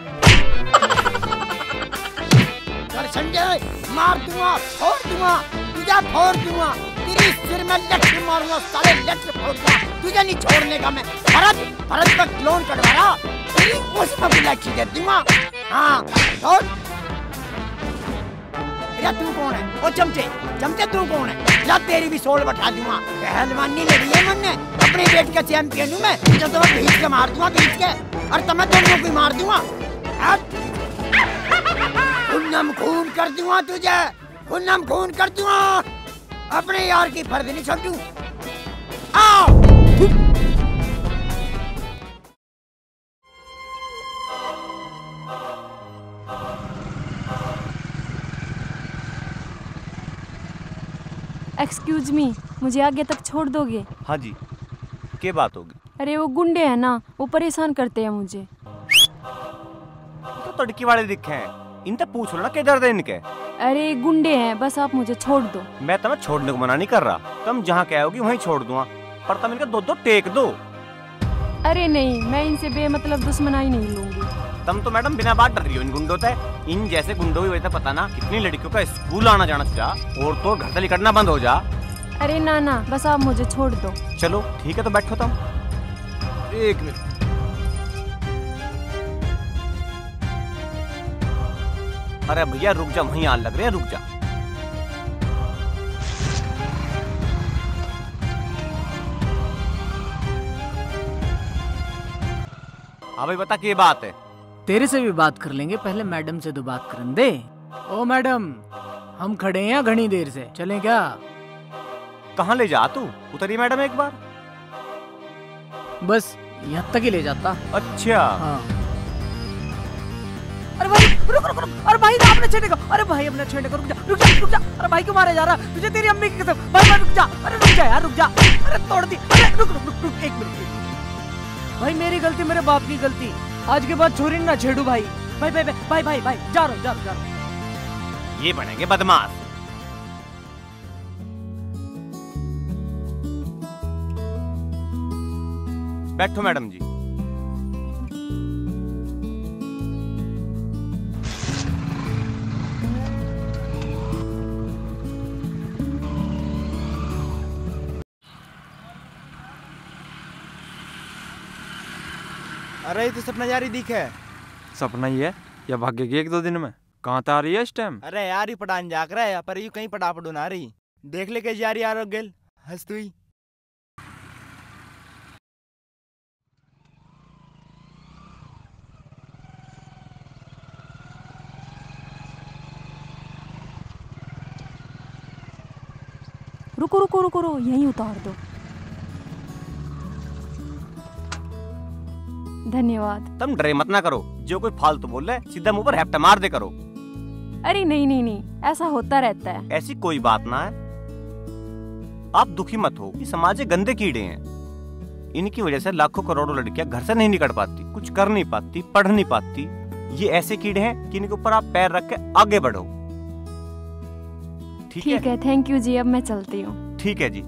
संजय मार दूंगा, फोड़ दूंगा, तुझे फोड़ दूंगा, तेरी सिर में लठ मारूंगा साले, लठ फोड़ूंगा, तुझे नहीं छोड़ने का मैं। भरत भरत का क्लोन कटवा रहा, तेरी उसमें भी लाठी दे दूंगा। हाँ छोड़। या तू कौन है? ओ चमचे चमचे तू कौन है? या तेरी भी सोल बैठा दूंगा। पहलवानी लड़ी है मैंने, अपने बेट का चैंपियन हूँ मैं। जो तो भीच के मार दूंगा, भीच के, और तब मैं दोनों को मार दूंगा। खून खून कर दूंगा तुझे, खून खून कर दूंगा। अपने यार की फर्ज नहीं छोड़ू। आओ। एक्सक्यूज मी, मुझे आगे तक छोड़ दोगे? हाँ जी, क्या बात होगी? अरे वो गुंडे हैं ना, वो परेशान करते हैं मुझे। तो तड़की वाले दिखे हैं, इनसे पूछ लो ना क्या दर्द है इनके। अरे गुंडे हैं, बस आप मुझे छोड़ दो। मैं तुम्हें छोड़ने को मना नहीं कर रहा, तुम जहाँ कहोगी वहीं छोड़ दूंगा, पर तुम इनका दो दो टेक दो। अरे नहीं, मैं इनसे बेमतलब दुश्मनाई नहीं लूंगी। तुम तो मैडम बिना बात डर रही हो इन गुंडों से। इन जैसे गुंडों की वजह से पता ना कितनी लड़कियों का स्कूल आना जाना जा, और तो घर से निकलना बंद हो जा। अरे ना ना, बस आप मुझे छोड़ दो। चलो ठीक है, तो बैठो तुम। एक मिनट। अरे भैया रुक जा, वहीं आग लग रहे हैं, रुक जा। हाँ भाई बता क्या बात है? तेरे से भी बात कर लेंगे, पहले मैडम से तो बात करन दे। ओ मैडम, हम खड़े हैं घनी देर से, चलें क्या? कहाँ ले जा तू? उतरिए मैडम एक बार। बस यहाँ तक ही ले जाता। अच्छा हाँ। अरे भाई रुक रुक रुक, अरे भाई अपने छेड़े को, अरे भाई अपने छेड़े को, रुक जा रुक जा रुक जा। अरे भाई क्यों मारे जा रहा? तुझे तेरी अम्मी की कसम। भाई भाई रुक जा, अरे रुक जा यार, रुक जा। अरे तोड़ दी। अरे रुक रुक रुक रुक एक मिनट भाई, मेरी गलती, मेरे बाप की गलती। आज के बाद छोरी ना छेड़ू भाई। भाई भाई भाई भाई भाई जा रहा हूँ जा रहा हूँ। ये बनेंगे बदमाश। बैठो मैडम जी। अरे ये तो सपना जारी दिख है। सपना ही है या भागेगी एक दो दिन में? कहाँ आ रही है इस टाइम? अरे यार ही पढ़ान जाग रहा है, पर यू कहीं पढ़ा पढ़ू ना रही। देख ले कैसी यारी यार गेल हंस तू ही। रुको रुको रुको रुको, यहीं उतार दो। धन्यवाद। तुम डरे मत ना करो, जो कोई फालतू बोल रहे सीधा मुंह पर हैप्टा मार दे करो। अरे नहीं नहीं नहीं, ऐसा होता रहता है। ऐसी कोई बात ना है, आप दुखी मत हो। ये समाज के गंदे कीड़े हैं, इनकी वजह से लाखों करोड़ों लड़कियां घर से नहीं निकल पाती, कुछ कर नहीं पाती, पढ़ नहीं पाती। ये ऐसे कीड़े हैं कि इनके ऊपर आप पैर रख के आगे बढ़ो। ठीक है? ठीक है, थैंक यू जी, अब मैं चलती हूँ। ठीक है जी।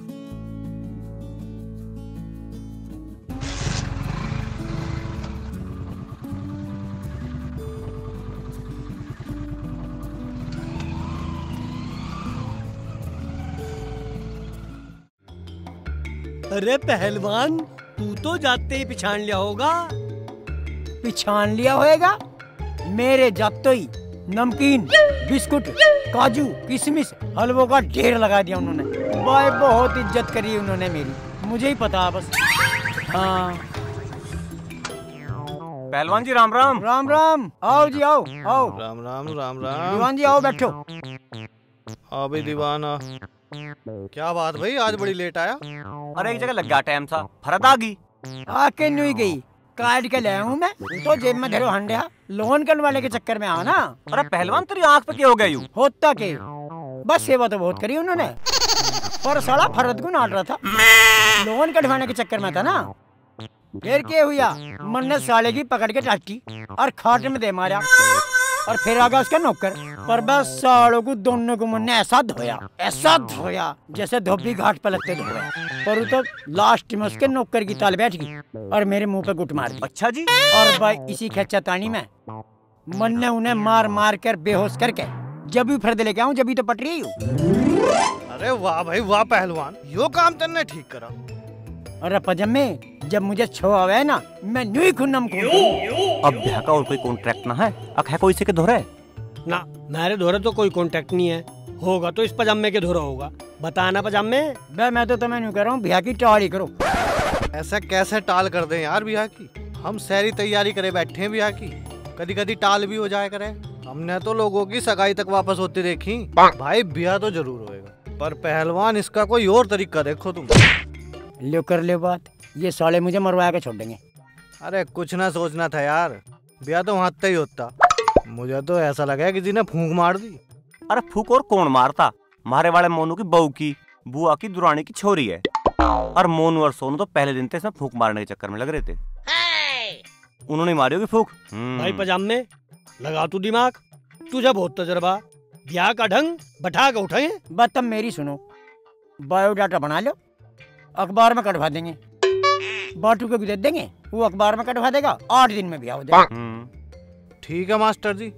अरे पहलवान, तू तो जाते ही पिछाड़ लिया होगा। पिछाड़ लिया होएगा? मेरे जाते ही नमकीन, बिस्कुट, काजू, किशमिश, हलवों का ढेर लगा दिया उन्होंने। भाई बहुत इज्जत करी उन्होंने मेरी, मुझे ही पता बस। हाँ पहलवान जी राम राम। राम राम, आओ जी आओ आओ। राम राम राम राम। दीवान जी आओ बैठो। आओ भाई दीवाना। क्या बात भाई, आज बड़ी लेट आया? अरे एक जगह लग गया टाइम था, फरद आ गई। आके नहीं गई, काट के ले आऊं मैं। तो जेब में धरो हंडिया, लोन करने वाले के चक्कर में आ ना। अरे पहलवान तेरी आंख पे क्या हो गया यूं? होता के बस सेवा तो बहुत करी उन्होंने, पर साला फरद को नाट रहा था, लोन कटवाने के चक्कर में था ना। फिर क्या हुआ, मन ने साले की पकड़ के टाटी और खाट में दे मारा, और फिर आगा उसका नौकर। पर बस सालों को दोनों को मन ने ऐसा धोया, ऐसा धोया जैसे धोबी घाट पर लगते धोया। पर तो लास्ट में उसके नौकर की ताल बैठ गई और मेरे मुंह पे गुट मार दी। अच्छा जी। और भाई इसी खेचातानी में मन ने उन्हें मार मार कर बेहोश करके जब भी फर्द लेके आऊं जब भी तो पट रही हूँ। अरे वाह भाई वाह पहलवान, यो काम तन्ने ठीक करा। अरे पजम्मे जब मुझे छो आवे ना मैं न्यू ही खुन्नम खोल दूं। अब ब्याह का और कोई कॉन्ट्रैक्ट ना है, अक है कोई से के धोरे ना, मेरे धोरे तो कोई कॉन्ट्रैक्ट नहीं है, होगा तो इस पजामे के धोरा होगा। बताना पजामे। बे मैं तो तुम्हें नहीं कह रहा हूँ ब्याह की टाल ही करो। ऐसा कैसे टाल कर दे यार ब्याह की, हम सारी तैयारी करे बैठे हैं ब्याह की, कभी कभी टाल भी हो जाए करे। हमने तो लोगों की सगाई तक वापस होती देखी। भाई ब्याह तो जरूर होएगा, पर पहलवान इसका कोई और तरीका देखो तुम। लो कर ले बात, ये साले मुझे मरवा के छोड़ देंगे। अरे कुछ ना सोचना था यार, ब्याह तो वहाँ ही होता। मुझे तो ऐसा लगा किसी ने फूंक मार दी। अरे फूक और कौन मारता, मारे वाले मोनू की बहू की बुआ की दुरानी की छोरी है। और मोनू और सोनू तो पहले दिन से इसमें फूक मारने के चक्कर में लग रहे थे। उन्होंने मारी होगी फूक। भाई पजामे लगा तू दिमाग, तुझे बहुत तजर्बा, ब्याह का ढंग बैठा के उठाए। बात तब मेरी सुनो, बायोडाटा बना लो, अखबार में कटवा देंगे, बाटू को भी दे देंगे, वो अखबार में कटवा देगा, आठ दिन में ब्याह हो जाएगा। ठीक है मास्टर जी,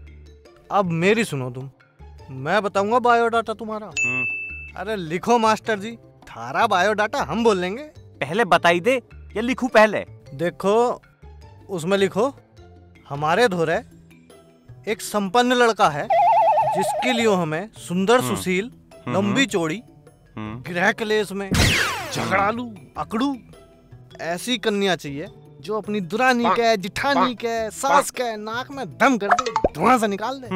अब मेरी सुनो तुम, मैं बताऊंगा बायोडाटा तुम्हारा। अरे लिखो मास्टर जी, थारा बायोडाटा हम बोल लेंगे। पहले बताई दे या लिखूं पहले? देखो उसमें लिखो, हमारे धोरे एक संपन्न लड़का है जिसके लिए हमें सुंदर सुशील, लंबी चौड़ी, गृह क्लेश में झगड़ालू अकड़ू ऐसी कन्या चाहिए जो अपनी दुरानी के, जिठानी के, सास के नाक में दम कर दे, धुआं से निकाल दे।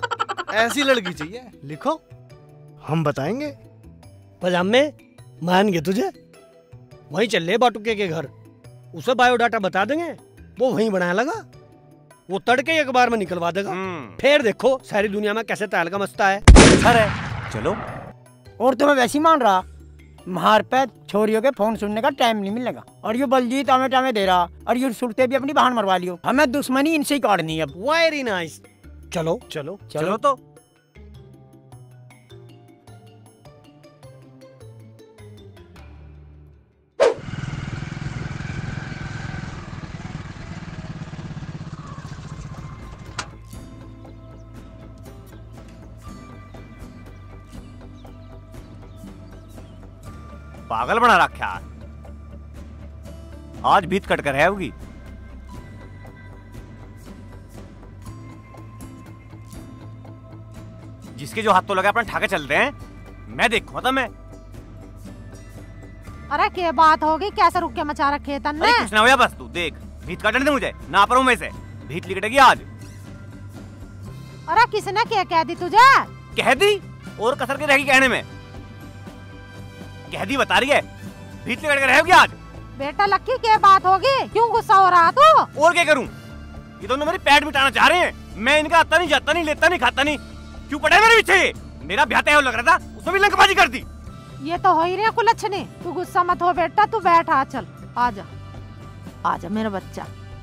ऐसी लड़की चाहिए, लिखो हम बताएंगे। पजामे मान गए तुझे, वहीं चल ले बाटुके के घर, उसे बायोडाटा बता देंगे, वो वहीं बनाया लगा, वो तड़के एक बार में निकलवा देगा। फिर देखो सारी दुनिया में कैसे ताल का मस्ता है। अरे चलो। और तुम्हें वैसी मान रहा, मार पे छोरियों के फोन सुनने का टाइम नहीं मिलेगा, और ये बलजीत आमे टामे दे रहा, और ये सुरते भी अपनी बहन मरवा लियो, हमें दुश्मनी इनसे ही काटनी है अब। वेरी नाइस, चलो चलो चलो, चलो तो। पागल बना रखा, आज भीत कट कर है होगी। जिसके जो हाथ तो लगे अपने ठाके चलते हैं, मैं देखूंगा तो मैं। अरे क्या बात होगी, कैसे रुक के मचा रखे तन्ने? अरे कुछ ना होया, बस तू देख, भीत काटने दे मुझे, ना पर हूं मैं से, भीत लिकटेगी आज। अरे किसने क्या कह दी तुझे? कह दी और कसर के रहेगी कहने में। कह दी बता रही है, भीत लिकट कर रहेगी आज। बेटा लक्की क्या बात होगी, क्यों गुस्सा हो रहा तू? और क्या करूं, ये दोनों मेरी पैट मिटाना चाह रहे हैं, मैं इनका आता नहीं, जाता नहीं, लेता नहीं, खाता नहीं, क्यों पड़े मेरे पीछे? मेरा ब्याह तय लग रहा था, उसमें भी लंकबाजी कर दी। ये तो हो ही रही है कुलच्छनी, तू गुस्सा मत हो बेटा, तू बैठ, आ चल, आजा आजा मेरा बच्चा।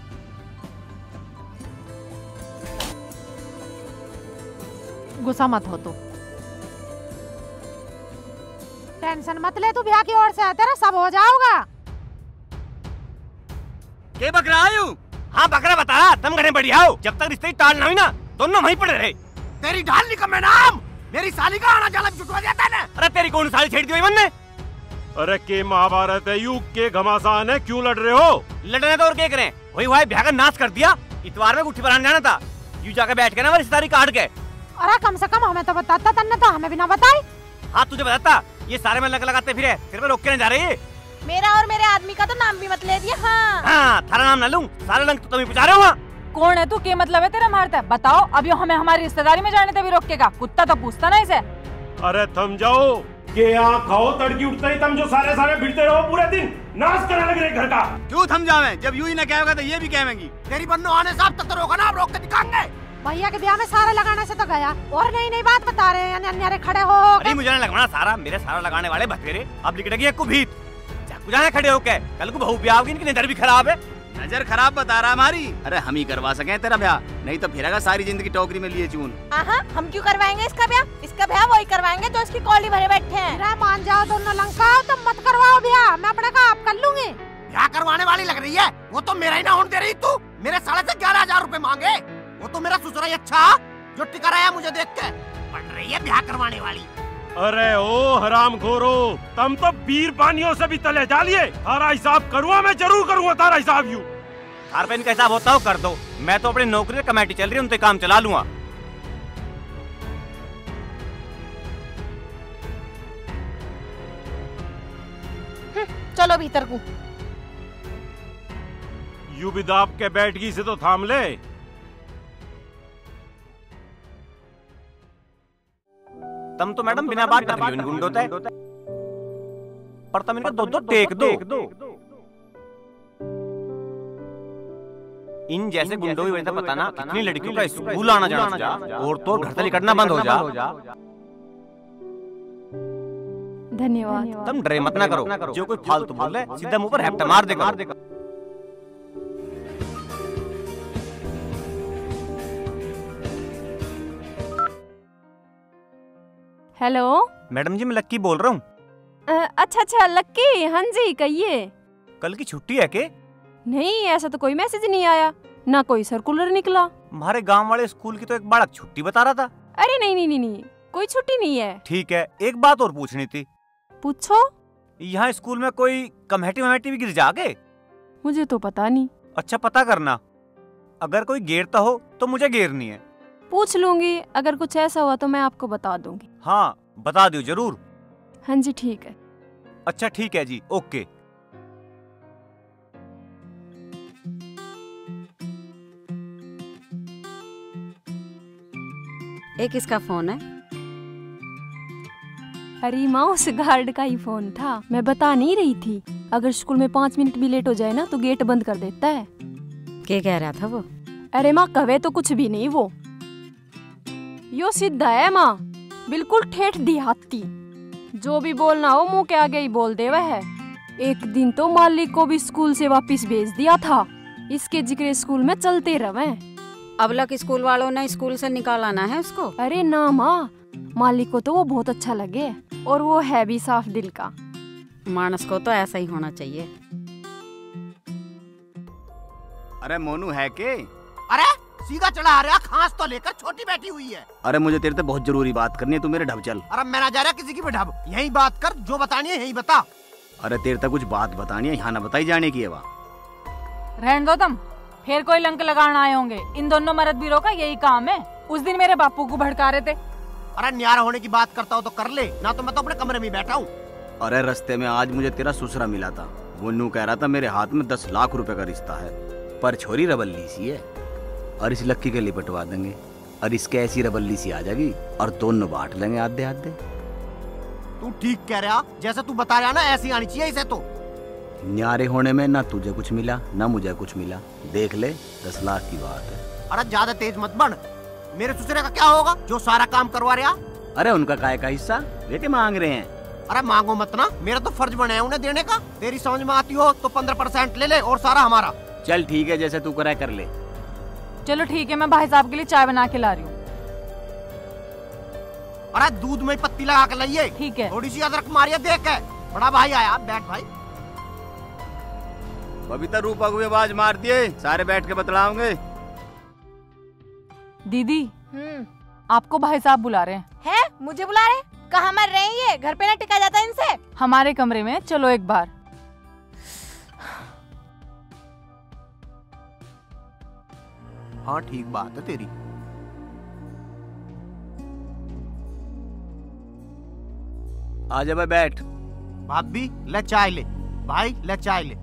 गुस्सा मत हो तू, टेंशन मत ले, तू ब्याह की ओर से है, तेरा सब हो जाओगा। के बकरा आयु? हाँ बकरा बता, तुम घने बढ़िया हो, जब तक रिश्ते टाल ना हुई ना, दोनों वहीं पड़े रहे। तेरी ढाल निकम में नाम, मेरी साली का आना जाना जुटवा देता है ना। अरे तेरी कौन साली छेड़ दी मन ने? अरे के महाभारत है युग के घमासान है, क्यों लड़ रहे हो? लड़ने तो और क्या करें, वही वही ब्याह का नाश कर दिया, इतवार में गुट्ठी बनाने जाना था, यूं जाकर बैठ के ना रिश्तेदारी काट के। अरे कम से कम हमें तो बताता, तन्ने तो हमें भी ना बताई। हाँ तुझे बताता, ये सारे में लग लगाते फिर सिर पे रोक के नहीं जा रहे। मेरा और मेरे आदमी का तो नाम भी मत ले दिया। हाँ हाँ थारा नाम ना लूं, सारे लंक तो तुम ही पुचा रहे हो। कौन है तू, क्या मतलब है तेरा मारता है? बताओ, अब यो हमें हमारी रिश्तेदारी में जाने तभी रोकेगा, कुत्ता तो पूछता ना इसे। अरे थम जाओ, के यहाँ खाओ तड़की उठते ही तुम जो सारे सारे भिड़ते रहो पूरे दिन, नाश करने लग रहे घर का। क्यों थम जावे, जब यूं ही ना कहेगा तो ये भी कहेंगी। तेरी बन्नो आने साहब तक तो रोका ना, रोक के दिखाएंगे। भैया के ब्याह में सारा लगाने से तो गया, और नई नई बात बता रहे हैं, अन्यारे खड़े हो। अरे मुझे ना लगवाना सारा, मेरे सारा लगाने वाले बतेरे, अब लिखटेगी एक को भीत, जाने खड़े होके, कल को बहू ब्याह होगी, इनकी नजर भी खराब है। नजर खराब बता रहा हमारी, अरे हम ही करवा सके तेरा ब्याह, नहीं तो फिरेगा सारी जिंदगी टोकरी में लिए चून। आहा, हम क्यों करवाएंगे इसका ब्याह? इसका ब्याह वही करवाएंगे जो इसकी कौली भरे बैठे हैं। मान जाओ दोनों लंका, तो मत करवाओ ब्याह, मैं अपने का आप कर लूंगी। ब्याह करवाने वाली लग रही है, वो तो मेरा ही ना होने दे रही तू। मेरे साढ़े से ग्यारह हजार रूपए मांगे, वो तो मेरा ससुराल अच्छा, जो टिका रहा है मुझे देख के? पड़ रही है ब्याह करवाने वाली। अरे ओ हराम खोरो, तुम तो बीर पानियों से भी तले डालिए। तारा हिसाब करूँगा, मैं जरूर करूँगा तारा हिसाब। यू तार पे इनका हिसाब होता हो कर दो, मैं तो अपनी नौकरी कमेटी चल रही है, उनसे काम चला लूंगा। चलो भीतर को। यू भी दाब के बैठगी से तो थाम ले। तुम तो मैडम बिना बात कर रही हो गुंडों तय, पर तुम इनका दो दो टेक दो। इन जैसे गुंडों की वजह से पता ना कितनी लड़कियों का स्कूल आना जाना जा, और तो घर से निकलना बंद हो जा। धन्यवाद। तुम डरे मत ना करो, जो कोई फालतू बोल रहे सीधा मुंह पर हैप्टा मार देगा। हेलो मैडम जी, मैं लक्की बोल रहा हूँ। अच्छा अच्छा लक्की, हाँ जी कहिए। कल की छुट्टी है के? नहीं, ऐसा तो कोई मैसेज नहीं आया, ना कोई सर्कुलर निकला। हमारे गांव वाले स्कूल की तो एक बालक छुट्टी बता रहा था। अरे नहीं नहीं नहीं नहीं, कोई छुट्टी नहीं है। ठीक है, एक बात और पूछनी थी। पूछो। यहाँ स्कूल में कोई कमेटी वमेटी भी गिर जागे? मुझे तो पता नहीं। अच्छा पता करना, अगर कोई घेरता हो तो मुझे घेरनी है। पूछ लूंगी, अगर कुछ ऐसा हुआ तो मैं आपको बता दूंगी। हाँ बता दो जरूर। हाँ जी ठीक है। अच्छा ठीक है जी, ओके। एक किसका फोन है? अरे माँ, उस गार्ड का ही फोन था, मैं बता नहीं रही थी। अगर स्कूल में पाँच मिनट भी लेट हो जाए ना तो गेट बंद कर देता है। क्या कह रहा था वो? अरे माँ कवे तो कुछ भी नहीं, वो यो सीधा है माँ, बिल्कुल ठेठ देहाती। जो भी बोलना हो मुंह के आगे ही बोल दे। वह है एक दिन तो मालिक को भी स्कूल से वापस भेज दिया था, इसके जिक्र स्कूल में चलते रहे। अब लग स्कूल वालों ने स्कूल से निकालाना है उसको? अरे ना माँ, मालिक को तो वो बहुत अच्छा लगे, और वो है भी साफ दिल का। मानस को तो ऐसा ही होना चाहिए। अरे मोनू है के? अरे सीधा चढ़ा रहा, खांस तो लेकर छोटी बैठी हुई है। अरे मुझे तेरे से बहुत जरूरी बात करनी है, तू मेरे ढब चल। अरे मैं ना जा रहा किसी की भी ढब, यही बात कर, जो बतानी है यही बता। अरे तेरे से कुछ बात बतानी है, यहाँ ना बताई जाने की है। वाह रहने दो तुम, फिर कोई लंक लगाना आए होंगे। इन दोनों मर्द बीरों का यही काम है। उस दिन मेरे बापू को भड़का रहे थे। अरे न्यारा होने की बात करता हूँ तो कर ले, ना तो मैं तो अपने कमरे में बैठा हूँ। अरे रास्ते में आज मुझे तेरा ससुरा मिला था, वो नू कह रहा था मेरे हाथ में दस लाख रुपए का रिश्ता है, पर छोरी रबल्ली सी है, और इस लक्की के लिए पटवा देंगे, और इसके ऐसी रबल्ली सी आ जाएगी, और दोनों बांट लेंगे आधे आधे। तू ठीक कह रहा, जैसे तू बता रहा ना ऐसी आनी चाहिए इसे तो। न्यारे होने में ना तुझे कुछ मिला ना मुझे कुछ मिला, देख ले दस लाख की बात है। अरे ज्यादा तेज मत बन, मेरे ससुरे का क्या होगा जो सारा काम करवा रहा? अरे उनका काय का हिस्सा लेके मांग रहे हैं। अरे मांगो मत ना, मेरा तो फर्ज बना है उन्हें देने का। तेरी समझ में आती हो तो पंद्रह परसेंट ले ले और सारा हमारा। चल ठीक है, जैसे तू करे कर ले। चलो ठीक है, मैं भाई साहब के लिए चाय बना के ला रही हूँ। अरे दूध में पत्ती लगा के लाइए। ठीक है। थोड़ी सी अदरक मारिए देख के। बड़ा भाई आया, बैठ भाई। बबीता रूपा को आवाज मार दिए, सारे बैठ के बतलाओगे। दीदी हम्म आपको भाई साहब बुला रहे हैं। है? मुझे बुला रहे? कहाँ मर रहे हैं ये? घर पे ना टिका जाता इनसे? हमारे कमरे में चलो एक बार। हाँ ठीक बात है तेरी। आजा भाई बैठ। भाभी ले चाय ले, भाई ले चाय ले।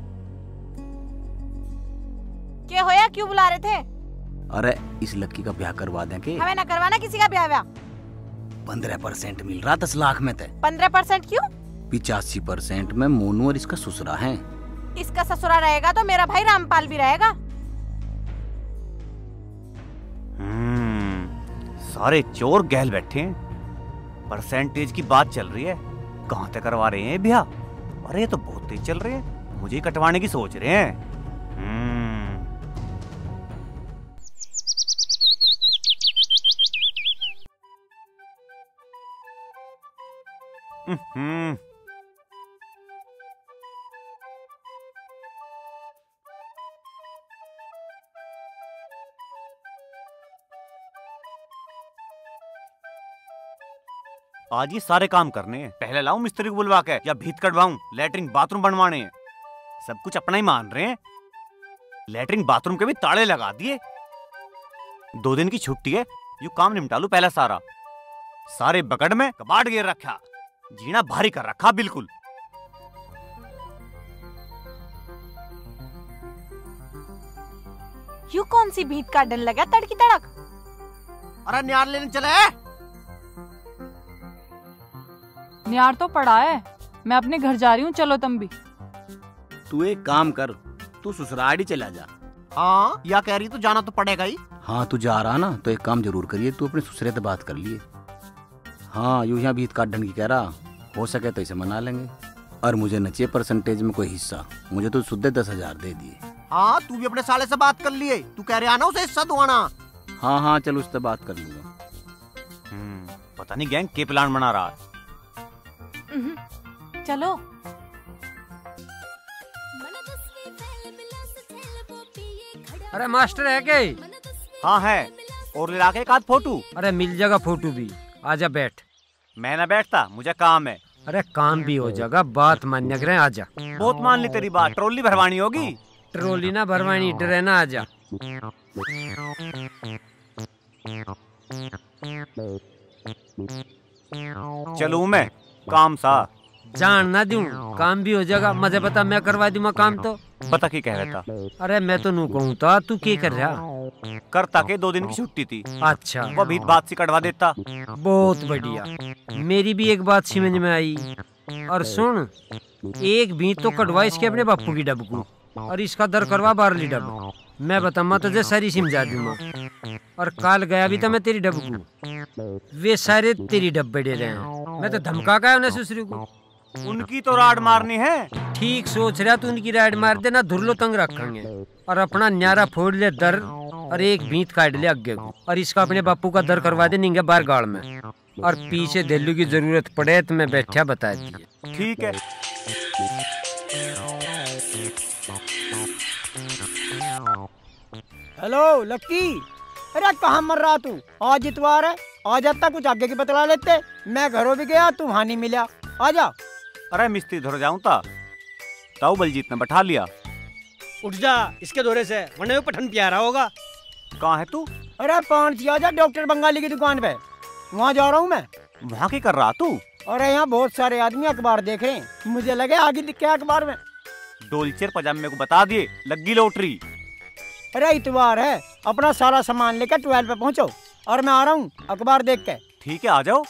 क्या होया, क्यों बुला रहे थे? अरे इस लक्की का ब्याह करवा दें के? हमें ना करवाना किसी का ब्याह। ब्याह पंद्रह परसेंट मिल रहा दस लाख में थे। पंद्रह परसेंट क्यों? पिचासी परसेंट में मोनू और इसका ससुरा है। इसका ससुरा रहेगा तो मेरा भाई रामपाल भी रहेगा। हम्म, सारे चोर गहल बैठे हैं। परसेंटेज की बात चल रही है, कहाँ तक करवा रहे हैं ब्याह? अरे ये तो बहुत तेज चल रहे हैं, मुझे कटवाने की सोच रहे हैं। हम्म आज ये सारे काम करने हैं। पहले लाऊं मिस्त्री को बुलवा के या भीत कटवाऊं, लेटरिन बाथरूम बनवाने हैं। सब कुछ अपना ही मान रहे हैं। लेटरिन बाथरूम के भी ताले लगा दिए। दो दिन की छुट्टी है, यू काम निपटा लूं पहला सारा। सारे बकट में कबाड़ गिर रखा, जीना भारी कर रखा बिल्कुल। यू कौन सी भीत का डर लगा तड़की तड़क? अरे न्यार लेने चले। न्यार तो पड़ा है, मैं अपने घर जा रही हूँ, चलो तुम भी। तू एक काम कर, तू ससुराल ही चला जा। हाँ या कह रही तो जाना तो पड़ेगा ही। हाँ तू जा रहा ना तो एक काम जरूर करिए, तू अपने ससुरे से बात कर लिए। हाँ यूं यहाँ भीत काट ढंग की कह रहा, हो सके तो इसे मना लेंगे। और मुझे नचे परसेंटेज में कोई हिस्सा, मुझे तो शुद्ध दस हजार दे दिए। हाँ तू भी अपने साले से बात कर लिए, तू कह रहा ना उसे हिस्सा दुआना। हाँ हाँ चल उससे बात कर लूंगा। पता नहीं गैंग के प्लान बना रहा है। चलो। अरे मास्टर है क्या? हाँ है, और ले आके एक आध फोटो। अरे मिल जाएगा फोटो भी, आजा बैठ। मैं ना बैठता, मुझे काम है। अरे काम भी हो जाएगा, बात मान्य करें, आजा। बहुत मान ली तेरी बात, ट्रॉली भरवानी होगी। ट्रॉली ना भरवानी, डरे ना, आजा। चलूं मैं, काम सा जान ना दूं, काम भी हो जाएगा। मजे बता, मैं करवा दूंगा काम तो। बता की कह रहा था? अरे मैं तो नू कहूँ था, तू क्या कर रहा? करता के दो दिन की छुट्टी थी। अच्छा, वो भी बात सी कटवा देता। बहुत बढ़िया, मेरी भी एक बात समझ में आई। और सुन, एक भी तो कटवा इसके अपने बापू की डब को, और इसका दर करवा बारली डब। मैं बताऊंगा तुझे सारी समझा दूंगा। और काल गया भी था मैं तेरी डब को, वे सारे तेरी डब बड़े रहे। मैं तो धमका गया उन्हें ससुरी को। उनकी तो राड मारनी है। ठीक सोच रहा तू, उनकी राड मार देना, धुरलो तंग रखेंगे। और अपना न्यारा फोड़ ले दर, और एक भीत काट ले अग्गे को, और इसका अपने बापू का दर करवा दे निंगे बार गाड़ में। और पीछे दिल्लू की जरूरत पड़े तो मैं बैठा बता दिए। ठीक है। हेलो लक्की, अरे कहाँ मर रहा तू? आज इतवार है, आ जाता कुछ आगे की बतला लेते। मैं घरों भी गया, तू वहाँ नहीं मिला, आजा। अरे मिस्त्री धर जाऊं था, ताऊ बलजीत ने बैठा लिया। उठ जा इसके दौरे से, वरना वो पठन प्यारा होगा। कहाँ है तू? अरे पान से आजा, डॉक्टर बंगाली की दुकान पे, वहाँ जा रहा हूँ मैं। वहाँ क्या कर रहा तू? अरे यहाँ बहुत सारे आदमी अखबार देख रहे हैं, मुझे लगे आगे दिख के अखबार में। डोलचेर पजामे को बता दिए, लगी लॉटरी। अरे इतवार है, अपना सारा सामान लेकर ट्वेल्व पे पहुँचो, और मैं आ रहा हूँ अखबार देख के। ठीक है, आ जाओ।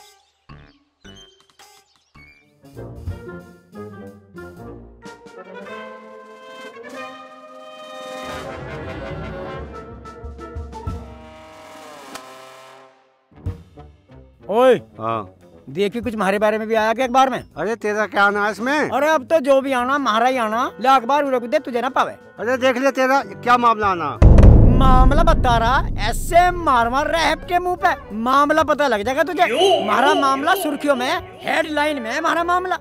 ओए, हाँ देखिए कुछ हमारे बारे में भी आया क्या अखबार में? अरे तेरा क्या आना है इसमें? अरे अब तो जो भी आना हमारा ही आना, ले अखबार उड़क दे, तुझे ना पावे। अरे देख ले, तेरा क्या मामला आना? मामला बता रहा, ऐसे मार मार रहे है के मुंह पे, मामला पता लग जाएगा तुझे। हमारा मामला सुर्खियों में, हेडलाइन में हमारा मामला।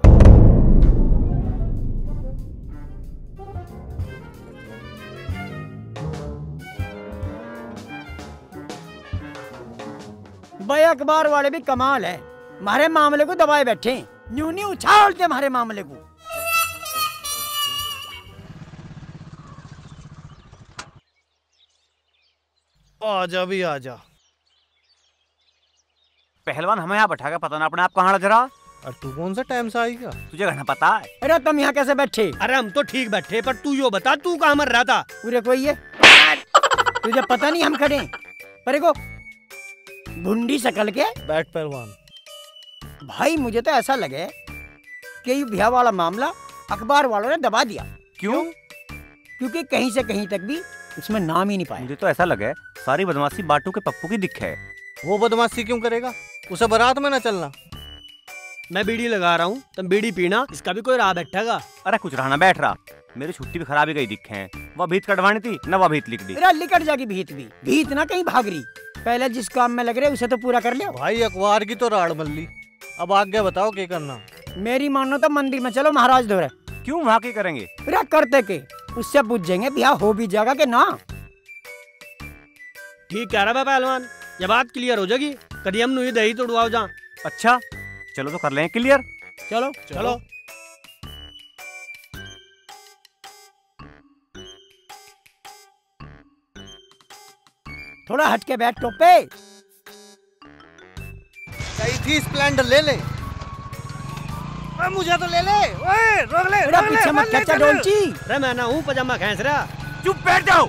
भाई अखबार वाले भी कमाल है, हमारे मामले को दबाए बैठे, न्यू न्यू उछालते हमारे मामले को। आजा भी आजा। पहलवान हमें यहाँ बैठा के पता ना अपने आप कहाँ लग रहा। और तू कौन सा टाइम से आएगा? तुझे घना पता है? अरे तुम यहाँ कैसे बैठे? अरे हम तो ठीक बैठे, पर तू यो बता तू कहाँ मर रहा था? पूरे कोई है तुझे पता नहीं हम खड़े? पर को भुंडी शकल के बैठ पहलवान। भाई मुझे तो ऐसा लगे कि ये ब्याह वाला मामला अखबार वालों ने दबा दिया। क्यों? क्योंकि कहीं से कहीं तक भी उसमें नाम ही नहीं पाया। मुझे तो ऐसा लगे सारी बदमाशी बाटू के पप्पू की दिख है। वो बदमाशी क्यों करेगा? उसे बारात में ना चलना। मैं बीड़ी लगा रहा हूँ, तुम बीड़ी पीना, इसका भी कोई राह बैठेगा। अरे कुछ रहना बैठ रहा, मेरी छुट्टी भी खराब ही गई दिखे हैं। वह भीत कटवानी थी न, वह भीत लिख दी। अरे लिकट जागी भीत भी, भीत ना कहीं भाग रही। पहले जिस काम में लग रहे उसे तो पूरा कर लिया। भाई अखबार की तो राड़ मल ली, अब आगे बताओ क्या करना। मेरी मानो तो मंदिर में चलो महाराज दौरे। क्यों, वहाँ क्या करेंगे? अरे करते के उससे पूछेंगे ब्याह हो भी जाएगा कि ना। ठीक कह रहा है पहलवान, ये बात क्लियर हो जाएगी, कभी हम नुई दही तोड़वाओ जा। अच्छा चलो तो कर लें क्लियर। चलो चलो थोड़ा हट के बैठ टोपे। सही थी स्प्लेंडर ले ले। अरे मुझे तो ले ले। ओए रोक ले अरे रोक ले, पीछे मत ले, खींचा चल। डोलची। अरे मैं ना हूँ पजामा खींच रहा। चुप बैठ जाओ।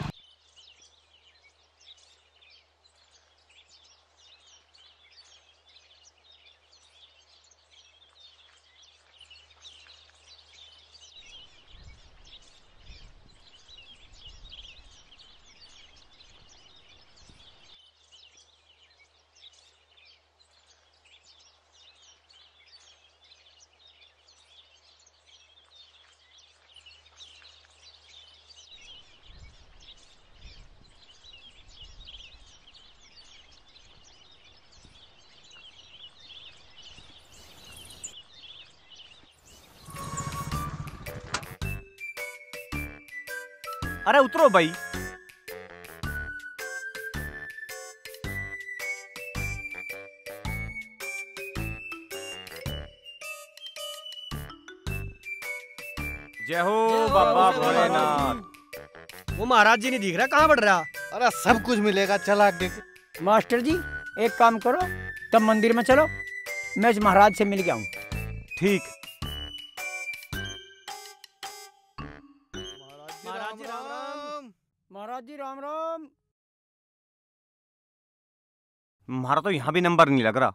अरे उतरो भाई। जय हो बाबा भोलेनाथ। वो महाराज जी नहीं दिख रहा, कहाँ बढ़ रहा? अरे सब कुछ मिलेगा, चल आगे। मास्टर जी एक काम करो, तब मंदिर में चलो, मैं इस महाराज से मिल के आऊँ। ठीक। महाराज जी राम राम। महाराज जी राम राम। हमारा तो यहाँ भी नंबर नहीं लग रहा।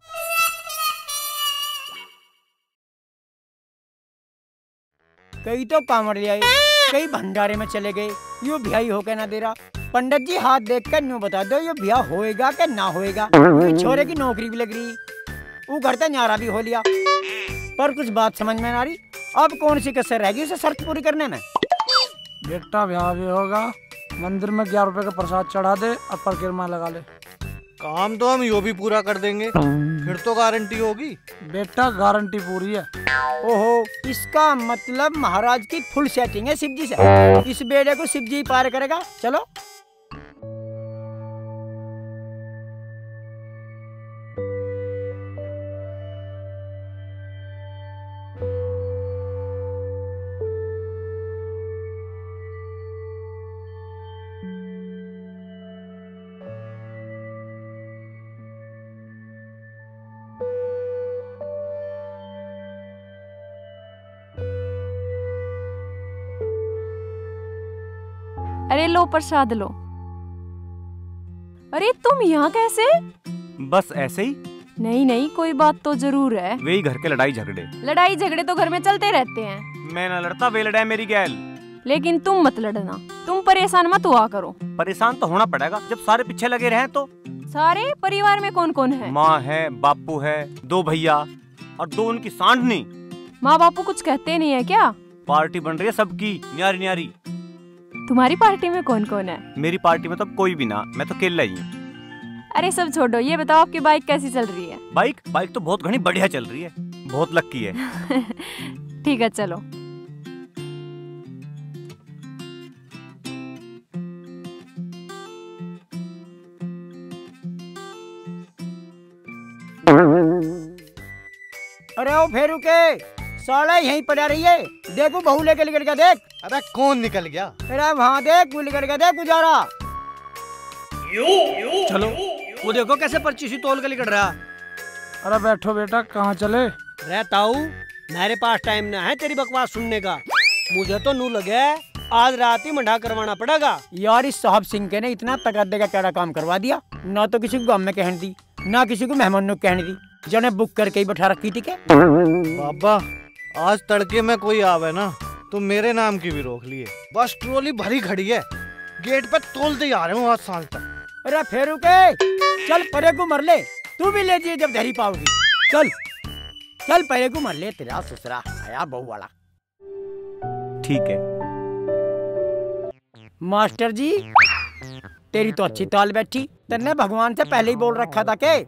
कई तो कांवड़ ले आए, कई भंडारे में चले गए, यो ब्याह हो के ना दे रहा। पंडित जी हाथ देख कर न्यू बता दो, ये ब्याह होएगा कि ना होएगा। छोरे की नौकरी भी लग रही, वो घर तक न्यारा भी हो लिया, पर कुछ बात समझ में ना रही। अब कौन सी कसर रहेगी उसे शर्त पूरी करने में? बेटा ब्याह भी होगा, मंदिर में ग्यारह रुपए का प्रसाद चढ़ा दे और परिक्रमा लगा ले। काम तो हम यो भी पूरा कर देंगे, फिर तो गारंटी होगी। बेटा गारंटी पूरी है। ओहो, इसका मतलब महाराज की फुल सेटिंग है शिव जी से। इस बेड़े को शिव जी पार करेगा। चलो अरे लो प्रसाद लो। अरे तुम यहाँ कैसे? बस ऐसे ही। नहीं नहीं, कोई बात तो जरूर है। वही घर के लड़ाई झगड़े। लड़ाई झगड़े तो घर में चलते रहते हैं। मैं ना लड़ता, वे लड़ाई मेरी गैल। लेकिन तुम मत लड़ना, तुम परेशान मत हुआ करो। परेशान तो होना पड़ेगा जब सारे पीछे लगे रहे तो। सारे परिवार में कौन कौन है? माँ है, बापू है, दो भैया और दो उनकी सांडनी। माँ बापू कुछ कहते नहीं है क्या? पार्टी बन रही है सबकी, न्यारी न्यारी। तुम्हारी पार्टी में कौन कौन है? मेरी पार्टी में तो कोई भी ना, मैं तो अकेला ही हूँ। अरे सब छोड़ो, ये बताओ आपकी बाइक कैसी चल रही है? बाइक बाइक तो बहुत घनी बढ़िया चल रही है, बहुत लक्की है। ठीक है चलो। अरे ओ फेरू के साला यहीं पड़ा रही है। देखो बहू लेके निकल गया, देख। अरे कौन निकल गया? अरे वहाँ देख, वो निकल गया, देख गुजारा। चलो वो देखो कैसे पर्ची सी तोल के निकल रहा। अरे बैठो बेटा, कहाँ चले? रहता हूँ, मेरे पास टाइम ना है तेरी बकवास सुनने का। मुझे तो नू लगे आज रात ही मंडा करवाना पड़ेगा। यार इस साहब सिंह के ने इतना तकद्दे का कैड़ा काम करवा दिया, ना तो किसी को गाँव में कहने दी, ना किसी को मेहमानों को कहने दी, जने बुक करके ही बैठा रखी थी के। बाबा आज तड़के में कोई आवे ना तो मेरे नाम की भी रोक लिए। बस ट्रॉली भरी खड़ी है, गेट पे तोलते ही आ रहे हूँ आज साल तक। अरे फेरू के चल परे को मर ले, तू भी ले जी जब धरी पाओगी। चल चल परे को मर ले, तेरा ससुरा आया बहू वाला। ठीक है मास्टर जी, तेरी तो अच्छी ताल बैठी। तेने भगवान से पहले ही बोल रखा था के।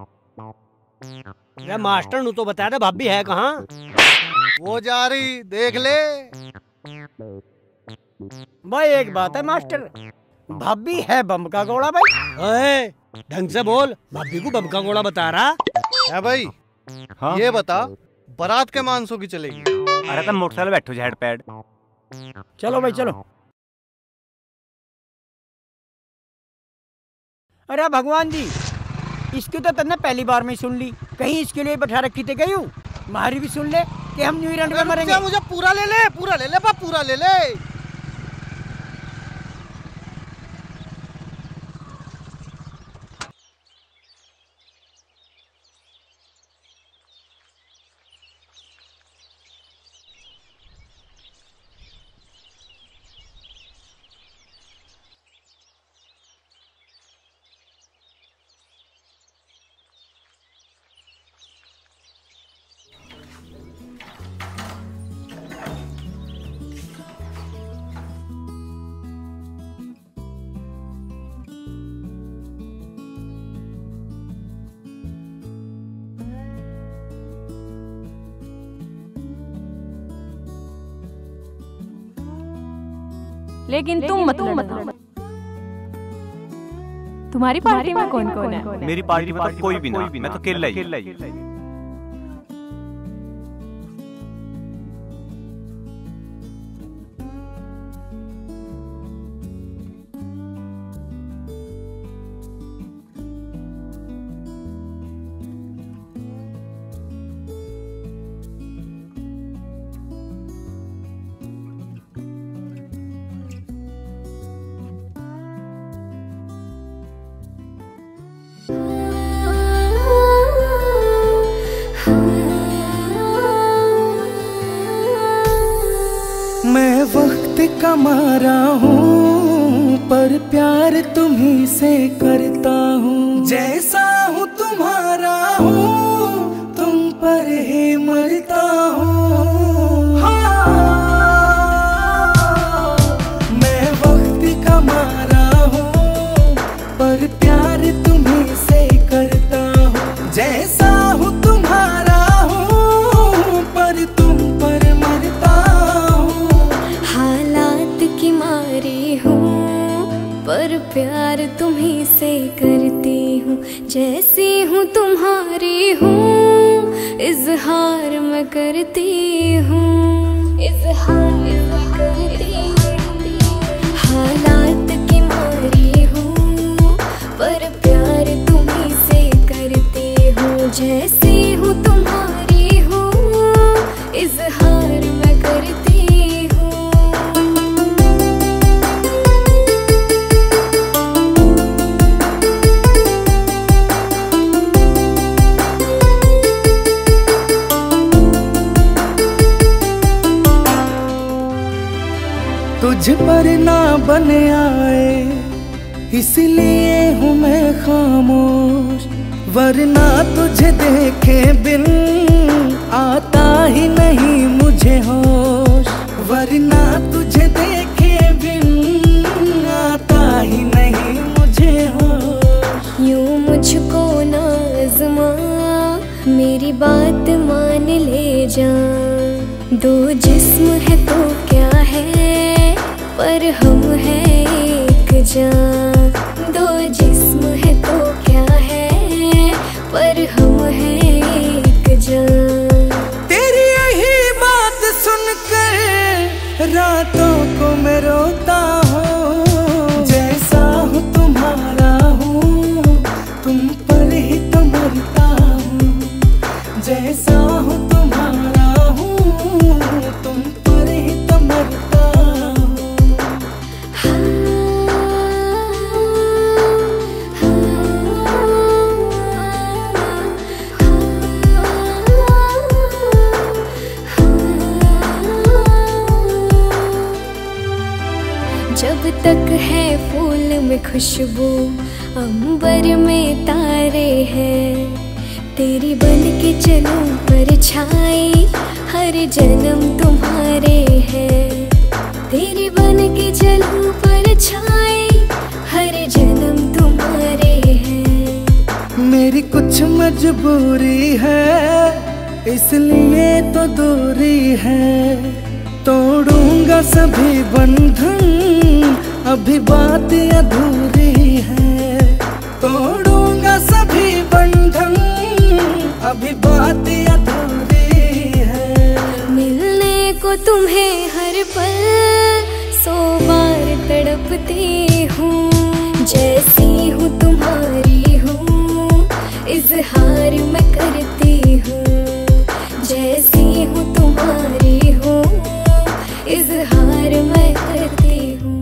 अरे मास्टर नु तो बता दे भाभी है कहाँ? वो जा रही, देख ले। भाई एक बात है मास्टर, भाभी है बम का गोला भाई। ओए ढंग से बोल, भाभी को बम का गोला बता रहा है भाई। हाँ? ये बता बारात के मानसों की चलेगी? अरे तुम मोटरसाइकिल बैठो हेड पैड। चलो भाई चलो। अरे भगवान जी, इसकी तो तन्ने पहली बार में सुन ली, कहीं इसके लिए बैठा रखी थी गई हमारी भी सुन ले कि हम न्यूजीलैंड में मरेंगे। मुझे पूरा ले ले, पूरा ले ले बा, पूरा ले ले। लेकिन तुम मत लड़ना। तुम्हारी पार्टी में कौन कौन है? मेरी पार्टी में तो कोई भी ना, मैं तो अकेला ही। मैं वक्त का मारा हूँ पर प्यार तुम्ही से करता हूँ। जैसा हूँ तुम्हारा हूँ, तुम पर ही मरता हूँ। हाँ। मैं वक्त का मारा हूँ पर प्यार तुम्ही से करता हूँ। जैसा हूँ तुम्हारा हूँ पर तुम पर मरता हूँ। हालात की मारी हूँ पर प्यार तुम्ही से करती हूँ। जैसी हूँ तुम्हारी हूँ, इजहार मैं करती हूँ। इजहार मैं करती हूँ। हालात की मारी हूँ पर प्यार तुम्ही से करती हूँ। जैसी हूँ तुम्हारी हूँ, इजहार मैं करती हूँ। तुझ पर ना बन आए इसलिए हूँ मैं खामोश, वरना तुझे देखे बिन आता ही नहीं मुझे होश। वरना तुझे देखे बिन आता ही नहीं मुझे होश। यूं मुझको ना आज़मा, मेरी बात मान ले जा। दो जिस्म है तो क्या है, पर हम हैं एक जान। दो जिस्म है तो क्या है, पर हम हैं एक जान। तेरी यही बात सुनकर रातों को मैं रोता हूँ। जैसा हूँ तुम्हारा हूँ, तुम पर ही तो मरता हूँ। जैसा हूँ तुम्हारा हूँ, तुम पर ही तो मरता हूँ। जब तक है फूल में खुशबू, अंबर में तारे हैं। तेरी बन के चलूं परछाई, हर जन्म तुम्हारे हैं। तेरी बन के चलूं परछाई, हर जन्म तुम्हारे हैं। मेरी कुछ मजबूरी है, इसलिए तो दूरी है। तोड़ूंगा सभी बंधन, अभी बात अधूरी है। तोड़ूंगा सभी बंधन, अभी बात अधूरी है। मिलने को तुम्हें हर पल सौ बार तड़पती हूँ, जैसी हूँ तुम्हारी हूँ इजहार मैं करती हूँ, जैसी हूँ तुम्हारी हूँ इजहार मैं करती हूँ।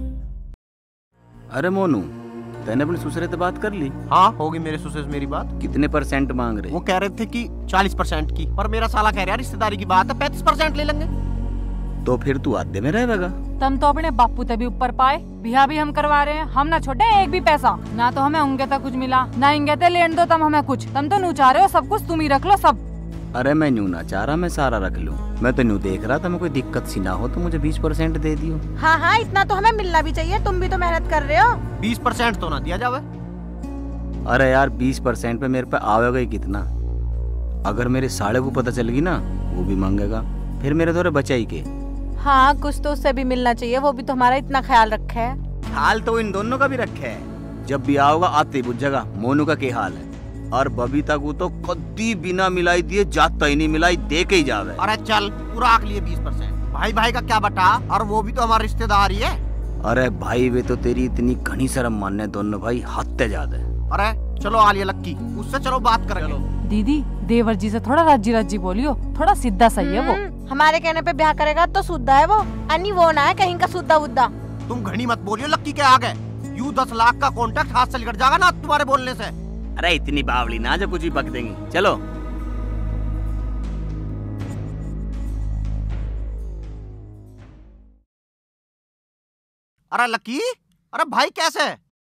अरे मोनू, तैने अपने ससुरे से बात कर ली? हाँ, होगी मेरे ससुर से मेरी बात। कितने परसेंट मांग रहे? वो कह रहे थे कि चालीस परसेंट की, पर मेरा साला कह रहा है रिश्तेदारी की बात है पैंतीस परसेंट ले लेंगे। तो फिर तू आधे में रहेगा। तुम तो अपने बापू तभी ऊपर पाए, बिहा भी हम करवा रहे हैं, हम ना छोड़े एक भी पैसा। ना तो हमें उनके तक कुछ मिला, ना इंगे ते लेन दो तुम हमें कुछ। तुम तो नू चाह रहे हो सब कुछ तुम ही रख लो सब। अरे मैं न्यू ना चाह रहा, मैं सारा रख लूं। मैं तो न्यू देख रहा था, मैं कोई दिक्कत सी ना हो तो मुझे बीस परसेंट दे दियो। हाँ हाँ, इतना तो हमें मिलना भी चाहिए, तुम भी तो मेहनत कर रहे हो। बीस परसेंट तो ना दिया जावे। अरे यार बीस परसेंट पे मेरे पे आवेगा ही कितना? अगर मेरे साले को पता चल गई ना, वो भी मांगेगा, फिर मेरे थोड़े बचाई के। हाँ, कुछ तो उससे भी मिलना चाहिए, वो भी तो हमारा इतना ख्याल रखे है। हाल तो इन दोनों का भी रखे है। जब भी आओगा आते ही बुझेगा मोनू का क्या हाल है। और बबीता को तो कभी बिना मिलाई दिए जाता ही नहीं, मिलाई दे के ही जावे। अरे चल, पूरा आख लिए बीस परसेंट। भाई भाई का क्या बटा, और वो भी तो हमारा रिश्तेदार ही है। अरे भाई वे तो तेरी इतनी घनी शर्म मानने दोनों भाई हद से ज्यादा। अरे चलो आलिया लक्की, उससे चलो बात करेंगे। दीदी देवर जी से थोड़ा रज्जी रज्जी बोलियो, थोड़ा सीधा सही है वो। हमारे कहने पे ब्याह करेगा तो सुद्धा है वो, अन्नी वो ना है कहीं का सुद्धा उद्धा। तुम घनी मत बोलियो लक्की के आगे, यू दस लाख का कॉन्ट्रैक्ट हाथ से निकल जाएगा ना तुम्हारे बोलने से। अरे इतनी बावली ना, जो कुछ भी बक देंगी। चलो अरे लक्की, अरे भाई कैसे?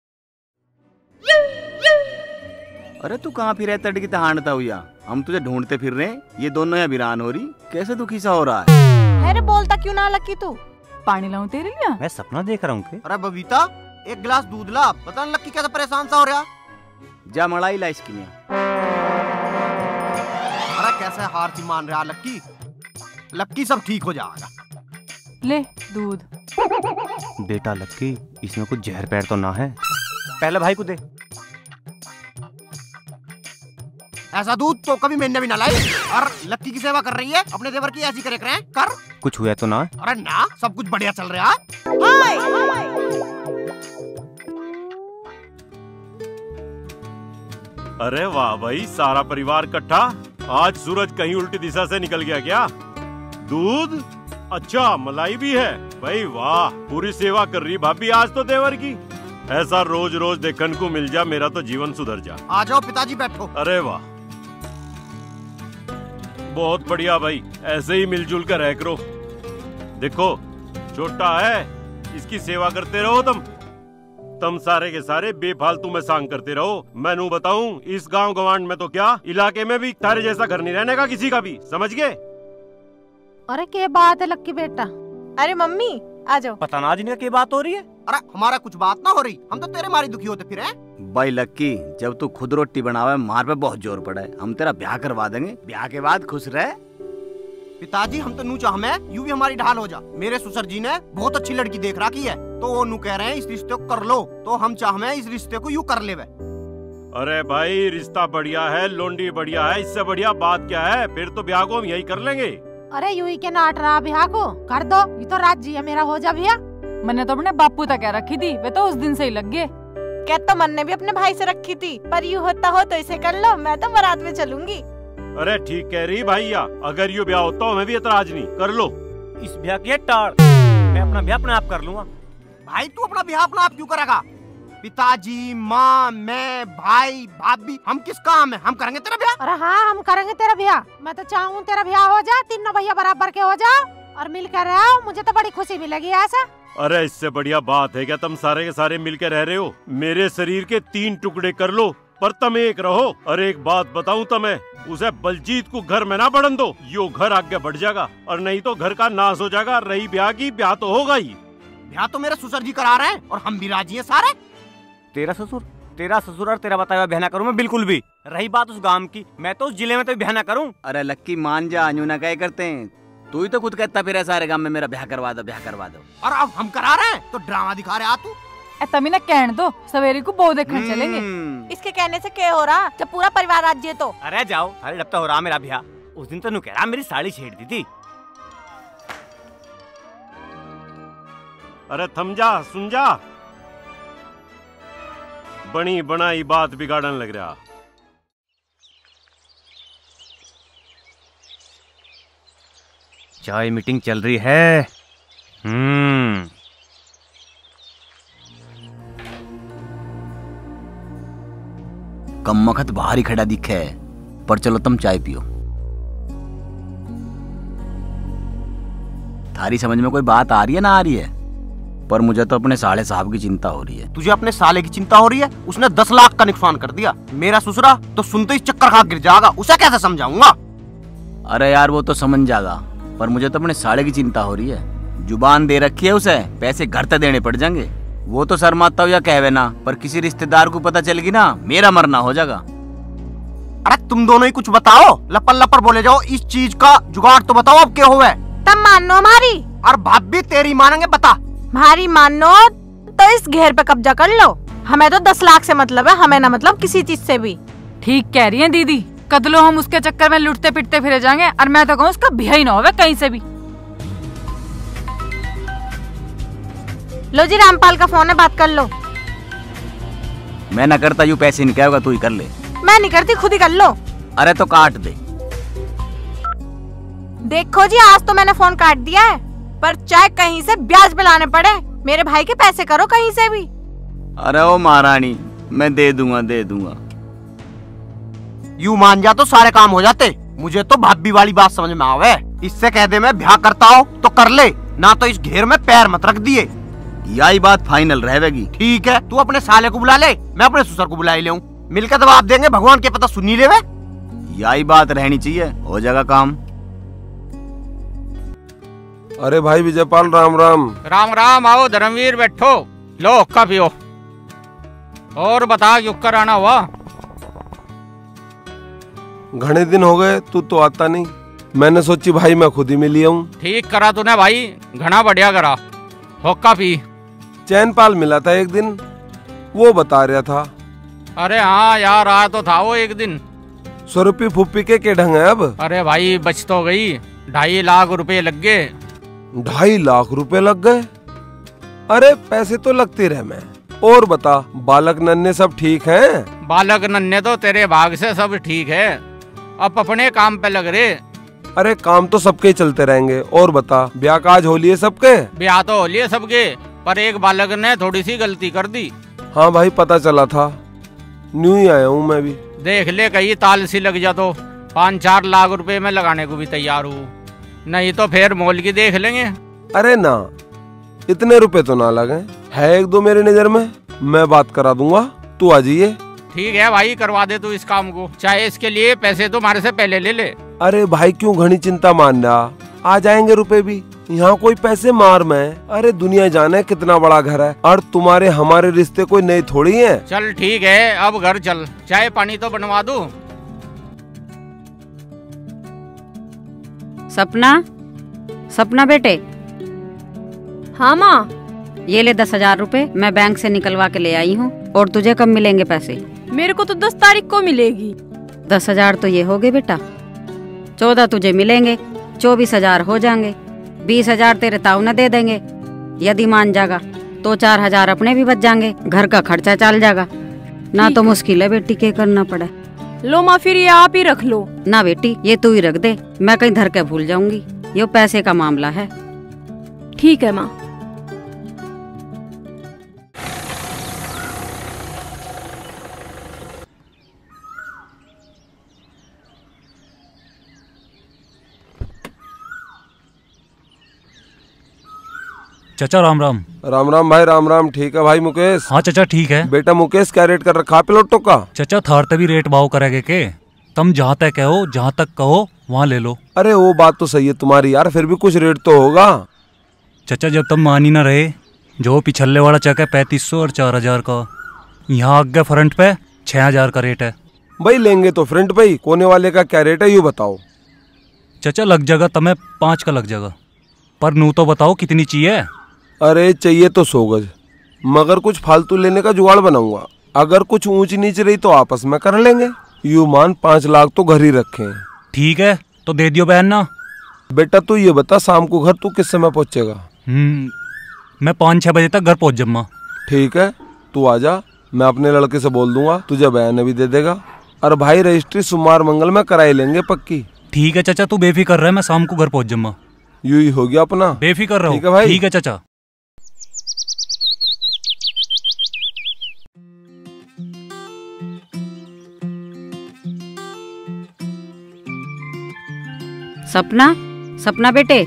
अरे तू कहाँ फिर तड़की तहानता हुआ? हम तुझे ढूंढते फिर रहे, ये दोनों यहाँ वीरान हो रही। कैसे दुखी सा हो रहा है? अरे बोलता क्यों ना लक्की तू? पानी लाऊं तेरे लिए? मैं सपना देख रहा हूँ। अरे बबीता, एक गिलास दूध ला, पता नहीं लक्की कैसे परेशान सा हो रहा। जा मलाई ला इसकी। अरे कैसे हार सी मान रहा लक्की? लक्की सब ठीक हो जाएगा। ले दूध। बेटा लक्की, इसमें कुछ जहर पैर तो ना है? पहले भाई को दे। ऐसा दूध तो कभी मैंने भी ना लाई। और लक्की की सेवा कर रही है, अपने देवर की ऐसी करे करें कर। कुछ हुआ तो ना? अरे ना, सब कुछ बढ़िया चल रहा है। अरे वाह भाई, सारा परिवार इकट्ठा। आज सूरज कहीं उल्टी दिशा से निकल गया क्या? दूध, अच्छा मलाई भी है भाई। वाह, पूरी सेवा कर रही भाभी आज तो देवर की। ऐसा रोज रोज देखने को मिल जा, मेरा तो जीवन सुधर जा। आ जाओ पिताजी बैठो। अरे वाह, बहुत बढ़िया भाई, ऐसे ही मिलजुल कर रह करो। देखो छोटा है, इसकी सेवा करते रहो। तुम तुम सारे के सारे बेफालतू में सांग करते रहो। मैं नू बताऊं, इस गांव गवांड में तो क्या, इलाके में भी तारे जैसा घर नहीं रहने का किसी का भी, समझ गए? अरे क्या बात है लक्की बेटा? अरे मम्मी आ जाओ। पता ना आज इनका क्या बात हो रही है। अरे हमारा कुछ बात ना हो रही, हम तो तेरे मारी दुखी होते फिर हैं। भाई लक्की, जब तू खुद रोटी बनावे मार पे बहुत जोर पड़ा है। हम तेरा ब्याह करवा देंगे, ब्याह के बाद खुश रहे। पिताजी हम तो नू चाह में यू भी हमारी ढाल हो जा। मेरे ससुर जी ने बहुत अच्छी लड़की देख रखी है, तो वो नू कह रहे हैं इस रिश्ते को कर लो, तो हम चाह में इस रिश्ते को यू कर ले। अरे भाई रिश्ता बढ़िया है, लोंडी बढ़िया है, इससे बढ़िया बात क्या है? फिर तो ब्याह को हम यही कर लेंगे। अरे यू ही के नाट रहा, ब्याह को कर दो, ये तो राजी है मेरा, हो जा भैया। मैंने तो अपने बापू तक कह रखी थी, वे तो उस दिन से ही लग गए। क्या तो मन ने भी अपने भाई से रखी थी, पर यू होता हो तो इसे कर लो, मैं तो बारात में चलूंगी। अरे ठीक कह रही भैया, अगर यू ब्याह होता मैं भी एतराज नहीं, कर लो। इस ब्याह की टाड़, मैं अपना ब्याह अपने आप कर लूंगा। भाई तू अपना ब्याह अपना आप क्यों करेगा? पिताजी, माँ, मैं, भाई, भाभी, हम किस काम है? हम करेंगे तेरा ब्याह। अरे हाँ, हम करेंगे तेरा ब्याह। मैं तो चाहूँ तेरा ब्याह हो जा, तीनों भैया बराबर के हो जाओ और मिल कर रहो, मुझे तो बड़ी खुशी मिलेगी ऐसा। अरे इससे बढ़िया बात है क्या तुम सारे के सारे मिलकर रह रहे हो? मेरे शरीर के तीन टुकड़े कर लो पर तुम एक रहो। अरे एक बात बताऊं तुम्हें, उसे बलजीत को घर में ना बढ़न दो, यो घर आगे बढ़ जाएगा और नहीं तो घर का नाश हो जाएगा। रही ब्याह की, ब्याह तो होगा ही। ब्याह तो मेरे ससुर जी करा रहे हैं और हम भी राजी हैं सारे। तेरा ससुर तेरा ससुर और तेरा बताया ब्याह ना करूं मैं बिल्कुल भी। रही बात उस गांव की, मैं तो उस जिले में तो ब्याह ना करूं। अरे लक्की मान जा, अन्यू ना क्या करते हैं, तू ही तो खुद कहता फिर सारे गांव में मेरा ब्याह करवा दो, ब्याह करवा दो। और अब हम करा रहे हैं तो ड्रामा दिखा रहे आ तू। ए तभी ना कहने दो, सवेरे को बहु देखने चलेंगे। इसके कहने से क्या हो रहा, जब पूरा परिवार राज्य तो। अरे जाओ, अरे डबता हो रहा मेरा भैया। उस दिन तो नु कह रहा मेरी साड़ी छेड़ दी थी। अरे थम जा, सुन जा, बनी बनाई बात बिगाड़न लग रहा। चाय मीटिंग चल रही है। हम्म कम वक्त बाहर ही खड़ा दिखे, पर चलो तुम चाय पियो। थारी समझ में कोई बात आ रही है ना आ रही है, पर मुझे तो अपने साले साहब की चिंता हो रही है। तुझे अपने साले की चिंता हो रही है? उसने दस लाख का नुकसान कर दिया। मेरा ससुरा तो सुनते ही चक्कर खा गिर जाएगा, उसे कैसे समझाऊंगा? अरे यार वो तो समझ जाएगा, पर मुझे तो अपने साले की चिंता हो रही है। जुबान दे रखी है उसे, पैसे घर तक देने पड़ जाएंगे। वो तो शर्माता हो या कहवे ना, पर किसी रिश्तेदार को पता चल गई ना, मेरा मरना हो जाएगा। अरे तुम दोनों ही कुछ बताओ, लपर लपर बोले जाओ। इस चीज का जुगाड़ तो बताओ अब क्या हुआ है। तब मानो हमारी, और भाभी तेरी मानेंगे, बता। हमारी मानो तो इस घेर पे कब्जा कर लो। हमें तो दस लाख से मतलब है, हमें ना मतलब किसी चीज से भी। ठीक कह रही है दीदी, कदलो हम उसके चक्कर में लुटते पिटते फिरे जाएंगे, और मैं तो कहूँ उसका बिहा ही ना होवे कहीं से भी। लो जी, रामपाल का फोन है, बात कर लो। मैं ना करता, यूँ पैसे नहीं क्या होगा, तू ही कर ले। मैं नहीं करती, खुद ही कर लो। अरे तो काट दे। देखो जी, आज तो मैंने फोन काट दिया है, पर चाहे कहीं से ब्याज पे लाने पड़े, मेरे भाई के पैसे करो कहीं से भी। अरे ओ महारानी, मैं दे दूंगा दे दूंगा। यूं मान जा तो सारे काम हो जाते। मुझे तो भाभी वाली बात समझ में आवे। इससे कह दे मैं ब्याह करता हो तो कर ले, ना तो इस घेर में पैर मत रख दिए। यही बात फाइनल रहेगी। ठीक है, तू अपने साले को बुला ले, मैं अपने ससुर को बुला ही ले। मिलकर जवाब देंगे, भगवान के पता सुनी ले। यही बात रहनी चाहिए, हो जाएगा काम। अरे भाई विजयपाल, राम राम। राम राम। आओ धर्मवीर, बैठो, लो हुक्का पियो। और बता, क्यों कर आना हुआ? घने दिन हो गए, तू तो आता नहीं। मैंने सोची भाई मैं खुद ही मिली हूँ। ठीक करा तूने भाई, घना बढ़िया करा। हुक्का पी। चैनपाल मिला था एक दिन, वो बता रहा था। अरे हाँ यार, आया तो था वो एक दिन। स्वरूपी फुप्पी के के ढंग है अब? अरे भाई बच तो गई, ढाई लाख रुपए लग गए। ढाई लाख रुपए लग गए? अरे पैसे तो लगते रहे। मैं और बता, बालक नन्हे सब ठीक हैं? बालक नन्हे तो तेरे भाग से सब ठीक है, अब अपने काम पे लग रहे। अरे काम तो सबके चलते रहेंगे। और बता, ब्याह काज होली है सबके? ब्याह तो होली है सबके, पर एक बालक ने थोड़ी सी गलती कर दी। हाँ भाई, पता चला था, न्यू ही आया हूँ मैं भी। देख ले, कहीं ताल सी लग जा तो पाँच चार लाख रुपए में लगाने को भी तैयार हूँ, नहीं तो फिर मोल की देख लेंगे। अरे ना, इतने रुपए तो ना लगे, है एक दो मेरी नजर में, मैं बात करा दूंगा, तू आ जाइए। ठीक है भाई, करवा दे तू इस काम को, चाहे इसके लिए पैसे तो हमारे से पहले ले ले। अरे भाई क्यों घनी चिंता मान रहा, आ जाएंगे रुपए भी। यहाँ कोई पैसे मार में, अरे दुनिया जाने कितना बड़ा घर है, और तुम्हारे हमारे रिश्ते कोई नई थोड़ी है। चल ठीक है, अब घर चल, चाय पानी तो बनवा दूं। सपना, सपना बेटे। हाँ माँ। ये ले दस हजार रूपए, मैं बैंक से निकलवा के ले आई हूँ। और तुझे कब मिलेंगे पैसे? मेरे को तो दस तारीख को मिलेगी। दस हजार तो ये हो गए बेटा, चौदह तुझे मिलेंगे, चौबीस हजार हो जाएंगे, बीस हजार तेरे ताऊ न दे देंगे। यदि मान जाएगा तो चार हजार अपने भी बच जाएंगे, घर का खर्चा चल जाएगा। ना तो मुश्किल है बेटी, के करना पड़े। लो माँ, फिर ये आप ही रख लो। ना बेटी, ये तू ही रख दे, मैं कहीं धर के भूल जाऊंगी, ये पैसे का मामला है। ठीक है माँ। चाचा राम राम। राम राम भाई, राम राम। ठीक है भाई मुकेश? हाँ चाचा ठीक है। बेटा मुकेश, क्या रेट कर रखा पिलोटो का? चाचा थार तभी रेट भाव करेगे के, तुम जहाँ तक कहो, जहाँ तक कहो वहाँ ले लो। अरे वो बात तो सही है तुम्हारी यार, फिर भी कुछ रेट तो होगा। चाचा जब तुम मान ही ना रहे, जो पिछले वाला चेक है पैंतीस सौ और चार हजार का, यहाँ आगे फ्रंट पे छह हजार का रेट है। भाई लेंगे तो फ्रंट पे ही, कोने वाले का क्या रेट है यू बताओ। चाचा लग जाएगा तुम्हें पाँच का लग जाएगा, पर नू तो बताओ कितनी चाहिए? अरे चाहिए तो सौ गज, मगर कुछ फालतू लेने का जुगाड़ बनाऊंगा। अगर कुछ ऊंच नीच रही तो आपस में कर लेंगे। यू मान पाँच लाख तो घर ही रखे हैं। ठीक है तो दे दियो बहन ना। बेटा तू ये बता शाम को घर तू किस समय पहुंचेगा? हम्म मैं पाँच छह बजे तक घर पहुंच जाऊंगा। ठीक है तू आ जा, मैं अपने लड़के से बोल दूंगा, तुझे बयान भी दे देगा। और भाई रजिस्ट्री सोमवार मंगल में कराई लेंगे पक्की। ठीक है चाचा तू बेफिक्र रह, मैं शाम को घर पहुंच जाऊंगा। यू ही हो गया अपना। बेफिक्र रहो। ठीक है भाई। ठीक है चाचा। सपना, सपना बेटे।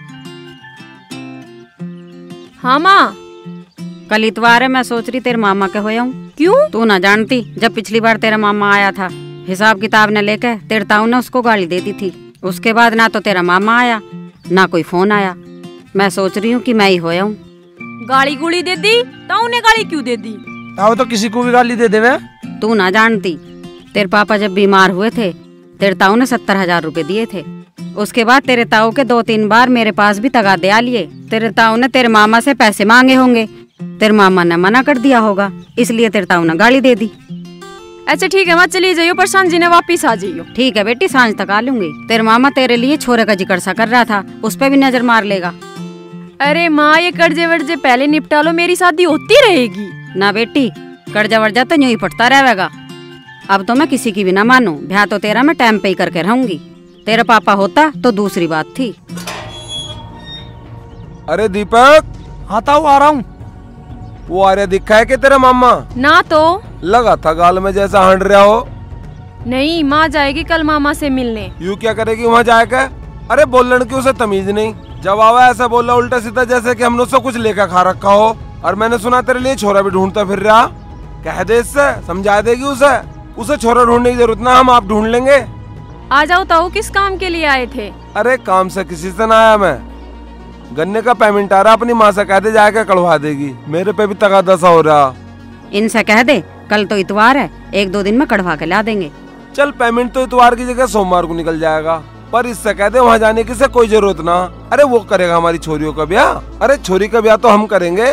हाँ माँ। कल इतवार है, मैं सोच रही तेरे मामा के होया हूँ। क्यों? तू ना जानती, जब पिछली बार तेरा मामा आया था हिसाब किताब न लेके, तेरे ताऊ ने उसको गाली दे दी थी। उसके बाद ना तो तेरा मामा आया ना कोई फोन आया। मैं सोच रही हूँ कि मैं ही होया हूँ। गाली गुली दे दी? ताऊ ने गाली क्यों दे दी? ताऊ तो किसी को भी गाली दे देवे। तू ना जानती, तेरे पापा जब बीमार हुए थे तेरे ताऊ ने सत्तर हजार रूपए दिए थे। उसके बाद तेरे ताऊ के दो तीन बार मेरे पास भी तगादे आ लिए। तेरे ताऊ ने तेरे मामा से पैसे मांगे होंगे, तेरे मामा ने मना कर दिया होगा, इसलिए तेरे ताऊ ने गाली दे दी। अच्छा ठीक है, मत चली जाइयो, पर सांझ ने वापिस आ जाइयो। ठीक है बेटी, सांझ तक आ लूंगी। तेरे मामा तेरे लिए छोरे का जिक्र सा कर रहा था, उस पर भी नजर मार लेगा। अरे माँ ये कर्जे वर्जे पहले निपटा लो, मेरी शादी होती रहेगी ना बेटी। कर्जा वर्जा तो यूं ही फटता रहेगा। अब तो मैं किसी की भी ना मानू, ब्याह तो तेरा मैं टाइम पे ही करके रहूंगी। तेरा पापा होता तो दूसरी बात थी। अरे दीपक। हाँ ताऊ आ रहा हूँ। वो आर्या दिखा है कि तेरा मामा? ना तो लगा था गाल में जैसा हंड रहा हो। नहीं, माँ जाएगी कल मामा से मिलने। यू क्या करेगी वहाँ जाकर? अरे बोलने की उसे तमीज नहीं। जब आवा ऐसा बोला उल्टा सीधा जैसे कि हमने उससे कुछ लेकर खा रखा हो। और मैंने सुना तेरे लिए छोरा भी ढूंढता फिर रहा। कह दे इससे, समझा देगी उसे। उसे छोरा ढूंढने की जरूरत ना, हम आप ढूंढ लेंगे। आ जाओ ताऊ, किस काम के लिए आए थे? अरे काम से किसी से ना आया मैं। गन्ने का पेमेंट आ रहा, अपनी माँ से कह दे जाके कढ़वा देगी। मेरे पे भी तगादा सा हो रहा। इनसे कह दे कल तो इतवार है, एक दो दिन में कढ़वा के ला देंगे। चल पेमेंट तो इतवार की जगह सोमवार को निकल जाएगा, पर इससे कह दे वहाँ जाने की से कोई जरूरत ना। अरे वो करेगा हमारी छोरियों का ब्याह। अरे छोरी का ब्याह तो हम करेंगे।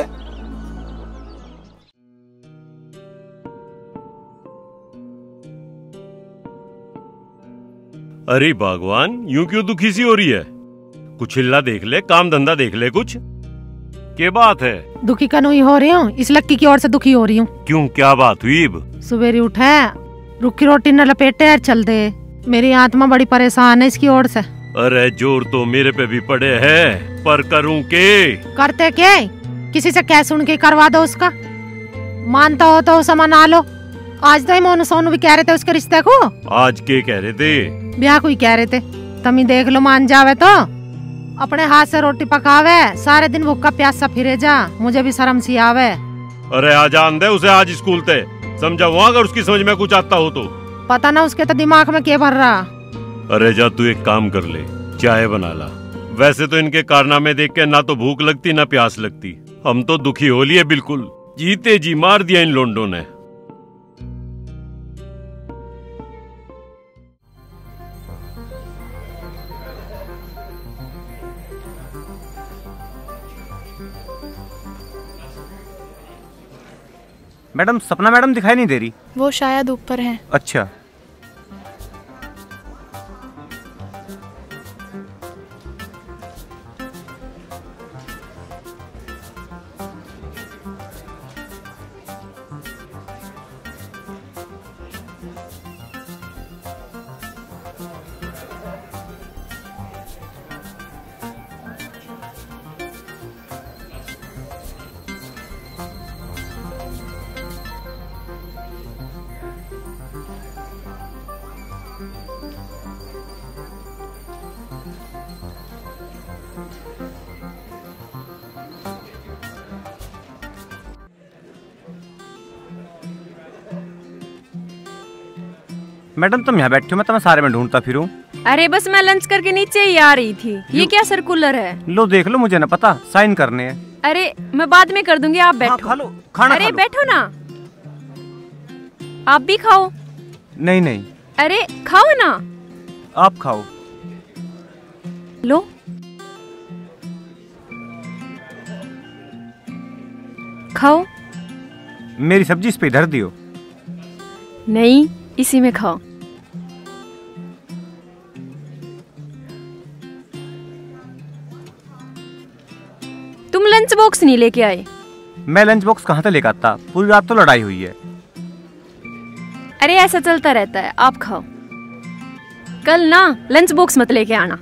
अरे भगवान, यूं क्यों दुखी सी हो रही है? कुछ हिल्ला देख ले, काम धंधा देख ले कुछ। क्या बात है? दुखी कनु ही हो रही हूँ, इस लक्की की ओर से दुखी हो रही हूँ। क्यों, क्या बात हुई? सवेरे उठे, रुखी रोटी न लपेटे चल दे। मेरी आत्मा बड़ी परेशान है इसकी ओर से। अरे जोर तो मेरे पे भी पड़े है, पर करूं के? करते क्या? किसी से क्या सुन के करवा दो उसका। मानता हो तो उसे मना लो। आज तो ही मोनू सोनू भी कह रहे थे उसके रिश्ते को। आज के कह रहे थे? ब्याह को ही कह रहे थे। तमी देख लो, मान जावे तो अपने हाथ से रोटी पकावे, सारे दिन भूखा प्यासा फिरे जा, मुझे भी शर्म सी आवे। अरे आजान दे उसे आज स्कूल ते, समझाऊंगा अगर उसकी समझ में कुछ आता हो तो। पता ना उसके तो दिमाग में क्या भर रहा। अरे जा तू एक काम कर ले, चाय बना ला। वैसे तो इनके कारनामे देख के ना तो भूख लगती ना प्यास लगती। हम तो दुखी हो लिए बिल्कुल, जीते जी मार दिया इन लोंडों ने। मैडम, सपना मैडम दिखाई नहीं दे रही। वो शायद ऊपर हैं। अच्छा। मैडम तुम यहाँ बैठी हो, मैं तुम्हें सारे में ढूंढता फिरूं। अरे बस मैं लंच करके नीचे ही आ रही थी। ये क्या सर्कुलर है? लो देख लो, मुझे ना पता, साइन करने हैं। अरे मैं बाद में कर दूंगी, आप बैठो। हाँ, खा लो, खाना अरे खा लो। बैठो ना, आप भी खाओ। नहीं नहीं। अरे खाओ ना। आप खाओ। लो। खाओ। मेरी सब्जी इस पे धर दियो। नहीं, इसी में खाओ। तुम लंच बॉक्स नहीं लेके आए? मैं लंच बॉक्स कहाँ से लेकर आता, पूरी रात तो लड़ाई हुई है। अरे ऐसा चलता रहता है, आप खाओ। कल ना लंच बॉक्स मत लेके आना।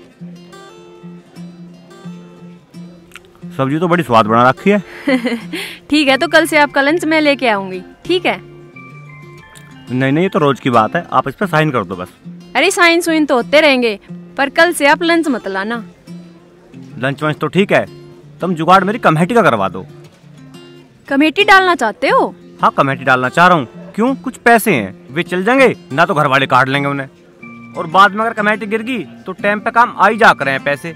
सब्जी तो बड़ी स्वाद बना रखी है। ठीक है, तो कल से आपका लंच मैं लेके आऊंगी, ठीक है? नहीं नहीं, ये तो रोज की बात है, आप इस पर साइन कर दो बस। अरे साइन सुइन तो होते रहेंगे, पर कल से आप लंच मत लाना। लंच वंच तो ठीक है, तुम जुगाड़ मेरी कमेटी का करवा दो। कमेटी डालना चाहते हो? हाँ, कमेटी डालना चाह रहा हूँ। क्यों? कुछ पैसे हैं, वे चल जाएंगे ना तो घर वाले काट लेंगे उन्हें, और बाद में अगर कमेटी गिर गई तो टाइम पे काम आ ही जा करे हैं पैसे।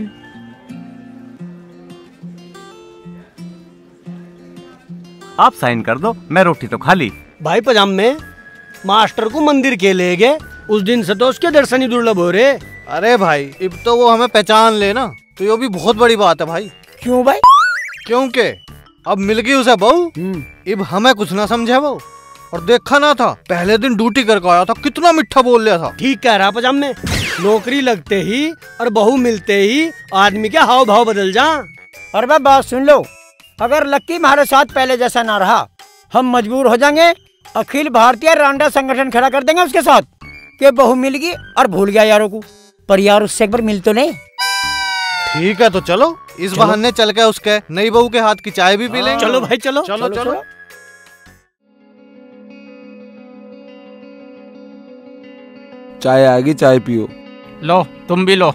आप साइन कर दो, मैं रोटी तो खा ली। भाई पजाम में मास्टर को मंदिर के ले गए, उस दिन से तो उसके दर्शन ही दुर्लभ हो रहे। अरे भाई, अब तो वो हमें पहचान ले ना, तो ये भी बहुत बड़ी बात है भाई। क्यों भाई? क्योंकि अब मिल गई उसे बहू, अब हमें कुछ ना समझे वो। और देखा ना था, पहले दिन ड्यूटी करके आया था, कितना मिठा बोल रहा था। ठीक कह रहा पजाम में, नौकरी लगते ही और बहू मिलते ही आदमी के हाव भाव बदल जा। और भाई बात सुन लो, अगर लक्की हमारे साथ पहले जैसा ना रहा, हम मजबूर हो जाएंगे, अखिल भारतीय रांडा संगठन खड़ा कर देंगे उसके साथ कि बहू मिल गई और भूल गया यारों को। पर यार उससे एक बार मिल तो नहीं। ठीक है, तो चलो इस बहाने चल के उसके नई बहू के हाथ की चाय भी पी लेंगे। चलो भाई, चलो चलो चलो, चलो। चाय आ गई, चाय पियो। लो, तुम भी लो।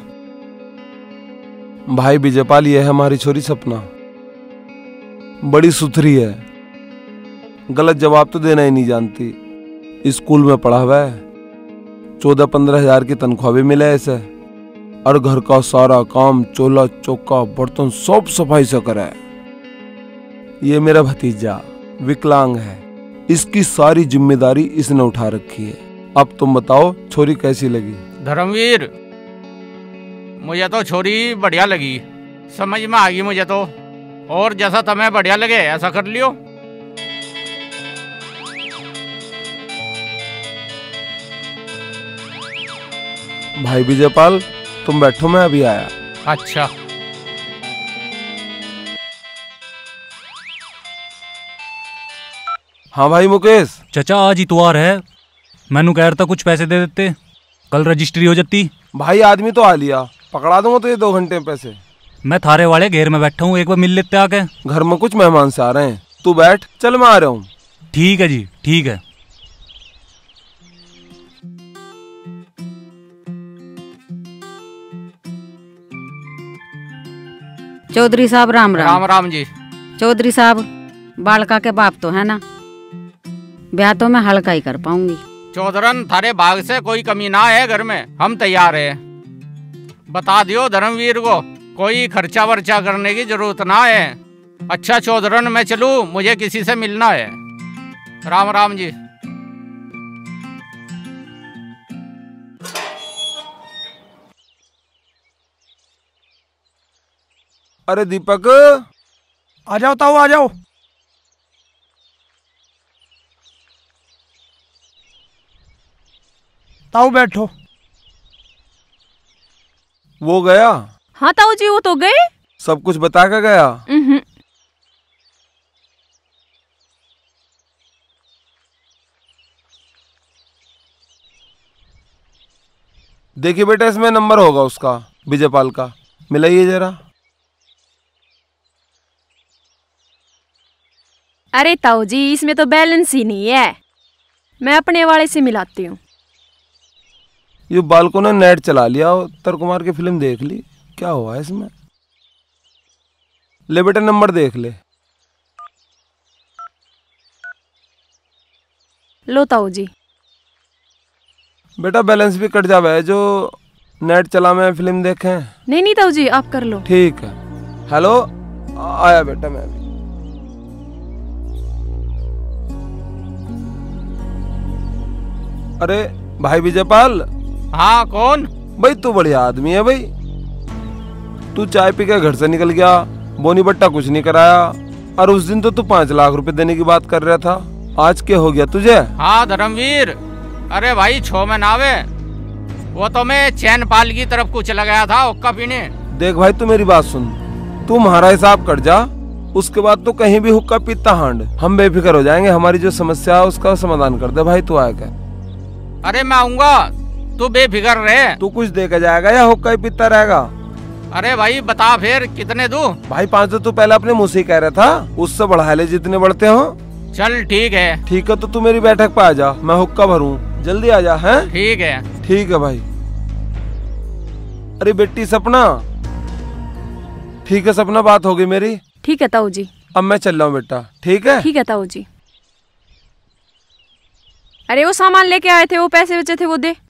भाई विजयपाल, ये है हमारी छोरी सपना, बड़ी सुथरी है, गलत जवाब तो देना ही नहीं जानती। स्कूल में पढ़ा हुआ है, चौदह पंद्रह हजार की तनख्वाह भी मिले ऐसे, और घर का सारा काम चूल्हा चौका बर्तन सब सफाई से करे। ये मेरा भतीजा विकलांग है, इसकी सारी जिम्मेदारी इसने उठा रखी है। अब तुम बताओ छोरी कैसी लगी? धर्मवीर, मुझे तो छोरी बढ़िया लगी, समझ में आ गई मुझे तो, और जैसा तुम्हें बढ़िया लगे ऐसा कर लियो। भाई विजयपाल, तुम बैठो, मैं अभी आया। अच्छा। हाँ भाई मुकेश। चाचा आज इतवार है, मैनू कह रहा था कुछ पैसे दे देते, कल रजिस्ट्री हो जाती। भाई आदमी तो आ लिया, पकड़ा दूंगा तो ये दो घंटे में पैसे। मैं थारे वाले घेर में बैठा हूँ, एक बार मिल लेते आके। घर में कुछ मेहमान से आ रहे हैं, तू बैठ, चल मैं आ रहा हूँ। ठीक है जी, ठीक है। चौधरी साहब राम राम। राम राम जी। चौधरी साहब, बालका के बाप तो है ना, ब्याह तो मैं हल्का ही कर पाऊंगी। चौधरन, थारे भाग से कोई कमी ना है घर में, हम तैयार है। बता दियो धर्मवीर को, कोई खर्चा वर्चा करने की जरूरत ना है। अच्छा चौधरन, मैं चलूं, मुझे किसी से मिलना है। राम राम जी। अरे दीपक, आ जाओ ताऊ, आ जाओ। ताऊ बैठो। वो गया? हाँ ताऊ जी, वो तो गए। सब कुछ बता के गया? देखिए बेटा, इसमें नंबर होगा उसका, विजयपाल का, मिलाइए जरा। अरे ताऊ जी, इसमें तो बैलेंस ही नहीं है, मैं अपने वाले से मिलाती हूँ। ये बालकों ने नेट चला लिया, उत्तर कुमार की फिल्म देख ली, क्या हुआ है इसमें? ले बेटा नंबर देख ले। लो ताऊ जी। बेटा बैलेंस भी कट जावे है, जो नेट चला मैं फिल्म देखे। नहीं नहीं ताऊ जी, आप कर लो। ठीक है। हेलो, आया बेटा मैं भी। अरे भाई विजयपाल। हाँ कौन? भाई तू बढ़िया आदमी है भाई, तू चाय पी के घर से निकल गया, बोनी बट्टा कुछ नहीं कराया, और उस दिन तो तू पाँच लाख रुपए देने की बात कर रहा था, आज क्या हो गया तुझे? हाँ धर्मवीर, अरे भाई छो में नावे, वो तो मैं चैन पाल की तरफ कुछ लगाया था हुक्का पीने। देख भाई तू मेरी बात सुन, तू हमारा हिसाब कर जा, उसके बाद तो कहीं भी हुक्का पीता हांड, हम बेफिक्र हो जाएंगे। हमारी जो समस्या है उसका समाधान कर दे भाई, तू आया क्या? अरे मैं आऊंगा, तू बेफिक्र रहे। तू कुछ दे के जाएगा या हुक्का ही पीता रहेगा? अरे भाई बता फिर कितने दूं? भाई पाँच तो तू पहले अपने मुँह से कह रहा था, उससे बढ़ा ले जितने बढ़ते हो। चल ठीक है। ठीक है तो तू मेरी बैठक पे आ जा, मैं हुक्का भरूं, जल्दी आ जा। हैं? ठीक है। ठीक है भाई। अरे बेटी सपना, ठीक है सपना, बात हो गई मेरी। ठीक है ताऊ जी। अब मैं चल रहा हूँ बेटा, ठीक है? ठीक है ताऊ जी। अरे वो सामान लेके आए थे, वो पैसे बचे थे वो दे।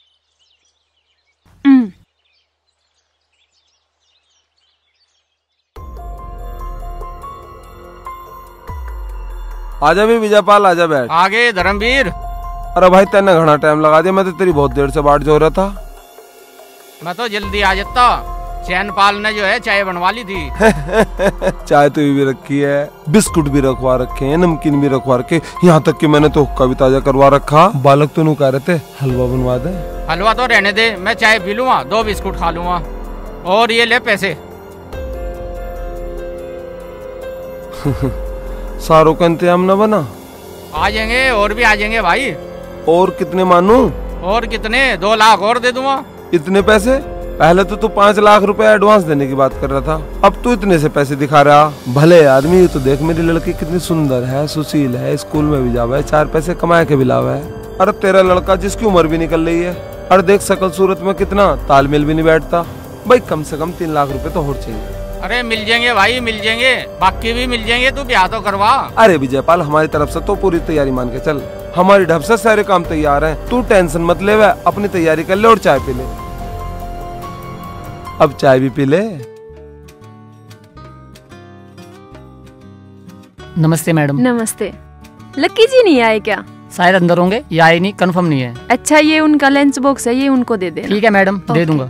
आजा भी विजयपाल, आजा बैठ। आगे धर्मवीर। अरे भाई तेने घना टाइम लगा दिया, मैं तो तेरी बहुत देर से बाट जो रहा था। मैं तो जल्दी आ जाता, चैन पाल ने जो है चाय बनवा ली थी। चाय तो भी रखी है, बिस्कुट भी रखवा रखे हैं, नमकीन भी रखवा रखे, यहाँ तक कि मैंने तो हुक्का भी ताजा करवा रखा। बालक तो नु कह रहे थे हलवा बनवा दे। हलवा तो रहने दे, मैं चाय पी लूंगा, दो बिस्कुट खा लूंगा, और ये ले पैसे। सारों का इंतजाम न बना? आ जाएंगे, और भी आ जाएंगे भाई। और कितने मानू? और कितने? दो लाख और दे दूंगा। इतने पैसे? पहले तो तू पाँच लाख रुपए एडवांस देने की बात कर रहा था, अब तू इतने से पैसे दिखा रहा। भले आदमी तो देख, मेरी लड़की कितनी सुंदर है, सुशील है, स्कूल में भी जावा है, चार पैसे कमाए के भी लावा है। अरे तेरा लड़का जिसकी उम्र भी निकल रही है, और देख सकल सूरत में कितना तालमेल भी नहीं बैठता। भाई कम से कम तीन लाख रुपए तो और चाहिए। अरे मिल जाएंगे भाई, मिल जाएंगे, बाकी भी मिल जाएंगे, तू ब्याह तो करवा। अरे विजयपाल, हमारी तरफ से तो पूरी तैयारी मान के चल, हमारी ढब से सारे काम तैयार हैं, तू टेंशन मत ले, अपनी तैयारी कर ले और चाय पी ले। अब चाय भी पी ले। नमस्ते मैडम। नमस्ते। लक्की जी नहीं आए क्या? शायद अंदर होंगे या आए नहीं, कंफर्म नहीं है। अच्छा ये उनका लंच बॉक्स है, ये उनको दे देना। ठीक है मैडम, दे दूंगा।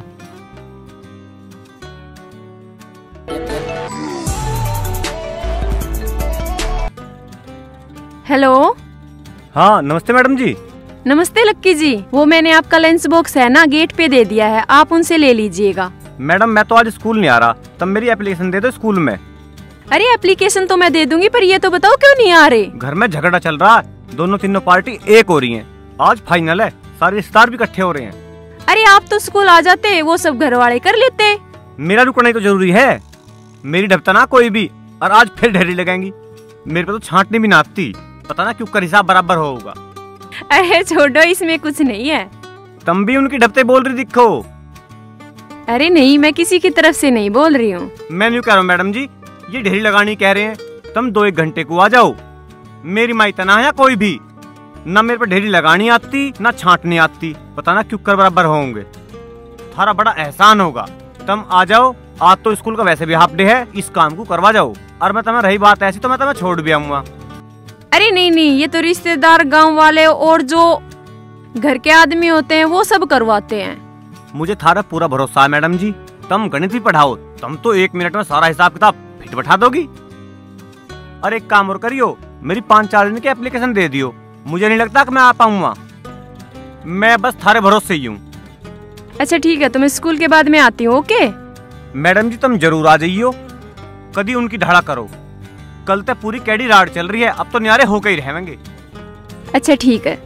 हेलो। हाँ नमस्ते मैडम जी। नमस्ते लक्की जी, वो मैंने आपका लंच बॉक्स है ना गेट पे दे दिया है, आप उनसे ले लीजिएगा। मैडम मैं तो आज स्कूल नहीं आ रहा, तब मेरी एप्लीकेशन दे दो स्कूल में। अरे एप्लीकेशन तो मैं दे दूंगी, पर ये तो बताओ क्यों नहीं आ रहे? घर में झगड़ा चल रहा है, दोनों तीनों पार्टी एक हो रही है, आज फाइनल है, सारे रिश्तेदार भी इकट्ठे हो रहे हैं। अरे आप तो स्कूल आ जाते, वो सब घर वाले कर लेते। मेरा रुकना ही तो जरूरी है, मेरी ढपता ना कोई भी, और आज फिर ढेरी लगाएंगी। मेरे पे तो छांटनी भी ना आती, पता ना क्यों कर हिसाब बराबर होगा। अरे छोड़ो, इसमें कुछ नहीं है। तुम भी उनकी ढपते बोल रही दिखो। अरे नहीं, मैं किसी की तरफ से नहीं बोल रही हूँ। मैं नहीं कह रहा हूँ मैडम जी, ये ढेरी लगानी कह रहे हैं, तुम दो एक घंटे को आ जाओ। मेरी माई तना या कोई भी ना, मेरे पे ढेरी लगानी आती ना छांटनी आती, पता ना क्यों कर बराबर होंगे। थारा बड़ा एहसान होगा, तुम आ जाओ। आज तो स्कूल का वैसे भी हाफ डे है, इस काम को करवा जाओ, और मैं तुम्हें रही बात ऐसी तो मैं तुम्हें छोड़ भी आऊंगा। अरे नहीं नहीं, ये तो रिश्तेदार, गांव वाले और जो घर के आदमी होते हैं वो सब करवाते हैं। मुझे थारा पूरा भरोसा है मैडम जी, तुम गणित भी पढ़ाओ, तुम तो एक मिनट में सारा हिसाब किताब फिट बैठा दोगी। और एक काम और करियो, मेरी पाँच चार दिन की एप्लीकेशन दे दियो, मुझे नहीं लगता कि मैं आ पाऊंगा, मैं बस थारे भरोसे ही हूँ। अच्छा ठीक है, तो मैं स्कूल के बाद में आती हूँ। ओके मैडम जी, तुम जरूर आ जाइयो, कभी उनकी ढाड़ा करो। कल तक पूरी कैडी राड चल रही है, अब तो न्यारे होकर ही रहेंगे। अच्छा ठीक है।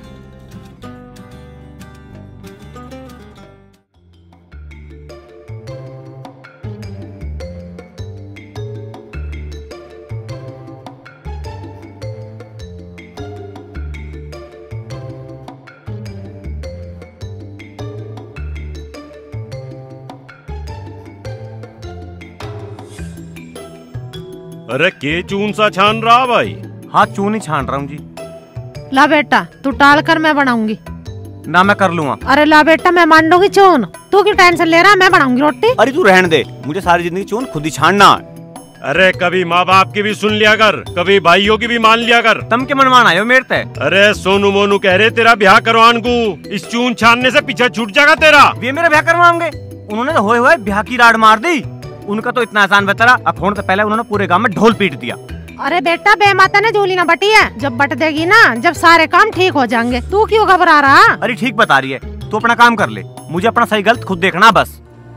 अरे के चून सा छान रहा भाई? हाँ चून ही छान रहा हूँ जी। ला बेटा, तू टाल कर, मैं बनाऊंगी। ना मैं कर लूंगा। अरे ला बेटा, मैं मान लूंगी चून, तू क्यों टेंशन ले रहा है, मैं बनाऊंगी रोटी। अरे तू रहने दे, मुझे सारी जिंदगी चून खुद ही छानना। अरे कभी माँ बाप की भी सुन लिया कर, कभी भाइयों की भी मान लिया कर। तुम के मनमान आयो मेरे ते? अरे सोनू मोनू कह रहे तेरा ब्याह करवान को, इस चून छानने से पीछे छूट जाएगा तेरा। ये मेरा ब्याह करवाओगे? उन्होंने तो होए होए ब्याह की राड मार दी। उनका तो इतना आसान बतरा, अब फोन से पहले उन्होंने पूरे गांव में ढोल पीट दिया। अरे बेटा बेमाता ने झूली ना बटी है, जब बट देगी ना, जब सारे काम ठीक हो जाएंगे। तू क्यों घबरा रहा? अरे ठीक बता रही है, तू अपना काम कर ले, मुझे अपना सही गलत खुद देखना बस।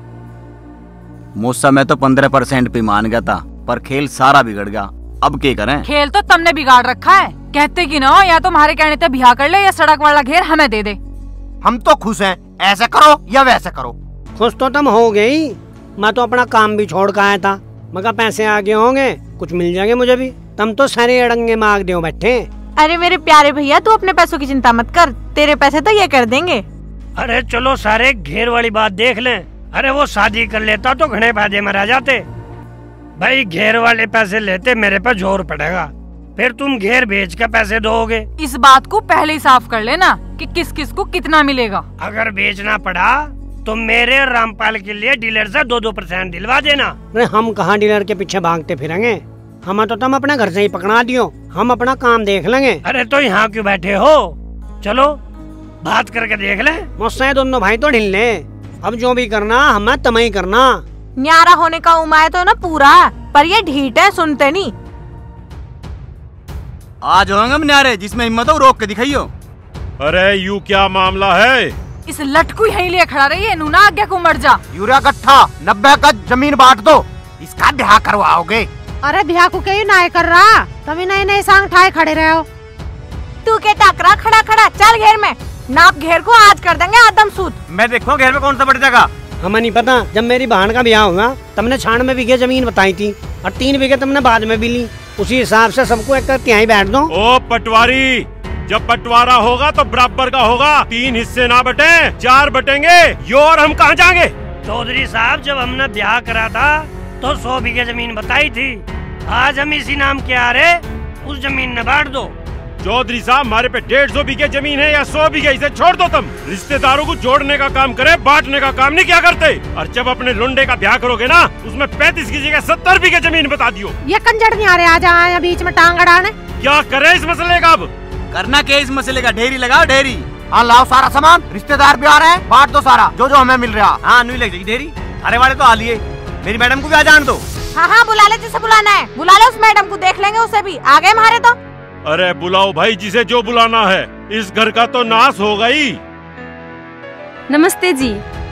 मुझसे मैं तो पंद्रह परसेंट पे मान गया था, पर खेल सारा बिगड़ गया। अब क्या करें? खेल तो तुमने बिगाड़ रखा है। कहते कि ना या तुम्हारे कहने से ब्याह कर ले या सड़क वाला घेर हमें दे दे। हम तो खुश हैं, ऐसे करो या वैसे करो। खुश तो तुम हो गई, मैं तो अपना काम भी छोड़ कर आया था, मगर पैसे आगे होंगे कुछ मिल जाएंगे मुझे भी। तुम तो सारे अड़ंगे मांग दो बैठे। अरे मेरे प्यारे भैया, तू अपने पैसों की चिंता मत कर, तेरे पैसे तो ये कर देंगे। अरे चलो सारे घेर वाली बात देख लें। अरे वो शादी कर लेता तो घने फायदे में रह जाते। भाई घेर वाले पैसे लेते मेरे पे जोर पड़ेगा, फिर तुम घेर बेच के पैसे दोगे। इस बात को पहले ही साफ कर लेना कि किस किस को कितना मिलेगा। अगर बेचना पड़ा तो मेरे और रामपाल के लिए डीलर से दो दो परसेंट दिलवा देना। अरे हम कहाँ डीलर के पीछे भागते फिरेंगे, हमें तो तुम अपने घर से ही पकड़ा दियो, हम अपना काम देख लेंगे। अरे तो यहाँ क्यों बैठे हो, चलो बात करके देख ले। मुझसे दोनों भाई तो ढिल ले, अब जो भी करना हमें तम ही करना। न्यारा होने का उमाय तो ना पूरा, पर ये ढीठ है, सुनते नहीं। आज होंगे हम न्यारे, जिसमें हिम्मत हो रोक के दिखाइयो। अरे यू क्या मामला है? इस लटकू यहीं लिए खड़ा रही है, नूना आगे को मर जा। यूरिया गट्ठा नब्बे गज जमीन बांट दो, इसका ब्याह करवाओगे। अरे ब्याह को क्यों ना कर रहा, तभी नए नए सांग ठाए खड़े रहे हो। तू के टाकरा खड़ा खड़ा चल घेर में, नाप घेर को आज कर देंगे आदम सूद। मैं देखो घेर में कौन सा बढ़ जाएगा। हमें नहीं पता, जब मेरी बहन का ब्याह हुआ तुमने छियानवे बीघे जमीन बताई थी और तीन बीघे तुमने बाद में भी ली, उसी हिसाब से सबको एक करके यहीं बैठ दो। ओ पटवारी, जब बंटवारा होगा तो बराबर का होगा, तीन हिस्से ना बटे चार बटेंगे। यो और हम कहाँ जाएंगे? चौधरी साहब, जब हमने ब्याह करा था तो सौ बीघे जमीन बताई थी, आज हम इसी नाम के आ रहे, उस जमीन में बांट दो। चौधरी साहब, हमारे पे डेढ़ सौ बीघे जमीन है या सौ बीघे, इसे छोड़ दो। तुम रिश्तेदारों को जोड़ने का काम करे, बांटने का काम नहीं क्या करते। और जब अपने लुंडे का ब्याह करोगे ना, उसमें पैंतीस की जगह सत्तर बीघे जमीन बता दियो। ये कंजर नहीं आ रहे, आज आए बीच में टांग अड़ाने। क्या करे इस मसले का? अब करना क्या इस मसले का? ढेरी लगाओ ढेरी। हाँ लाओ सारा सामान, रिश्तेदार भी आ रहे हैं, बांट दो सारा जो जो हमें मिल रहा। हाँ नहीं लग जाएगी ढेरी, अरे वाले तो आ लिए, मेरी मैडम को भी आ जान दो। हाँ हाँ बुला ले जिसे बुलाना है, बुला ले उस मैडम को, देख लेंगे उसे भी। आ गए हमारे तो। अरे बुलाओ भाई जिसे जो बुलाना है, इस घर का तो नाश हो गई। नमस्ते जी।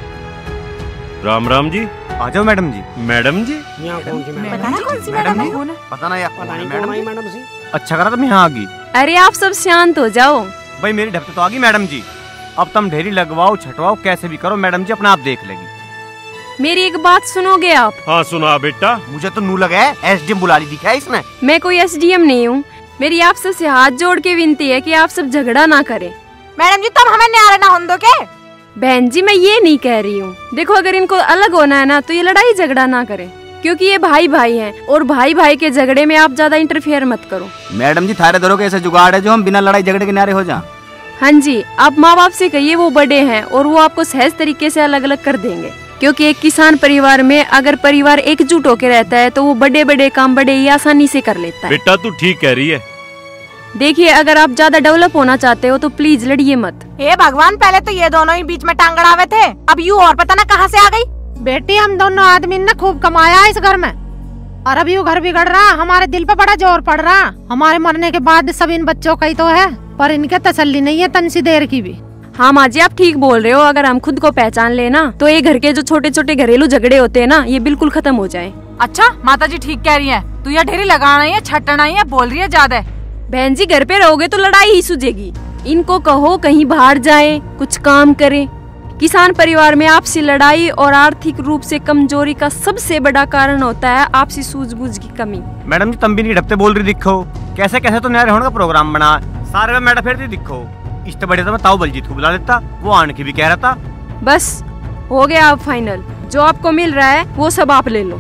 राम राम जी। आ जाओ मैडम जी। मैडम जी? यहाँ कौन सी मैडम? पता नहीं कौन सी मैडम है। पता नहीं पता नहीं कौन आई मैडम सी। अच्छा करा तुम यहाँ आ गई। अरे आप सब शांत हो जाओ। भाई मेरी ढपते तो आ गई मैडम जी, अब तुम ढेरी लगवाओ छटवाओ कैसे भी करो, मैडम जी अपना आप देख लेगी। मेरी एक बात सुनोगे आप? हाँ सुना बेटा। मुझे तो नू लगा है एसडीएम बुला ली दिखा है इसने। मैं कोई एसडीएम नहीं हूँ, मेरी आप सबसे हाथ जोड़ के विनती है कि आप सब झगड़ा ना करें। मैडम जी तुम हमें न्यारा ना होने दो के? बहन जी मैं ये नहीं कह रही हूँ, देखो अगर इनको अलग होना है ना तो ये लड़ाई झगड़ा ना करें, क्योंकि ये भाई भाई हैं और भाई भाई के झगड़े में आप ज्यादा इंटरफेयर मत करो। मैडम जी थारे दरों के ऐसे जुगाड़ है जो हम बिना लड़ाई झगड़े के नारे हो जाएं। हाँ जी, आप माँ बाप से कहिए, वो बड़े हैं और वो आपको सहज तरीके से अलग अलग कर देंगे, क्योंकि एक किसान परिवार में अगर परिवार एकजुट होकर रहता है तो वो बड़े बड़े काम बड़े ही आसानी से कर लेता है। बेटा तू ठीक कह रही है। देखिए अगर आप ज्यादा डेवलप होना चाहते हो तो प्लीज लड़िए मत। हे भगवान, पहले तो ये दोनों ही बीच में टांग अड़ावे थे, अब यू और पता ना कहाँ से आ गई। बेटी हम दोनों आदमी ने खूब कमाया इस घर में, और अब यू घर बिगड़ रहा, हमारे दिल पे बड़ा जोर पड़ रहा। हमारे मरने के बाद सब इन बच्चों का ही तो है, पर इनके तसल्ली नहीं है तन सी देर की भी। हाँ माँ जी आप ठीक बोल रहे हो, अगर हम खुद को पहचान लेना तो ये घर के जो छोटे छोटे घरेलू झगड़े होते हैं ना, ये बिल्कुल खत्म हो जाए। अच्छा माता जी ठीक कह रही है, तू ये ढेरी लगाना ही है, छटना ही है, बोल रही है ज्यादा। बहन जी घर पे रहोगे तो लड़ाई ही सूझेगी, इनको कहो कहीं बाहर जाए, कुछ काम करे। किसान परिवार में आपसी लड़ाई और आर्थिक रूप से कमजोरी का सबसे बड़ा कारण होता है आपसी सूझबूझ की कमी। मैडम जी तुम भी नहीं ढपते बोल रही दिखो, कैसे कैसे तो नया होने का प्रोग्राम बना, सारे में मैडम फिर दिखो। इससे बड़े तो मैं ताऊ बलजीत को बुला लेता, वो आने की भी कह रहा था। बस हो गया अब फाइनल, जो आपको मिल रहा है वो सब आप ले लो।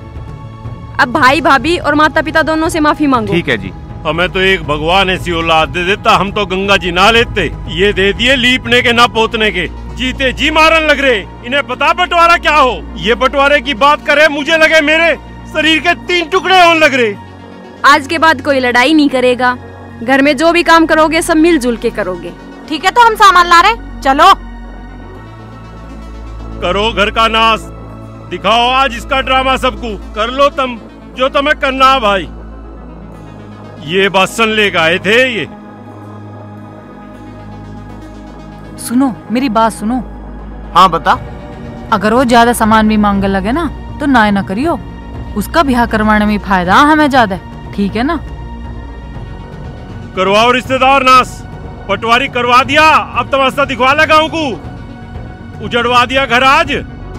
अब भाई भाभी और माता पिता दोनों से माफी मांगो। ठीक है जी। हमें तो एक भगवान ऐसी औलाद दे देता, हम तो गंगा जी ना लेते, ये दे दिए लीपने के ना पोतने के, जीते जी मारन लग रहे। इन्हें पता बंटवारा क्या हो, ये बंटवारे की बात करे मुझे लगे मेरे शरीर के तीन टुकड़े होने लग रहे। आज के बाद कोई लड़ाई नहीं करेगा, घर में जो भी काम करोगे सब मिलजुल के करोगे। ठीक है तो हम सामान ला रहे, चलो। करो घर का नाश, दिखाओ आज इसका ड्रामा सबको। कर लो तुम जो तुम्हें करना है भाई। ये बात सुन लेकर आए थे ये। सुनो मेरी बात सुनो। हाँ बता। अगर वो ज्यादा सामान भी मांगने लगे ना तो ना ना करियो। उसका ब्याह करवाने में फायदा हमें ज्यादा, ठीक है ना? करवाओ रिश्तेदार नास। पटवारी करवा दिया, अब तमाशा दिखवा लगा गाँव को। उजड़वा दिया घर आज।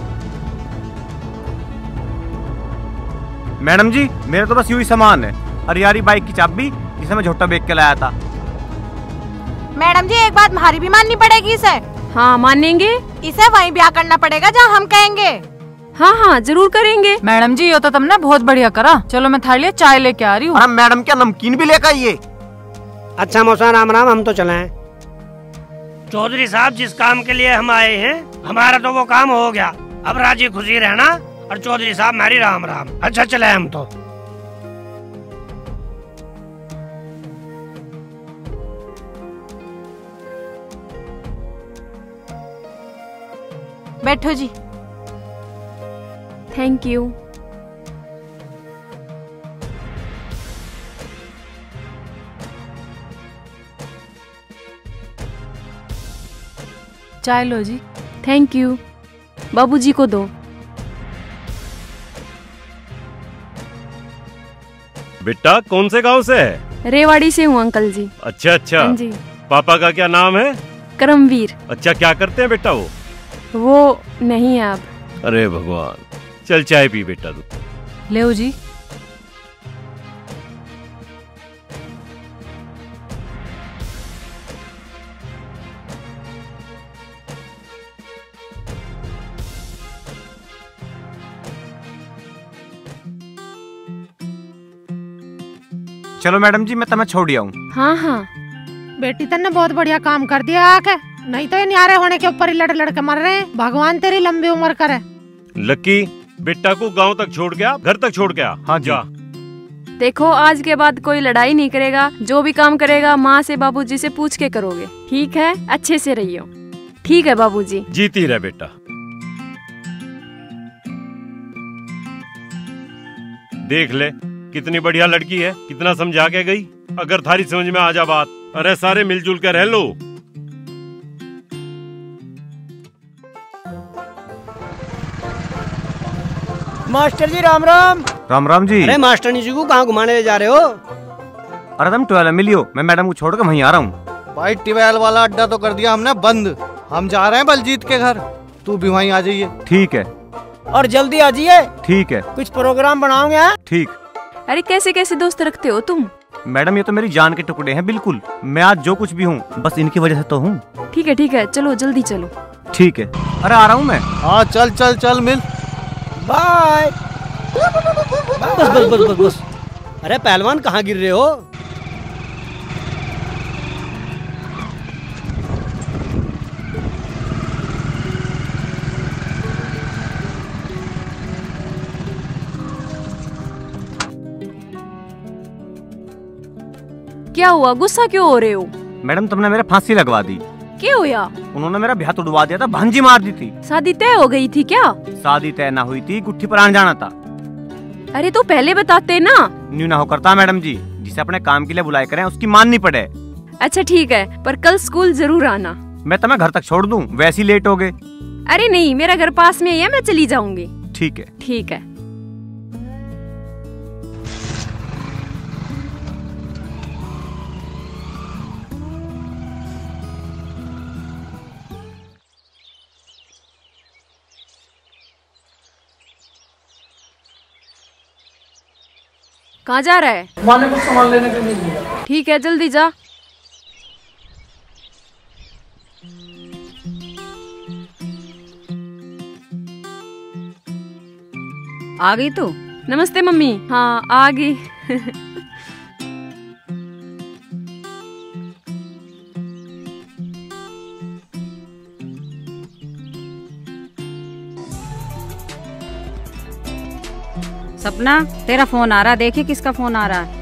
मैडम जी मेरा तो बस यू ही सामान है, अरियारी बाइक की चाबी जिसे मैं झोटा बेच के लाया था। मैडम जी एक बात हमारी भी माननी पड़ेगी इसे। हाँ मानेंगे। इसे वहीं ब्याह करना पड़ेगा जहाँ हम कहेंगे। हाँ हाँ जरूर करेंगे। मैडम जी ये तो तुमने बहुत बढ़िया करा। चलो मैं थाली चाय लेके आ रही हूँ। मैडम क्या नमकीन भी लेकर आइए। अच्छा मौसा राम राम, हम तो चले हैं। चौधरी साहब जिस काम के लिए हम आए हैं हमारा तो वो काम हो गया। अब राजी खुशी रहना और चौधरी साहब हमारी राम राम। अच्छा चले हम तो। बैठो जी। Thank you. चाय लो जी। Thank you. बाबूजी को दो। बेटा कौन से गांव से है? रेवाड़ी से हूँ अंकल जी। अच्छा अच्छा। हाँ जी। पापा का क्या नाम है? करमवीर। अच्छा क्या करते हैं बेटा वो? वो नहीं है अब। अरे भगवान, चल चाय पी बेटा तू। ले जी। चलो मैडम जी मैं तुम्हें छोड़ आऊँ। हाँ हाँ बेटी तन्ने बहुत बढ़िया काम कर दिया आके, नहीं तो ये न्यारे होने के ऊपर ही लड़ लड़ के मर रहे हैं। भगवान तेरी लंबी उम्र करे। लक्की बेटा को गांव तक छोड़ गया, घर तक छोड़ गया। हाँ जा। देखो आज के बाद कोई लड़ाई नहीं करेगा। जो भी काम करेगा माँ से बाबूजी से पूछ के करोगे, ठीक है? अच्छे से रहियो। ठीक है बाबूजी। जीती रहे बेटा। देख ले कितनी बढ़िया लड़की है, कितना समझा के गई। अगर थारी समझ में आ जा बात, अरे सारे मिलजुल कर रह लो। मास्टर जी राम राम। राम राम जी। अरे मास्टर जी को कहाँ घुमाने ले जा रहे हो? अरे तुम ट्वेल्व मिलियो, मैं मैडम को छोड़ कर वहीं आ रहा हूँ। भाई ट्वेल्व वाला अड्डा तो कर दिया हमने बंद। हम जा रहे हैं बलजीत के घर, तू भी वहीं आ जाइए। ठीक है। और जल्दी आ जाइए। ठीक है। कुछ प्रोग्राम बनाओगे? ठीक। अरे कैसे कैसे दोस्त रखते हो तुम? मैडम ये तो मेरी जान के टुकड़े हैं बिल्कुल। मैं आज जो कुछ भी हूँ बस इनकी वजह से तो हूँ। ठीक है ठीक है, चलो जल्दी चलो। ठीक है। अरे आ रहा हूँ मैं। हाँ चल चल चल मिल। बाय। बस बस बस बस बस। अरे पहलवान कहाँ गिर रहे हो? क्या हुआ, गुस्सा क्यों हो रहे हो? मैडम तुमने मेरे फांसी लगवा दी। क्या हुआ? उन्होंने मेरा ब्याह तोड़वा दिया था, भांजी मार दी थी। शादी तय हो गई थी क्या? शादी तय ना हुई थी, गुट्ठी पर आने जाना था। अरे तो पहले बताते ना। न्यू ना हो करता मैडम जी, जिसे अपने काम के लिए बुलाए करें उसकी माननी पड़े। अच्छा ठीक है, पर कल स्कूल जरूर आना। मैं तुम्हें घर तक छोड़ दूं, वैसे ही लेट हो गए। अरे नहीं, मेरा घर पास में ही है, मैं चली जाऊंगी। ठीक है। ठीक है। कहाँ जा रहा है? माने कुछ सामान लेने के लिए गया। ठीक है जल्दी जा। आ गई तू? नमस्ते मम्मी। हाँ आ गई। सपना तेरा फोन आ रहा, देखिए किसका फोन आ रहा है।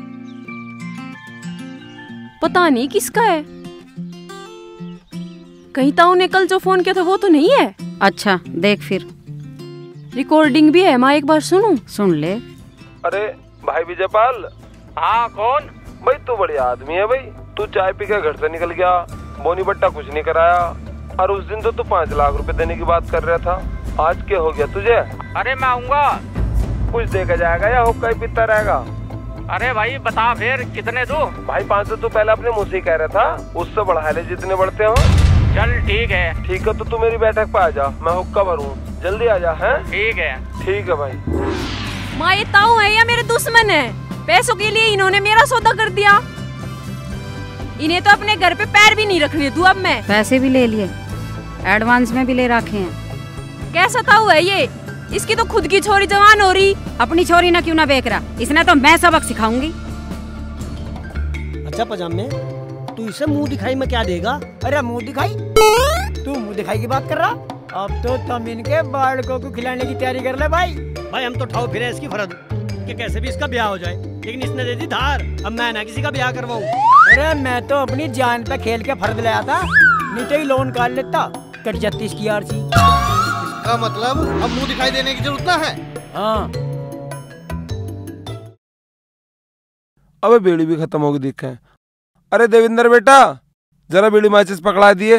पता नहीं किसका है। कहीं ताऊ ने कल जो फोन किया था वो तो नहीं है? अच्छा देख फिर। रिकॉर्डिंग भी है माँ, एक बार सुनूं? सुन ले। अरे भाई विजयपाल। हाँ कौन? भाई तू बढ़िया आदमी है भाई। तू चाय पी के घर से निकल गया, बोनी बट्टा कुछ नहीं कराया, और उस दिन तो तू पाँच लाख रुपए देने की बात कर रहा था। आज क्या हो गया तुझे? अरे मैं आऊंगा। कुछ देखा जाएगा या हुक्का ही पीता रहेगा? अरे भाई बता फिर कितने दूं? भाई पाँच सौ तू पहले अपने मुँह से कह रहा था, उससे बढ़ा ले जितने बढ़ते हो। चल ठीक है। ठीक है तो तू मेरी बैठक पे आ जा, मैं हुक्का भरूं, जल्दी आ जा। है ठीक है। ठीक है भाई। माँ ये ताऊ है या मेरे दुश्मन है? पैसों के लिए इन्होंने मेरा सौदा कर दिया। इन्हें तो अपने घर पे पैर भी नहीं रखने दूं अब मैं। पैसे भी ले लिए, एडवांस में भी ले रखे हैं। कैसा ताऊ है ये? इसकी तो खुद की छोरी जवान हो रही। अपनी छोरी ना क्यों ना बेच रहा, इसने तो मैं सबक सिखाऊंगी। अच्छा पजामे, तू इसे मुंह दिखाई में क्या देगा? अरे मुंह दिखाई? तू मुंह दिखाई की बात कर रहा? अब तो तुम इनके बालकों को खिलाने की तैयारी कर ले भाई। भाई हम तो ठाव फिरे इसकी फरद कि कैसे भी इसका ब्याह हो जाए, लेकिन इसने दे दी धार। अब मैं ना किसी का ब्याह करवाऊं। अरे मैं तो अपनी जान पे खेल के फर्द लाया था, नहीं तो ही लोन काट लेता। कट जाती इसकी आरसी। इसका मतलब अब मुंह दिखाई देने की जरूरत ना है। हाँ। अबे बीड़ी भी खत्म होगी दिखा है। अरे देविंदर बेटा जरा बीड़ी माचिस पकड़ा दिए।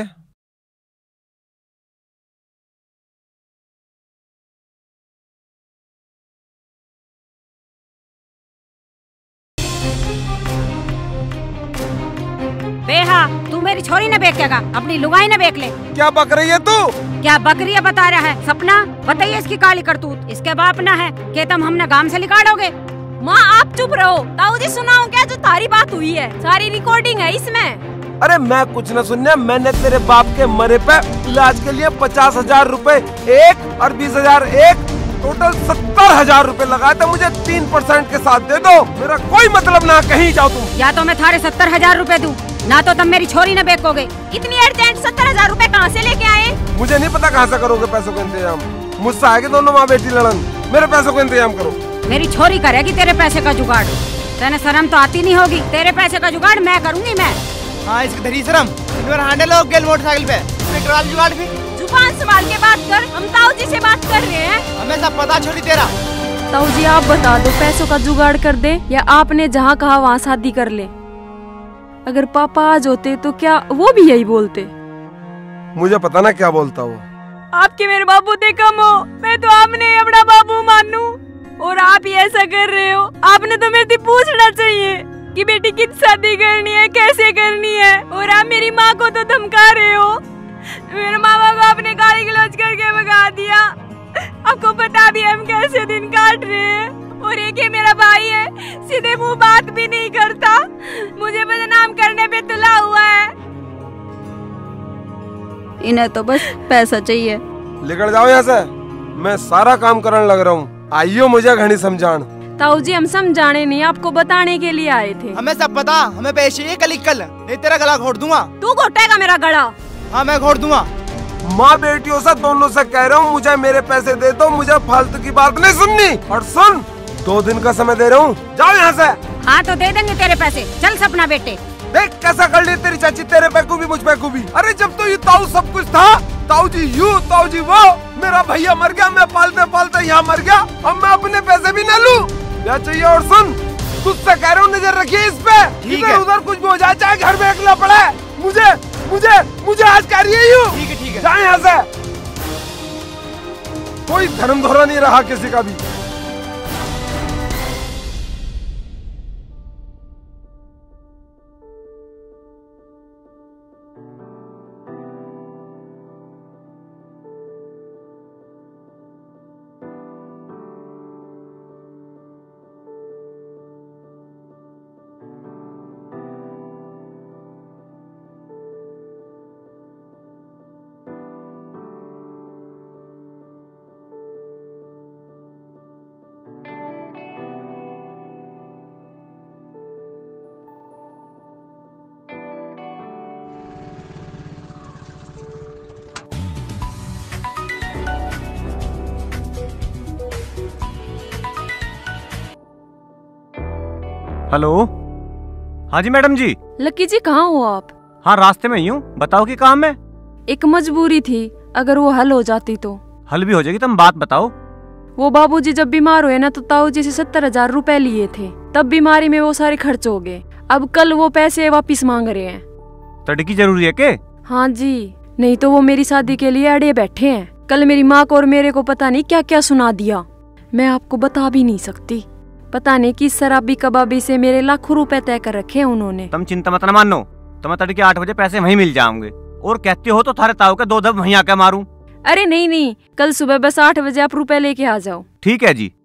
बेहा तू मेरी छोरी न बेचेगा, अपनी लुगाई न बेच ले। क्या बक रही है तू? क्या बकरिया बता रहा है? सपना बताइए इसकी काली करतूत। इसके बाप ना है कि तुम हमने गांव से निकालोगे। माँ आप चुप रहो। ताऊ जी सुनाओ क्या जो तारी बात हुई है? सारी रिकॉर्डिंग है इसमें। अरे मैं कुछ न सुनने, मैंने तेरे बाप के मरे पे इलाज के लिए पचास हजार रूपए एक और बीस हजार एक, टोटल सत्तर हजार रूपए लगाए थे। मुझे तीन परसेंट के साथ दे दो, मेरा कोई मतलब ना, कहीं जाओ तुम। या तो मैं थारे सत्तर हजार रूपए दूँ, ना तो तुम मेरी छोरी न बेचोगे। इतनी अर्जेंट सत्तर हजार रूपए कहाँ से लेके आए? मुझे नहीं पता कहाँ से करोगे पैसों का इंतजाम। मुझसे आगे दोनों माँ बेटी लड़न, मेरे पैसों का इंतजाम करो। मेरी छोरी करेगी तेरे पैसे का जुगाड़। तेने शर्म तो आती नहीं होगी, तेरे पैसे का जुगाड़ मैं करूंगी मैं। हाँ इसकी धरी शर्म, इधर हांडे लोग गेल मोटरसाइकिल पे, इसमें करा जुगाड़ भी। जुबान संभाल के बात कर, हम ताऊ जी से बात कर रहे हैं। हमें सब पता छोड़ी तेरा। ताऊ जी आप बता दो पैसों का जुगाड़ कर दे या आपने जहाँ कहा वहाँ शादी कर ले। अगर पापा आज होते तो क्या वो भी यही बोलते? मुझे पता ना क्या बोलता वो। आपके मेरे बाबू थे कम हो, मैं तो आपने अपना बाबू मानू और आप ही ऐसा कर रहे हो। आपने तो मेरे से पूछना चाहिए कि बेटी किस शादी करनी है, कैसे करनी है, और आप मेरी माँ को तो धमका रहे हो। मेरे मामा को आपने गाली गलौज करके भगा दिया। आपको पता भी हम कैसे दिन काट रहे हैं। और एक ये मेरा भाई है, सीधे मुंह बात भी नहीं करता, मुझे बदनाम करने पे तुला हुआ है। इन्हें तो बस पैसा चाहिए। लेकर जाओ यहाँ से, मैं सारा काम करने लग रहा हूँ। आइयो मुझे घनी समझान। ताऊ जी हम समझाने नहीं, आपको बताने के लिए आए थे। हमें सब पता, हमें पैसे ये कल कल नहीं तेरा गला घोट दूंगा। तू घोटेगा मेरा गला? हाँ मैं घोट दूंगा। माँ बेटियों से दोनों से कह रहा हूँ, मुझे मेरे पैसे दे दो, मुझे फालतू की बात नहीं सुननी। और सुन, दो दिन का समय दे रहा हूँ, जाओ यहाँ से। हाँ तो दे देंगे तेरे पैसे, चल सपना बेटे। देख कैसा कर ली तेरी चाची, तेरे पे को भी मुझ पे को भी। अरे जब तो ये ताऊ सब कुछ था, ताऊ जी यू ताऊ जी वो, मेरा भैया मर गया, मैं पालते पालते यहाँ मर गया, अब मैं अपने पैसे भी न लूं। क्या चाहिए? और सुन, तुझसे कह रहा हूँ नजर रखिए इस पे, इधर उधर कुछ भी हो जाए, चाहे घर में अकेला पड़े। मुझे मुझे मुझे आज कह रही है यू। ठीक है ठीक है, जाए यहाँ से। कोई धर्म धोरा नहीं रहा किसी का भी। हेलो। हाँ जी मैडम जी। लकी जी कहाँ हो आप? हाँ रास्ते में ही हूँ, बताओ कि काम है। एक मजबूरी थी, अगर वो हल हो जाती तो। हल भी हो जाएगी, तुम बात बताओ। वो बाबूजी जब बीमार हुए ना तो ताऊ जी से सत्तर हजार रूपए लिए थे, तब बीमारी में वो सारे खर्च हो गए। अब कल वो पैसे वापिस मांग रहे हैं। तड़की जरूरी है के? हाँ जी, नहीं तो वो मेरी शादी के लिए अड़े बैठे हैं। कल मेरी माँ को और मेरे को पता नहीं क्या क्या सुना दिया, मैं आपको बता भी नहीं सकती। पता नहीं किस शराबी कबाबी से मेरे लाखों रुपए तय कर रखे हैं उन्होंने। तुम चिंता मत न मानो, तुम्हें तड़के आठ बजे पैसे वहीं मिल जाओगे। और कहते हो तो थारे ताऊ के दो दब वहीं आके मारूं। अरे नहीं नहीं, कल सुबह बस आठ बजे आप रुपए लेके आ जाओ। ठीक है जी।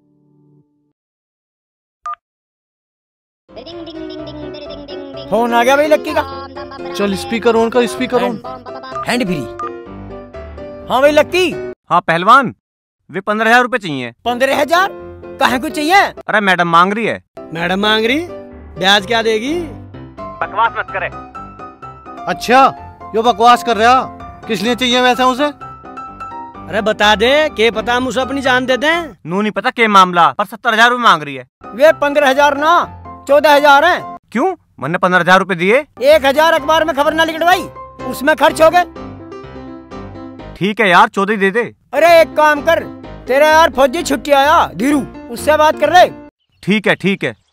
फोन आ गया भाई लक्की का। चल स्पीकर ऑन कर, स्पीकर ऑन। Hand free. हाँ भाई लक्की। हाँ पहलवान, वे पंद्रह हजार रूपए चाहिए। पंद्रह हजार कहाँ को चाहिए? अरे मैडम मांग रही है। मैडम मांग रही? ब्याज क्या देगी? बकवास मत करे। अच्छा, यो बकवास कर रहा, किस लिए चाहिए वैसे उसे? अरे बता दे, के पता हम उसे अपनी जान दे दें। नू नहीं पता के मामला, पर सत्तर हजार रूपए मांग रही है। वे पंद्रह हजार ना चौदह हजार है। क्यों? मैंने पंद्रह हजार रूपए दिए। एक हजार अखबार में खबर ना लिखवाई, उसमें खर्च हो गए। ठीक है यार, चौदह दे दे। अरे एक काम कर, तेरा यार फौजी छुट्टी आया धीरू, उससे बात कर ले। ठीक है ठीक है।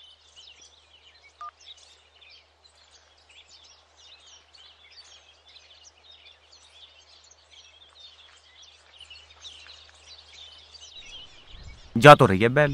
जा तो रही है बैल।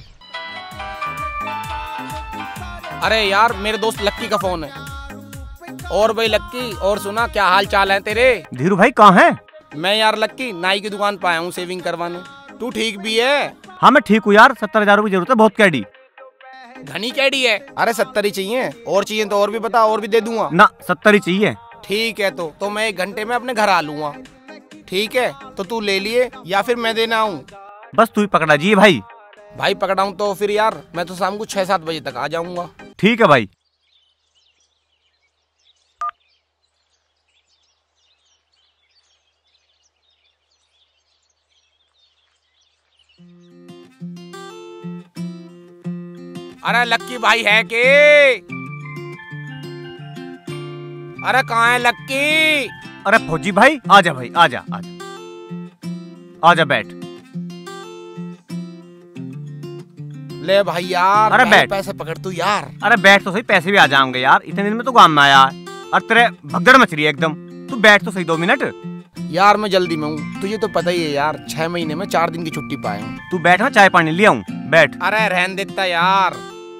अरे यार मेरे दोस्त लक्की का फोन है। और भाई लक्की, और सुना क्या हाल चाल है तेरे? धीरू भाई कहाँ है? मैं यार लक्की नाई की दुकान पे आया हूँ सेविंग करवाने। तू ठीक भी है? हाँ मैं ठीक हूँ यार, सत्तर हजार रूपए जरूरत है, बहुत कैडी। घनी कैडी है? अरे सत्तर ही चाहिए, और चाहिए तो और भी बता, और भी दे दूंगा। ना सत्तर ही चाहिए। ठीक है तो तो मैं एक घंटे में अपने घर आ लूंगा। ठीक है तो तू ले लिए या फिर मैं देना आऊँ? बस तू ही पकड़ा जी भाई। भाई पकड़ाऊँ तो फिर यार मैं तो शाम को छह सात बजे तक आ जाऊंगा। ठीक है भाई। अरे लक्की भाई है के? अरे कहाँ है लक्की? अरे फौजी भाई आजा भाई, आजा आजा आजा बैठ। ले भाई यार, अरे बैठ। पैसे पकड़ तू यार। अरे बैठ तो सही, पैसे भी आ जाएंगे यार, इतने दिन में तो गांव में आया है और तेरे भगदड़ मच रही है एकदम। तू बैठ तो सही दो मिनट। यार मैं जल्दी में हूँ, तुझे तो पता ही है यार, छह महीने में चार दिन की छुट्टी पाए हूँ। तू बैठ, मैं चाय पानी ले आऊं, बैठ। अरे रहने देता यार।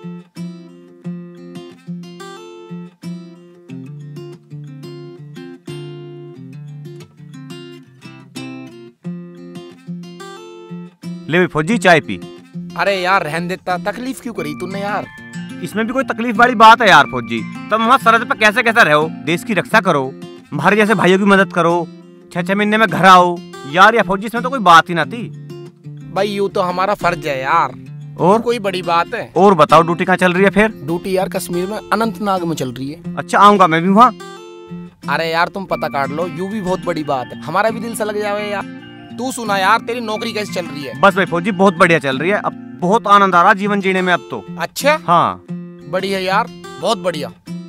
ले भाई फौजी चाय पी। अरे यार रहने देता, तकलीफ क्यों करी तूने यार? इसमें भी कोई तकलीफ वाली बात है यार फौजी? तुम वहाँ सरहद पे कैसे कैसे रहो, देश की रक्षा करो, हमारे जैसे भाइयों की मदद करो, छह छह महीने में घर आओ यार। या फौजी इसमें तो कोई बात ही ना थी। भाई यूँ तो हमारा फर्ज है यार, और कोई बड़ी बात है? और बताओ ड्यूटी कहाँ चल रही है फिर? ड्यूटी यार कश्मीर में अनंतनाग में चल रही है। अच्छा आऊंगा मैं भी वहाँ। अरे यार तुम पता काट लो, यूँ भी बहुत बड़ी बात है, हमारा भी दिल सा लग जावे यार। तू सुना यार, तेरी नौकरी कैसे चल रही है? बस भाई फौजी बहुत बढ़िया चल रही है, अब बहुत आनंद आ रहा जीवन जीने में अब तो। अच्छा हाँ बढ़िया यार, बहुत बढ़िया।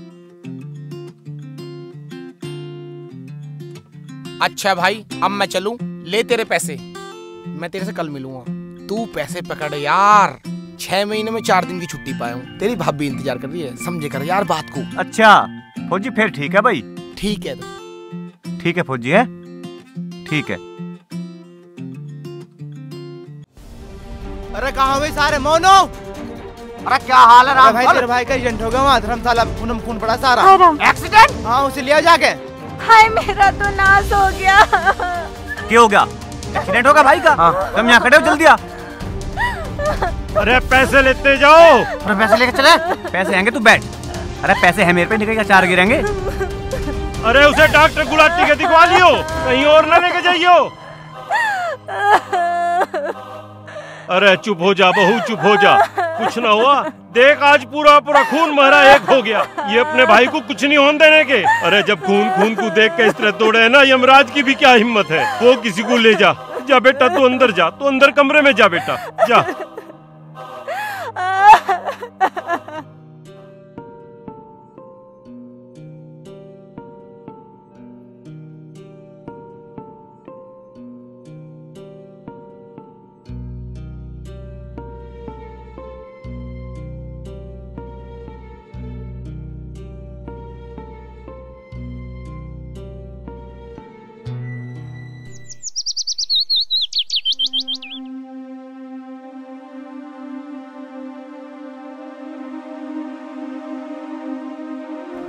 अच्छा भाई अब मैं चलूं, ले तेरे पैसे, मैं तेरे से कल मिलूंगा। तू पैसे पकड़ यार, छह महीने में चार दिन की छुट्टी पाया हूँ, तेरी भाभी इंतजार कर रही है, समझे कर यार बात को। अच्छा फौजी फिर ठीक है भाई। ठीक है तो ठीक है फौजी है, ठीक है। अरे कहाँ हुए सारे मोनो? अरे क्या हाल है राम भाई? तेरे भाई का एजेंट हो गया वहाँ धर्मशाला, खून खून पड़ा सारा। एक्सीडेंट? हाँ उसे लिया जाके। हाय मेरा तो नाश हो गया। क्या हो गया? एक्सीडेंट हो गया भाई का? हाँ तुम यहाँ खड़े हो, जल्दी आ। अरे पैसे लेते जाओ। अरे पैसे लेके चले? पैसे आएंगे, तू बैठ। अरे पैसे है मेरे पे, निकलेगा चार गिरेंगे। अरे उसे डॉक्टर गुलाटी के दिखवा लियो, कहीं और ना लेके जाइयो। अरे चुप हो जा बहू, चुप हो जा, कुछ ना हुआ। देख आज पूरा पूरा खून मारा एक हो गया, ये अपने भाई को कुछ नहीं होने देने के। अरे जब खून खून को देख के इस तरह तोड़े है ना, यमराज की भी क्या हिम्मत है, वो किसी को ले जा। जा बेटा तू अंदर जा, तू अंदर कमरे में जा बेटा, जा।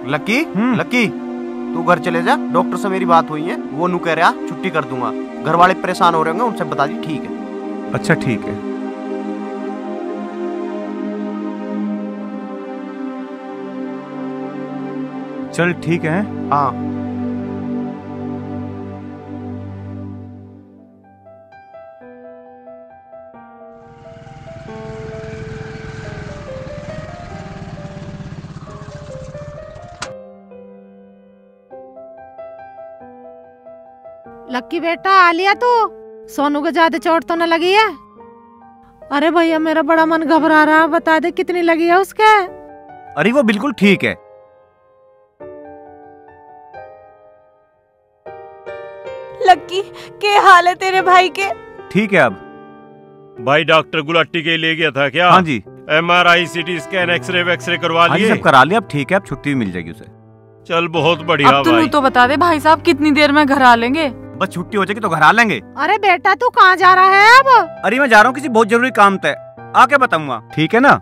लक्की लक्की तू घर चले जा, डॉक्टर से मेरी बात हुई है, वो नू कह रहा छुट्टी कर दूंगा। घर वाले परेशान हो रहे होंगे, उनसे बता दी। ठीक है। अच्छा ठीक है। चल ठीक है। हाँ लक्की बेटा आ लिया तू? सोनू को ज्यादा चोट तो न लगी है? अरे भैया मेरा बड़ा मन घबरा रहा, बता दे कितनी लगी है उसके? अरे वो बिल्कुल ठीक है। लक्की क्या हाल है तेरे भाई के? ठीक है अब। भाई डॉक्टर गुलाटी के ले गया था क्या? हाँ जी। एम आर आई सीटी स्कैन एक्सरे वैक्सरे करवा लिए? सब करा लिया, अब ठीक है, अब छुट्टी मिल जाएगी उसे। चल बहुत बढ़िया अब भाई। तू तो बता दे भाई साहब कितनी देर में घर आ लेंगे? बस छुट्टी हो जाएगी तो घर आ लेंगे। अरे बेटा तू कहाँ जा रहा है अब? अरे मैं जा रहा हूँ किसी बहुत जरूरी काम तय, आके बताऊंगा, ठीक है ना?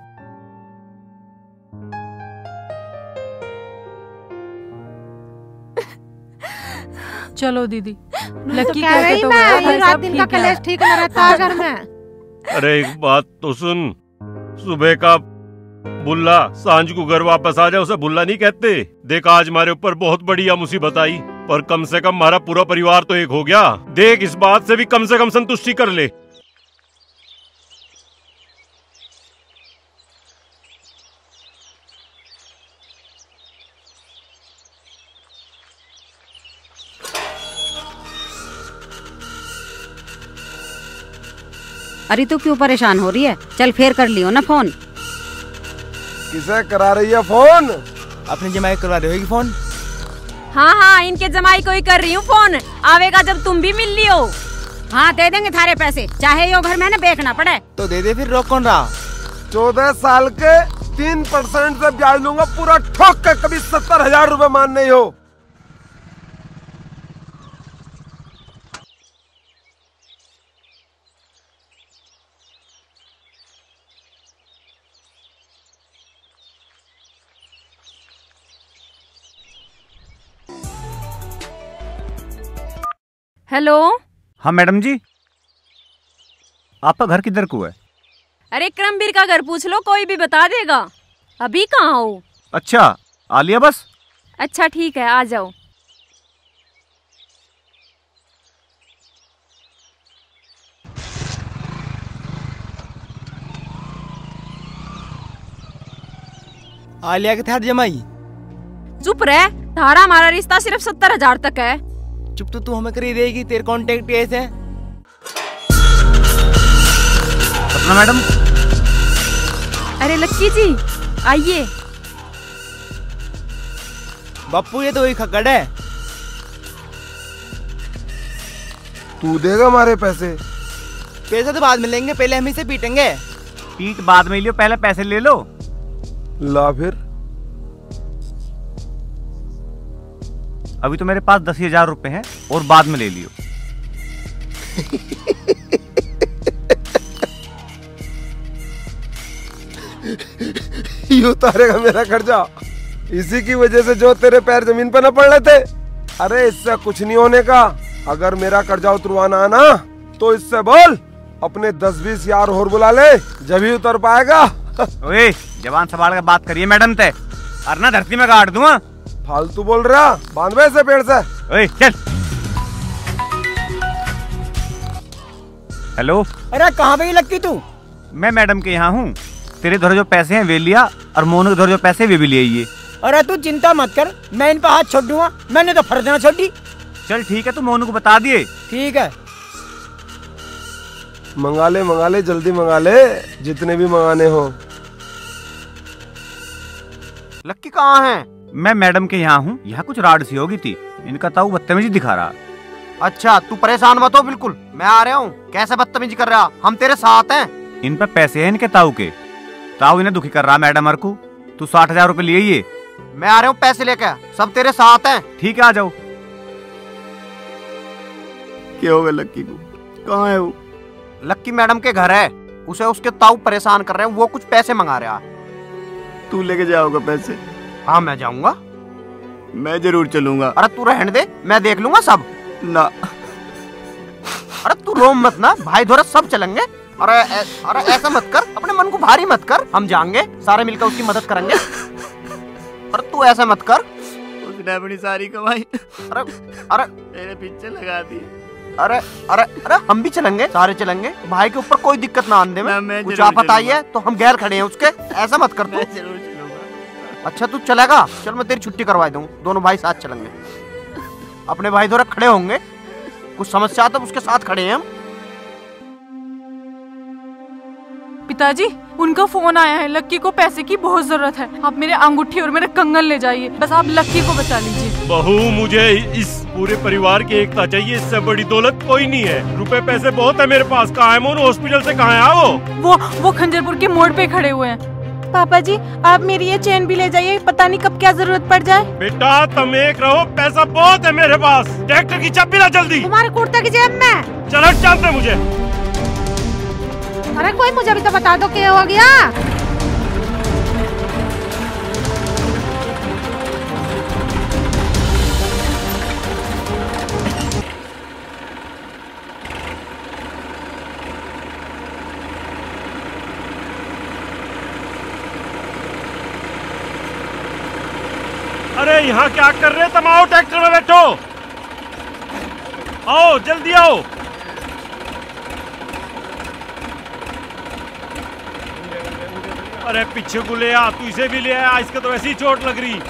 चलो दीदी। लक्की कह रही तो मैं रात दिन का कलेश ठीक न रहता है घर में। अरे एक बात तो सुन, सुबह का बुल्ला सांझ को घर वापस आ जाए उसे बुल्ला नहीं कहते। देख आज हमारे ऊपर बहुत बढ़िया मुसीबत आई, पर कम से कम हमारा पूरा परिवार तो एक हो गया। देख इस बात से भी कम से कम संतुष्टि कर ले। अरे तू क्यों परेशान हो रही है? चल फेर कर लियो ना फोन। किसे करा रही है फोन? अपनी जमाई करवा देगी फोन। हाँ हाँ इनके जमाई को ही कर रही हूँ फोन, आवेगा जब तुम भी मिल लियो। हाँ दे देंगे थारे पैसे, चाहे यो घर में ना बेचना पड़े। तो दे दे फिर, रोक कौन रहा? चौदह साल के तीन परसेंट से ब्याज लूंगा पूरा ठोक कर, कभी सत्तर हजार रूपए मान नहीं हो। हेलो। हाँ मैडम जी, आपका घर किधर को है? अरे क्रमवीर का घर पूछ लो, कोई भी बता देगा। अभी कहाँ हो? अच्छा आ लिया बस। अच्छा ठीक है आ जाओ। आलिया के थार जमाई? चुप रह, थारा हमारा रिश्ता सिर्फ सत्तर हजार तक है। चुप तो तू हमें करी देगी, तेरे कांटेक्ट कैसे है? सपना मैडम। अरे लक्की जी आइए। बापू ये तो वही खक्कड़ है। तू देगा हमारे पैसे? पैसे तो बाद में लेंगे, पहले हम इसे पीटेंगे। पीट बाद में लियो, पहले पैसे ले लो। ला फिर। अभी तो मेरे पास दस हजार रुपए हैं और बाद में ले लियो। ये उतारेगा मेरा खर्चा, इसी की वजह से जो तेरे पैर जमीन पर न पड़ रहे थे। अरे इससे कुछ नहीं होने का, अगर मेरा कर्जा उतरवाना ना तो इससे बोल अपने दस बीस यार और बुला ले, जब ही उतर पाएगा। ओए जवान संभाल के बात करिए मैडम ते, अरना धरती में गाड़ दूंगा। फालतू बोल रहा, बांध में से पेड़ से। ओए चल। हेलो। अरे कहाँ पे लक्की तू? मैं मैडम के यहाँ हूँ। तेरे धर जो पैसे हैं वे लिया और मोनू के धर जो पैसे वे भी ले आइए। अरे तू चिंता मत कर, मैं इन पर हाथ छोड़ दूंगा, मैंने तो फर्ज ना छोड़ी। चल ठीक है, तू मोनू को बता दिए। ठीक है। मंगा ले मंगा ले, जल्दी मंगा ले, जितने भी मंगाने हो। लक्की कहाँ है? मैं मैडम के यहाँ हूँ। यहाँ कुछ राड सी होगी थी, इनका ताऊ बदतमीजी दिखा रहा। अच्छा तू परेशान मत हो, बिल्कुल मैं आ रहा हूँ। कैसे बदतमीजी कर रहा? हम तेरे साथ हैं। इन पे पैसे हैं इनके ताऊ के, ताऊ इन्हें दुखी कर रहा मैडम अर को। तू साठ हजार रूपए लिए ये। मैं आ रहा हूँ पैसे लेकर, सब तेरे साथ हैं। ठीक है आ जाओ। क्या हो गया लक्की को? कहाँ है वो? लक्की मैडम के घर है, उसे उसके ताऊ परेशान कर रहे हैं, वो कुछ पैसे मंगा रहा है। तू लेके जाओगे पैसे? हाँ मैं जाऊंगा। मैं जरूर चलूंगा। अरे तू रहने दे, मैं देख लूंगा सब। ना अरे तू रो मत ना, भाई धोरा सब चलेंगे। अरे ऐ- अरे ऐसा मत कर, अपने मन को भारी मत कर, हम जाएंगे सारे मिलकर उसकी मदद करेंगे। अरे तू ऐसा मत कर। उसने अपनी सारी कमाई अरे अरे मेरे पीछे लगा दी। अरे अरे अरे हम भी चलेंगे, सारे चलेंगे, भाई के ऊपर कोई दिक्कत ना आने मैं- में। मैं कुछ जरूर आफत आई है तो हम गैर खड़े हैं उसके, ऐसा मत कर तू। मैं जरूर चलूंगा। अच्छा तू चलेगा, चल मैं तेरी छुट्टी करवा दूँ, दोनों भाई साथ चलेंगे। अपने भाई धोरा खड़े होंगे, कुछ समस्या तो उसके साथ खड़े हैं हम। पिताजी, उनका फोन आया है, लक्की को पैसे की बहुत जरूरत है। आप मेरे अंगूठी और मेरे कंगन ले जाइए, बस आप लक्की को बचा लीजिए। बहू, मुझे इस पूरे परिवार की एकता चाहिए, इससे बड़ी दौलत कोई नहीं है। रुपए पैसे बहुत है मेरे पास। कहाँ है मोनू? हॉस्पिटल से कहाँ है वो? वो वो खंजरपुर के मोड़ पे खड़े हुए हैं। पापा जी, आप मेरी ये चेन भी ले जाइए, पता नहीं कब क्या जरूरत पड़ जाए। बेटा तुम एक रहो, पैसा बहुत है मेरे पास। ट्रैक्टर की चाबी ला जल्दी। तुम्हारे कुर्ते की जेब में। चलो जानते मुझे। अरे कोई मुझे भी तो बता दो क्या हो गया। अरे यहाँ क्या कर रहे तुम? आओ ट्रैक्टर में बैठो, आओ जल्दी आओ। अरे पीछे को ले आ, तू इसे भी ले आ, इसके तो ऐसी चोट लग रही।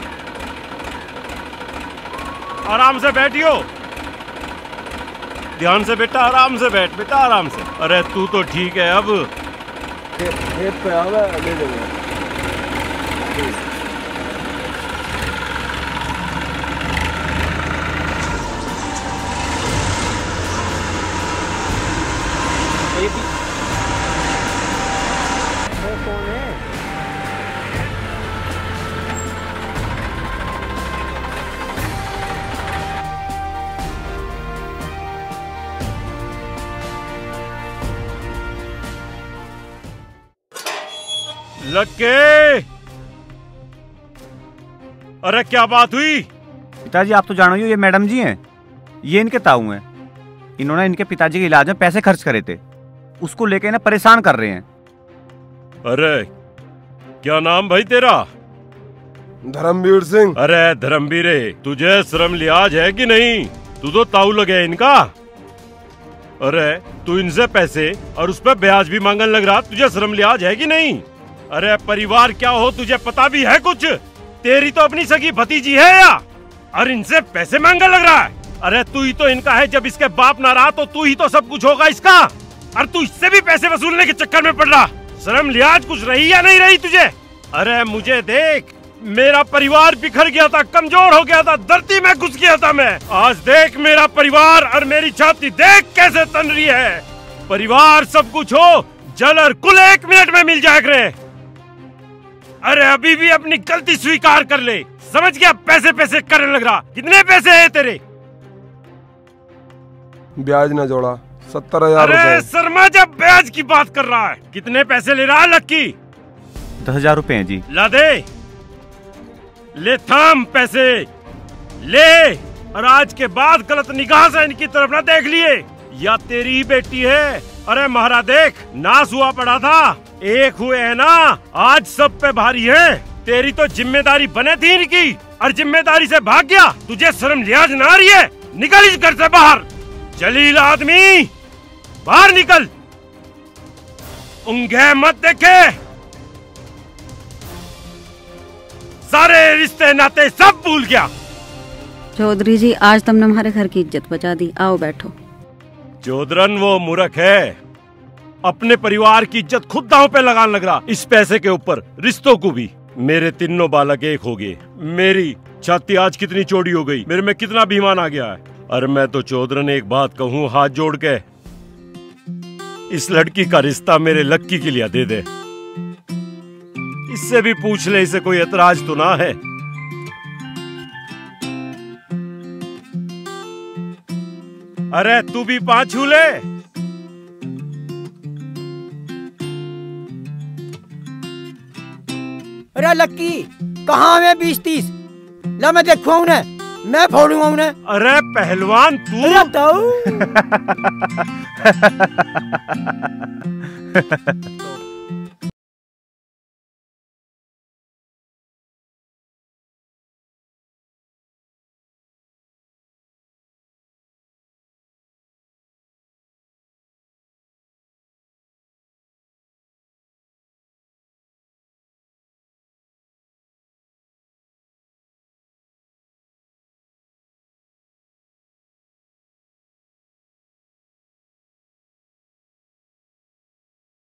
आराम से बैठियो, ध्यान से बेटा, आराम से बैठ बेटा, आराम से। अरे तू तो ठीक है अब। खेत पे आवे ले जाऊंगा। लक्के, अरे क्या बात हुई? पिताजी आप तो जानो ही, ये मैडम जी हैं, ये इनके ताऊ हैं। इन्होंने इनके पिताजी के इलाज में पैसे खर्च करे थे, उसको लेके ना परेशान कर रहे हैं। अरे क्या नाम भाई तेरा? धर्मवीर सिंह। अरे धर्मवीर, तुझे शर्म लिहाज है कि नहीं? तू तो ताऊ लगे इनका। अरे तू इनसे पैसे और उस पर ब्याज भी मांगने लग रहा, तुझे शर्म लिहाज है कि नहीं? अरे परिवार क्या हो तुझे पता भी है कुछ? तेरी तो अपनी सगी भतीजी है या? और इनसे पैसे मांगने लग रहा है? अरे तू ही तो इनका है, जब इसके बाप ना रहा तो तू ही तो सब कुछ होगा इसका। और तू इससे भी पैसे वसूलने के चक्कर में पड़ रहा। शर्म लिहाज कुछ रही या नहीं रही तुझे? अरे मुझे देख, मेरा परिवार बिखर गया था, कमजोर हो गया था, धरती में घुस गया था मैं। आज देख मेरा परिवार और मेरी छाती देख कैसे तन रही है। परिवार सब कुछ हो, जल और कुल एक मिनट में मिल जाया करे। अरे अभी भी अपनी गलती स्वीकार कर ले, समझ गया? पैसे पैसे करने लग रहा। कितने पैसे हैं तेरे? ब्याज ना जोड़ा, सत्तर हजार अरे शर्मा, जब ब्याज की बात कर रहा है, कितने पैसे ले रहा है लक्की? दस हजार रुपए हैं जी। ला दे, ले थाम पैसे ले। और आज के बाद गलत निगाह से इनकी तरफ ना देख लिए, या तेरी ही बेटी है। अरे महाराज देख, नाश हुआ पड़ा था, एक हुए है ना, आज सब पे भारी है। तेरी तो जिम्मेदारी बने थी इनकी, और जिम्मेदारी से भाग गया। तुझे शर्म लिहाज ना आ रही है? निकल इस घर से बाहर, जलील आदमी, बाहर निकल। उंगे मत देखे, सारे रिश्ते नाते सब भूल गया। चौधरी जी, आज तुमने हमारे घर की इज्जत बचा दी, आओ बैठो। चौधरन वो मूर्ख है, अपने परिवार की इज्जत खुद दांव पे लगाने लग रहा, इस पैसे के ऊपर रिश्तों को भी। मेरे तीनों बालक एक हो गए, मेरी छाती आज कितनी चौड़ी हो गई, मेरे में कितना अभिमान आ गया है। और मैं तो चौधरन एक बात कहूँ हाथ जोड़ के, इस लड़की का रिश्ता मेरे लक्की के लिए दे दे। इससे भी पूछ ले, इसे कोई एतराज तो ना है। अरे तू भी पांच छू ले। अरे लक्की, कहाँ है बीस तीस? ला मैं देखूंगा उन्हें, मैं फोड़ूंगा उन्हें। अरे पहलवान तू अरे ताऊ।